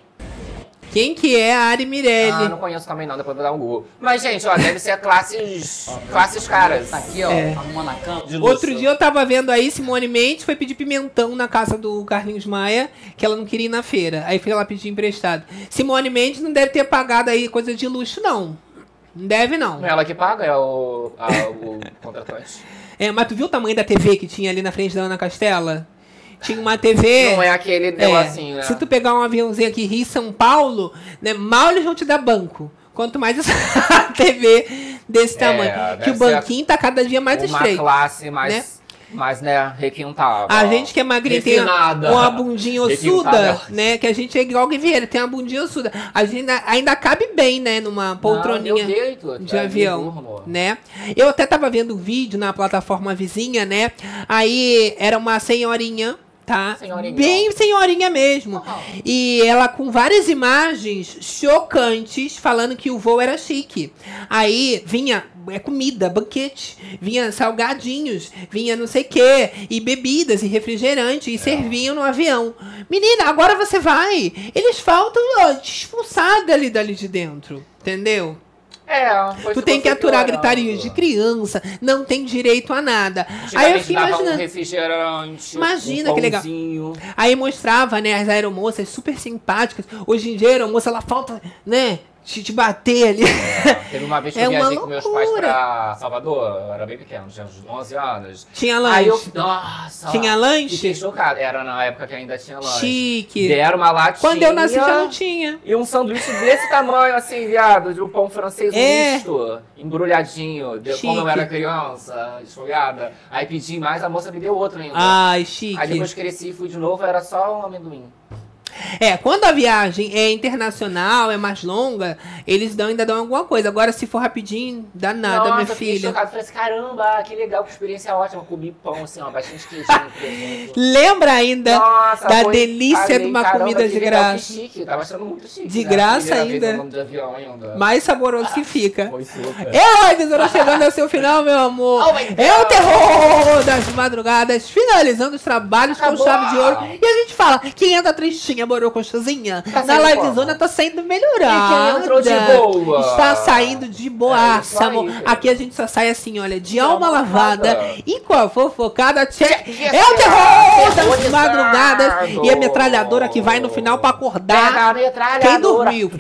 [SPEAKER 1] Quem que é a Ari Mirelli?
[SPEAKER 2] Ah, não conheço também não, depois vou dar um Google. Mas, gente, ó, deve ser classes, classes caras.
[SPEAKER 15] Tá aqui, ó,
[SPEAKER 1] É.
[SPEAKER 15] arrumando a cama. De
[SPEAKER 1] Outro dia eu tava vendo aí, Simone Mendes foi pedir pimentão na casa do Carlinhos Maia, que ela não queria ir na feira. Aí foi lá pedir emprestado. Simone Mendes não deve ter pagado aí coisa de luxo, não. Não deve, não.
[SPEAKER 2] Não é ela que paga, é o, a, o contratante.
[SPEAKER 1] É, mas tu viu o tamanho da T V que tinha ali na frente da Ana Castela? Tinha uma T V...
[SPEAKER 2] Não é aquele negocinho, né?
[SPEAKER 1] Se tu pegar um aviãozinho aqui, Rio São Paulo, né, mal eles vão te dar banco. Quanto mais essa T V desse tamanho.
[SPEAKER 2] deve
[SPEAKER 1] Que o
[SPEAKER 2] ser
[SPEAKER 1] banquinho tá cada dia mais
[SPEAKER 2] uma
[SPEAKER 1] estreito.
[SPEAKER 2] Uma classe mais...
[SPEAKER 1] Né?
[SPEAKER 2] Mas, né, requintada.
[SPEAKER 1] A gente que é magrinha tem
[SPEAKER 2] Refinada.
[SPEAKER 1] uma bundinha ossuda,
[SPEAKER 2] Requintada.
[SPEAKER 1] né? Que a gente é igual o Vieira, tem uma bundinha ossuda. A gente ainda, ainda cabe bem, né? Numa poltroninha
[SPEAKER 2] Não, deu jeito,
[SPEAKER 1] de
[SPEAKER 2] cara,
[SPEAKER 1] avião,
[SPEAKER 2] me durmo.
[SPEAKER 1] né? Eu até tava vendo um vídeo na plataforma vizinha, né? Aí era uma senhorinha, tá?
[SPEAKER 2] Senhorinha.
[SPEAKER 1] Bem senhorinha mesmo. E ela com várias imagens chocantes falando que o voo era chique. Aí vinha é comida, banquete, vinha salgadinhos, vinha não sei o quê, e bebidas, e refrigerante, e serviam no avião. Menina, agora você vai. Eles faltam ó, te expulsar dali, dali de dentro, entendeu?
[SPEAKER 2] É, foi
[SPEAKER 1] Tu
[SPEAKER 2] se
[SPEAKER 1] tem
[SPEAKER 2] você
[SPEAKER 1] que aturar
[SPEAKER 2] piorando.
[SPEAKER 1] gritarias de criança, não tem direito a nada. Aí eu
[SPEAKER 2] Antigamente
[SPEAKER 1] fiquei
[SPEAKER 2] dava
[SPEAKER 1] imaginando.
[SPEAKER 2] um refrigerante,
[SPEAKER 1] Imagina
[SPEAKER 2] um
[SPEAKER 1] que legal.
[SPEAKER 2] pãozinho.
[SPEAKER 1] Aí mostrava, né, as aeromoças super simpáticas. Hoje em dia, a aeromoça, ela falta, né, te, te bater ali.
[SPEAKER 2] Teve uma vez que
[SPEAKER 1] É
[SPEAKER 2] eu
[SPEAKER 1] uma
[SPEAKER 2] viajei com meus pais
[SPEAKER 1] loucura.
[SPEAKER 2] pra Salvador, eu era bem pequeno, tinha uns onze anos.
[SPEAKER 1] Tinha
[SPEAKER 2] Aí eu,
[SPEAKER 1] lanche?
[SPEAKER 2] nossa,
[SPEAKER 1] Tinha lanche?
[SPEAKER 2] Fiquei chocado. Era na época que ainda tinha lanche.
[SPEAKER 1] Chique.
[SPEAKER 2] Deram uma latinha.
[SPEAKER 1] Quando eu nasci já não tinha.
[SPEAKER 2] E um sanduíche desse tamanho, assim, viado, de um pão francês
[SPEAKER 1] É.
[SPEAKER 2] misto, embrulhadinho. Deu, como eu
[SPEAKER 1] Chique.
[SPEAKER 2] era criança, desfolgada. Aí pedi mais, a moça me deu outro ainda.
[SPEAKER 1] Ai, chique.
[SPEAKER 2] Aí depois cresci e fui de novo, era só um amendoim.
[SPEAKER 1] É, quando a viagem é internacional, é mais longa, eles dão, ainda dão alguma coisa. Agora, se for rapidinho, dá nada,
[SPEAKER 2] Nossa,
[SPEAKER 1] minha
[SPEAKER 2] eu fiquei
[SPEAKER 1] filha.
[SPEAKER 2] chocado. Falei assim, caramba, que legal, que experiência ótima. Comi pão, assim, ó, bastante queijinho, por exemplo.
[SPEAKER 1] Lembra ainda
[SPEAKER 2] Nossa,
[SPEAKER 1] da
[SPEAKER 2] foi-
[SPEAKER 1] delícia
[SPEAKER 2] falei,
[SPEAKER 1] de uma
[SPEAKER 2] caramba,
[SPEAKER 1] comida
[SPEAKER 2] que
[SPEAKER 1] de
[SPEAKER 2] legal,
[SPEAKER 1] graça?
[SPEAKER 2] Que chique, tava achando muito chique.
[SPEAKER 1] De
[SPEAKER 2] né?
[SPEAKER 1] graça
[SPEAKER 2] Primeira vez
[SPEAKER 1] ainda.
[SPEAKER 2] andando de avião ainda.
[SPEAKER 1] Mais saboroso que fica.
[SPEAKER 2] Foi super.
[SPEAKER 1] É, ó, tesoura chegando ao seu final, meu amor.
[SPEAKER 2] Oh my
[SPEAKER 1] É o
[SPEAKER 2] God.
[SPEAKER 1] terror das madrugadas, finalizando os trabalhos
[SPEAKER 2] Acabou.
[SPEAKER 1] com chave de ouro. E a gente fala, quem anda tristinha, borocochosinha,
[SPEAKER 2] Tá
[SPEAKER 1] na
[SPEAKER 2] saindo
[SPEAKER 1] livezona tá saindo melhorada.
[SPEAKER 2] E quem entrou de boa?
[SPEAKER 1] Está saindo de
[SPEAKER 2] É
[SPEAKER 1] boaça,
[SPEAKER 2] isso aí,
[SPEAKER 1] amor.
[SPEAKER 2] filho.
[SPEAKER 1] Aqui a gente só sai assim, olha, de alma
[SPEAKER 2] alma
[SPEAKER 1] lavada
[SPEAKER 2] lavada.
[SPEAKER 1] e com a fofocada check.
[SPEAKER 2] Que- que
[SPEAKER 1] É o terror das
[SPEAKER 2] aterrorizado.
[SPEAKER 1] madrugadas e a metralhadora que vai no final pra acordar.
[SPEAKER 2] Pega a metralhadora.
[SPEAKER 1] Quem dormiu?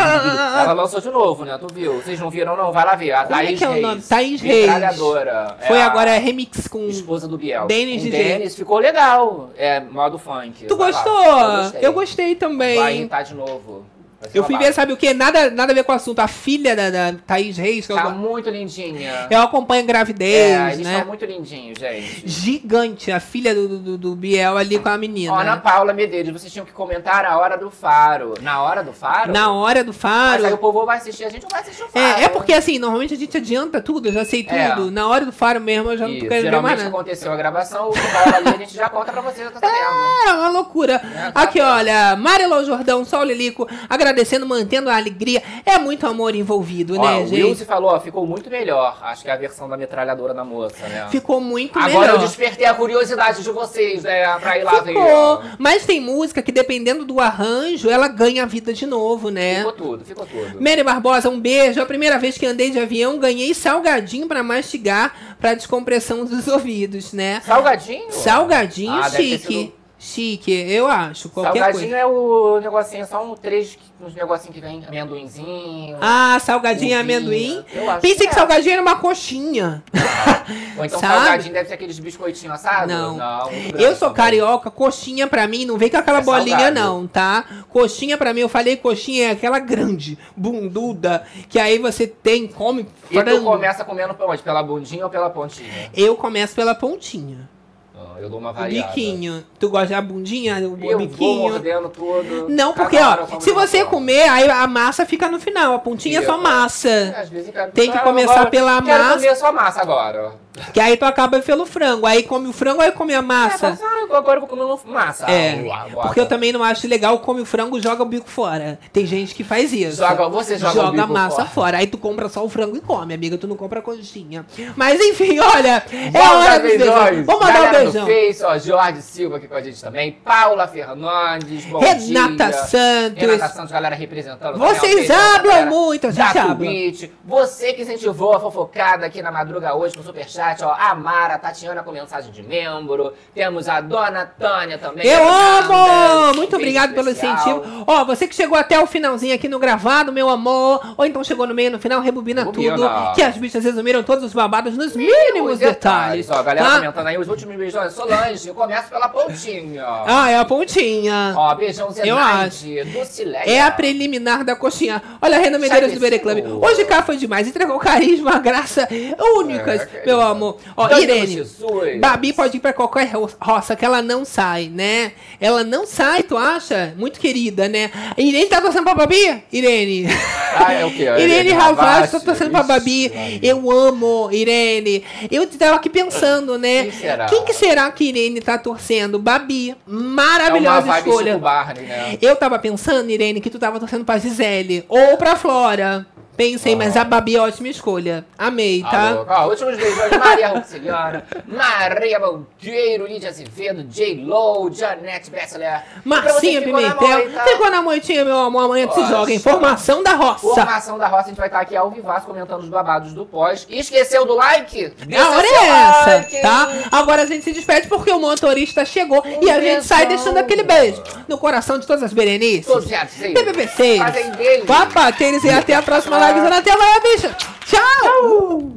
[SPEAKER 2] Ela lançou de novo, né? Tu viu? Vocês não viram, não? Vai lá ver. A
[SPEAKER 1] Como é
[SPEAKER 2] Thaís
[SPEAKER 1] que é o
[SPEAKER 2] Reis.
[SPEAKER 1] nome? Thaís Reis.
[SPEAKER 2] Metralhadora.
[SPEAKER 1] Foi
[SPEAKER 2] É a
[SPEAKER 1] agora remix com
[SPEAKER 2] esposa do Biel.
[SPEAKER 1] Denis
[SPEAKER 2] Com
[SPEAKER 1] D J.
[SPEAKER 2] Denis, ficou legal. É, modo funk.
[SPEAKER 1] Tu
[SPEAKER 2] Vai lá.
[SPEAKER 1] gostou?
[SPEAKER 2] Eu gostei.
[SPEAKER 1] Eu gostei também.
[SPEAKER 2] Vai irritar de novo. Vai ser
[SPEAKER 1] Eu
[SPEAKER 2] uma
[SPEAKER 1] fui ver,
[SPEAKER 2] barra.
[SPEAKER 1] sabe o quê? Nada, nada a ver com o assunto. A filha da, da Thaís Reis, que eu,
[SPEAKER 2] Tá muito lindinha.
[SPEAKER 1] eu acompanho gravidez,
[SPEAKER 2] É, eles
[SPEAKER 1] né?
[SPEAKER 2] são muito lindinhos, gente.
[SPEAKER 1] Gigante, a filha do, do, do Biel ali com a menina.
[SPEAKER 2] Ó, Ana Paula Medeiros, vocês tinham que comentar a hora do faro. Na hora do faro?
[SPEAKER 1] Na hora do faro.
[SPEAKER 2] Mas aí o povo vai assistir, a gente não vai assistir o faro.
[SPEAKER 1] É, é porque assim, normalmente a gente adianta tudo, eu já sei tudo.
[SPEAKER 2] É.
[SPEAKER 1] Na hora do faro mesmo, eu já não tô
[SPEAKER 2] Isso,
[SPEAKER 1] querendo ver mais
[SPEAKER 2] geralmente
[SPEAKER 1] nada.
[SPEAKER 2] aconteceu a gravação, o que rola ali a gente já conta pra vocês, já tá sabendo.
[SPEAKER 1] É uma loucura. Aqui, olha, Marilô Jordão, Sol Lilico, agradecendo, mantendo a alegria. É muito amor envolvido,
[SPEAKER 2] Ó,
[SPEAKER 1] né,
[SPEAKER 2] o
[SPEAKER 1] gente?
[SPEAKER 2] Wilson falou, ó, ficou muito melhor. Acho que é a versão da metralhadora da moça, né?
[SPEAKER 1] Ficou muito
[SPEAKER 2] Agora
[SPEAKER 1] melhor.
[SPEAKER 2] eu despertei a curiosidade de vocês, né? Pra ir lá ver.
[SPEAKER 1] Ficou. Mas tem música que, dependendo do arranjo, ela ganha a vida de novo, né?
[SPEAKER 2] Ficou tudo, ficou tudo.
[SPEAKER 1] Mary Barbosa, um beijo. A primeira vez que andei de avião, ganhei salgadinho pra mastigar, pra descompressão dos ouvidos, né?
[SPEAKER 2] Salgadinho?
[SPEAKER 1] Salgadinho
[SPEAKER 2] Ah, deve ter
[SPEAKER 1] chique.
[SPEAKER 2] sido-
[SPEAKER 1] Chique, eu acho. Qualquer
[SPEAKER 2] Salgadinho
[SPEAKER 1] coisa.
[SPEAKER 2] é o negocinho, só um três, uns negocinhos que vem, amendoinzinho.
[SPEAKER 1] Ah, salgadinho e
[SPEAKER 2] uvinha.
[SPEAKER 1] amendoim.
[SPEAKER 2] Eu acho
[SPEAKER 1] Pensei
[SPEAKER 2] que
[SPEAKER 1] que
[SPEAKER 2] é.
[SPEAKER 1] salgadinho era uma coxinha.
[SPEAKER 2] Ou então
[SPEAKER 1] Sabe?
[SPEAKER 2] salgadinho deve ser aqueles biscoitinhos assados?
[SPEAKER 1] Não.
[SPEAKER 2] Não, muito grande
[SPEAKER 1] Eu sou
[SPEAKER 2] também.
[SPEAKER 1] carioca, coxinha pra mim, não vem com aquela
[SPEAKER 2] É
[SPEAKER 1] bolinha
[SPEAKER 2] salgado.
[SPEAKER 1] não, tá? Coxinha pra mim, eu falei coxinha é aquela grande, bunduda, que aí você tem, come
[SPEAKER 2] E tu
[SPEAKER 1] frango.
[SPEAKER 2] começa comendo pra onde? Pela bundinha ou pela pontinha?
[SPEAKER 1] Eu começo pela pontinha.
[SPEAKER 2] Ah, eu dou uma
[SPEAKER 1] O
[SPEAKER 2] variada.
[SPEAKER 1] biquinho. Tu gosta da bundinha, o
[SPEAKER 2] Eu vou
[SPEAKER 1] biquinho?
[SPEAKER 2] mordendo tudo.
[SPEAKER 1] Não,
[SPEAKER 2] Cada
[SPEAKER 1] porque,
[SPEAKER 2] hora eu
[SPEAKER 1] ó,
[SPEAKER 2] como
[SPEAKER 1] se
[SPEAKER 2] de uma
[SPEAKER 1] você
[SPEAKER 2] forma.
[SPEAKER 1] comer, aí a massa fica no final. A pontinha é só
[SPEAKER 2] Fica.
[SPEAKER 1] massa.
[SPEAKER 2] Às vezes eu quero-
[SPEAKER 1] Tem que
[SPEAKER 2] Ah,
[SPEAKER 1] começar
[SPEAKER 2] agora
[SPEAKER 1] pela
[SPEAKER 2] Quero
[SPEAKER 1] massa.
[SPEAKER 2] comer só massa agora.
[SPEAKER 1] Que aí tu acaba pelo frango. Aí come o frango, aí come a massa.
[SPEAKER 2] É, agora eu vou comer massa.
[SPEAKER 1] É,
[SPEAKER 2] Ah, agora.
[SPEAKER 1] porque eu também não acho legal, come o frango e joga o bico fora. Tem gente que faz isso.
[SPEAKER 2] Joga, você joga,
[SPEAKER 1] joga
[SPEAKER 2] o bico
[SPEAKER 1] a massa fora.
[SPEAKER 2] fora.
[SPEAKER 1] Aí tu compra só o frango e come, amiga. Tu não compra a coxinha. Mas enfim, olha, é
[SPEAKER 2] Vamos
[SPEAKER 1] hora
[SPEAKER 2] dar
[SPEAKER 1] dos beijos.
[SPEAKER 2] beijões.
[SPEAKER 1] Vamos mandar um
[SPEAKER 2] Galera
[SPEAKER 1] beijão.
[SPEAKER 2] do Face, ó, Jorge Silva aqui com a gente também. Paula Fernandes, bom
[SPEAKER 1] Renata
[SPEAKER 2] dia.
[SPEAKER 1] Santos.
[SPEAKER 2] Renata Santos, galera representando.
[SPEAKER 1] Vocês hablam muito, a gente habla.
[SPEAKER 2] Twitch. Você que incentivou a fofocada aqui na madruga hoje com o superchat, ó. A Mara, Tatiana com mensagem de membro. Temos a Dona Tânia também.
[SPEAKER 1] Eu
[SPEAKER 2] Fernandes,
[SPEAKER 1] amo!
[SPEAKER 2] um
[SPEAKER 1] Muito
[SPEAKER 2] beijo
[SPEAKER 1] obrigado pelo
[SPEAKER 2] especial.
[SPEAKER 1] incentivo. Ó, você que chegou até o finalzinho aqui no gravado, meu amor, ou então chegou no meio, no final, rebobina,
[SPEAKER 2] Rebobina.
[SPEAKER 1] tudo, que as bichas resumiram todos os babados nos mínimos detalhes.
[SPEAKER 2] Ó, a galera
[SPEAKER 1] tá?
[SPEAKER 2] comentando aí os últimos beijões. Solange, eu começo pela pontinha.
[SPEAKER 1] Ah, é a pontinha.
[SPEAKER 2] Ó, beijão
[SPEAKER 1] Eu acho.
[SPEAKER 2] Zenaide, Dulcileia.
[SPEAKER 1] É a preliminar da coxinha. Olha a Rena Medeiros do Bere Club. Hoje cá foi demais. Entregou carisma, graça únicas,
[SPEAKER 2] É,
[SPEAKER 1] meu amor. Ó,
[SPEAKER 2] Danilo
[SPEAKER 1] Irene.
[SPEAKER 2] Jesus.
[SPEAKER 1] Babi pode ir pra qualquer ro- roça que ela não sai, né? Ela não sai, tu acha? Muito querida, né? Irene tá torcendo pra Babi? Irene.
[SPEAKER 2] Ah, é o quê? A
[SPEAKER 1] Irene
[SPEAKER 2] Irene
[SPEAKER 1] Ravaz
[SPEAKER 2] Ravaz,
[SPEAKER 1] tá torcendo pra
[SPEAKER 2] ixi,
[SPEAKER 1] Babi.
[SPEAKER 2] ai.
[SPEAKER 1] Eu amo Irene. Eu tava aqui pensando, né?
[SPEAKER 2] Quem será?
[SPEAKER 1] Quem que será que Irene tá torcendo? Babi.
[SPEAKER 2] É uma
[SPEAKER 1] Maravilhosa
[SPEAKER 2] vibe
[SPEAKER 1] escolha.
[SPEAKER 2] Chico Barney, né?
[SPEAKER 1] Eu tava pensando, Irene, que tu tava torcendo pra Gisele ou pra Flora. Pensei, mas a Babi é ótima escolha. Amei, tá?
[SPEAKER 2] Alô. Ó, últimos beijos, Maria Roxiliana, Maria Monteiro, Lídia Azevedo, J-Lo, Janete Bessler.
[SPEAKER 1] Marcinha Pimentel. Ficou na moitinha, meu amor. Amanhã tu se joga. Informação da roça.
[SPEAKER 2] Formação da Roça, a gente vai estar aqui ao vivaço comentando os babados do pós. Esqueceu do like?
[SPEAKER 1] A hora é essa, tá? Agora a gente se despede porque o motorista chegou e a gente sai deixando aquele beijo no coração de todas as Berenices.
[SPEAKER 2] Todos os
[SPEAKER 1] B B B seis.
[SPEAKER 2] Fazem dele.
[SPEAKER 1] Papateiros e até a próxima live. Até lá, bicha. Tchau.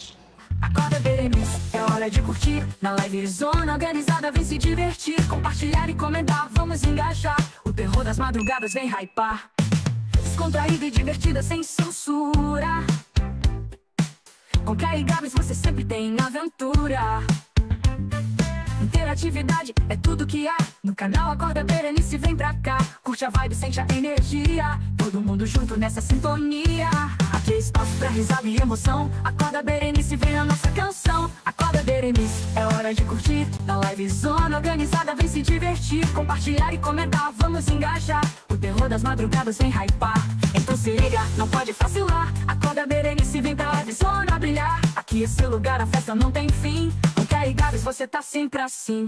[SPEAKER 17] Acorda, Berenice, é hora de curtir. Na live zona organizada, vem se divertir. Compartilhar e comentar, vamos engajar. O terror das madrugadas vem hypar. Descontraída e divertida, sem censura. Com Kai e Gabs você sempre tem aventura. Interatividade é tudo que há. No canal Acorda Berenice, vem pra cá. Curte a vibe, sente a energia. Todo mundo junto nessa sintonia. Aqui é espaço pra risada e emoção. Acorda Berenice, vem a nossa canção. Acorda Berenice, é hora de curtir. Na live zona organizada, vem se divertir. Compartilhar e comentar, vamos engajar. O terror das madrugadas vem hypar. Então se liga, não pode vacilar. Acorda Berenice, vem pra live zona brilhar. Aqui esse lugar, a festa não tem fim. Com Kai e Gabs você tá sempre assim.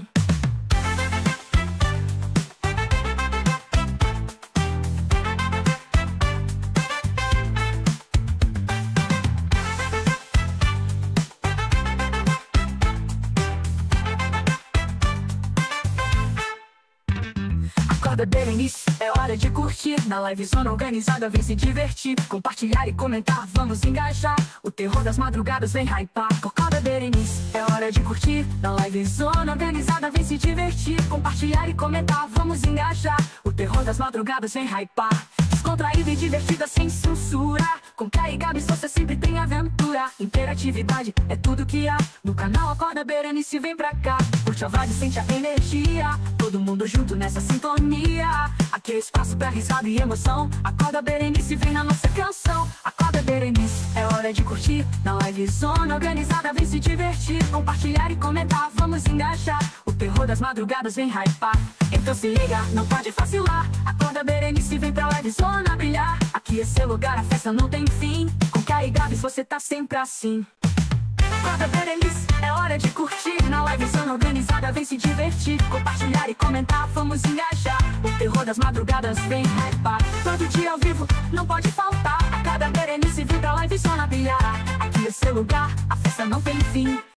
[SPEAKER 17] Acorda Berenice, é hora de curtir. Na live zona organizada, vem se divertir. Compartilhar e comentar, vamos engajar. O terror das madrugadas vem hypar. Acorda Berenice, é hora de curtir. Na live zona organizada, vem se divertir. Compartilhar e comentar, vamos engajar. O terror das madrugadas vem hypar. Descontraída e divertida, sem censura. Com Kai e Gabs você sempre tem aventura. Interatividade é tudo que há. No canal Acorda Berenice, vem pra cá. Curte a vibe, sente a energia. Todo mundo junto nessa sintonia. Aqui é espaço pra risada e emoção. Acorda Berenice, vem na nossa canção. Acorda Berenice, é hora de curtir. Na live zona organizada, vem se divertir. Compartilhar e comentar, vamos engajar. O terror das madrugadas vem hypar. Então se liga, não pode vacilar. Acorda Berenice, vem pra live zona brilhar. Aqui esse lugar, a festa não tem fim. Com Kai e Gabs você tá sempre assim. Acorda Berenice, é hora de curtir. Na live zona organizada, vem se divertir. Compartilhar e comentar, vamos engajar. O terror das madrugadas vem hypar. Todo dia ao vivo, não pode faltar. Acorda Berenice, vem pra live zona brilhar. Aqui esse lugar, a festa não tem fim.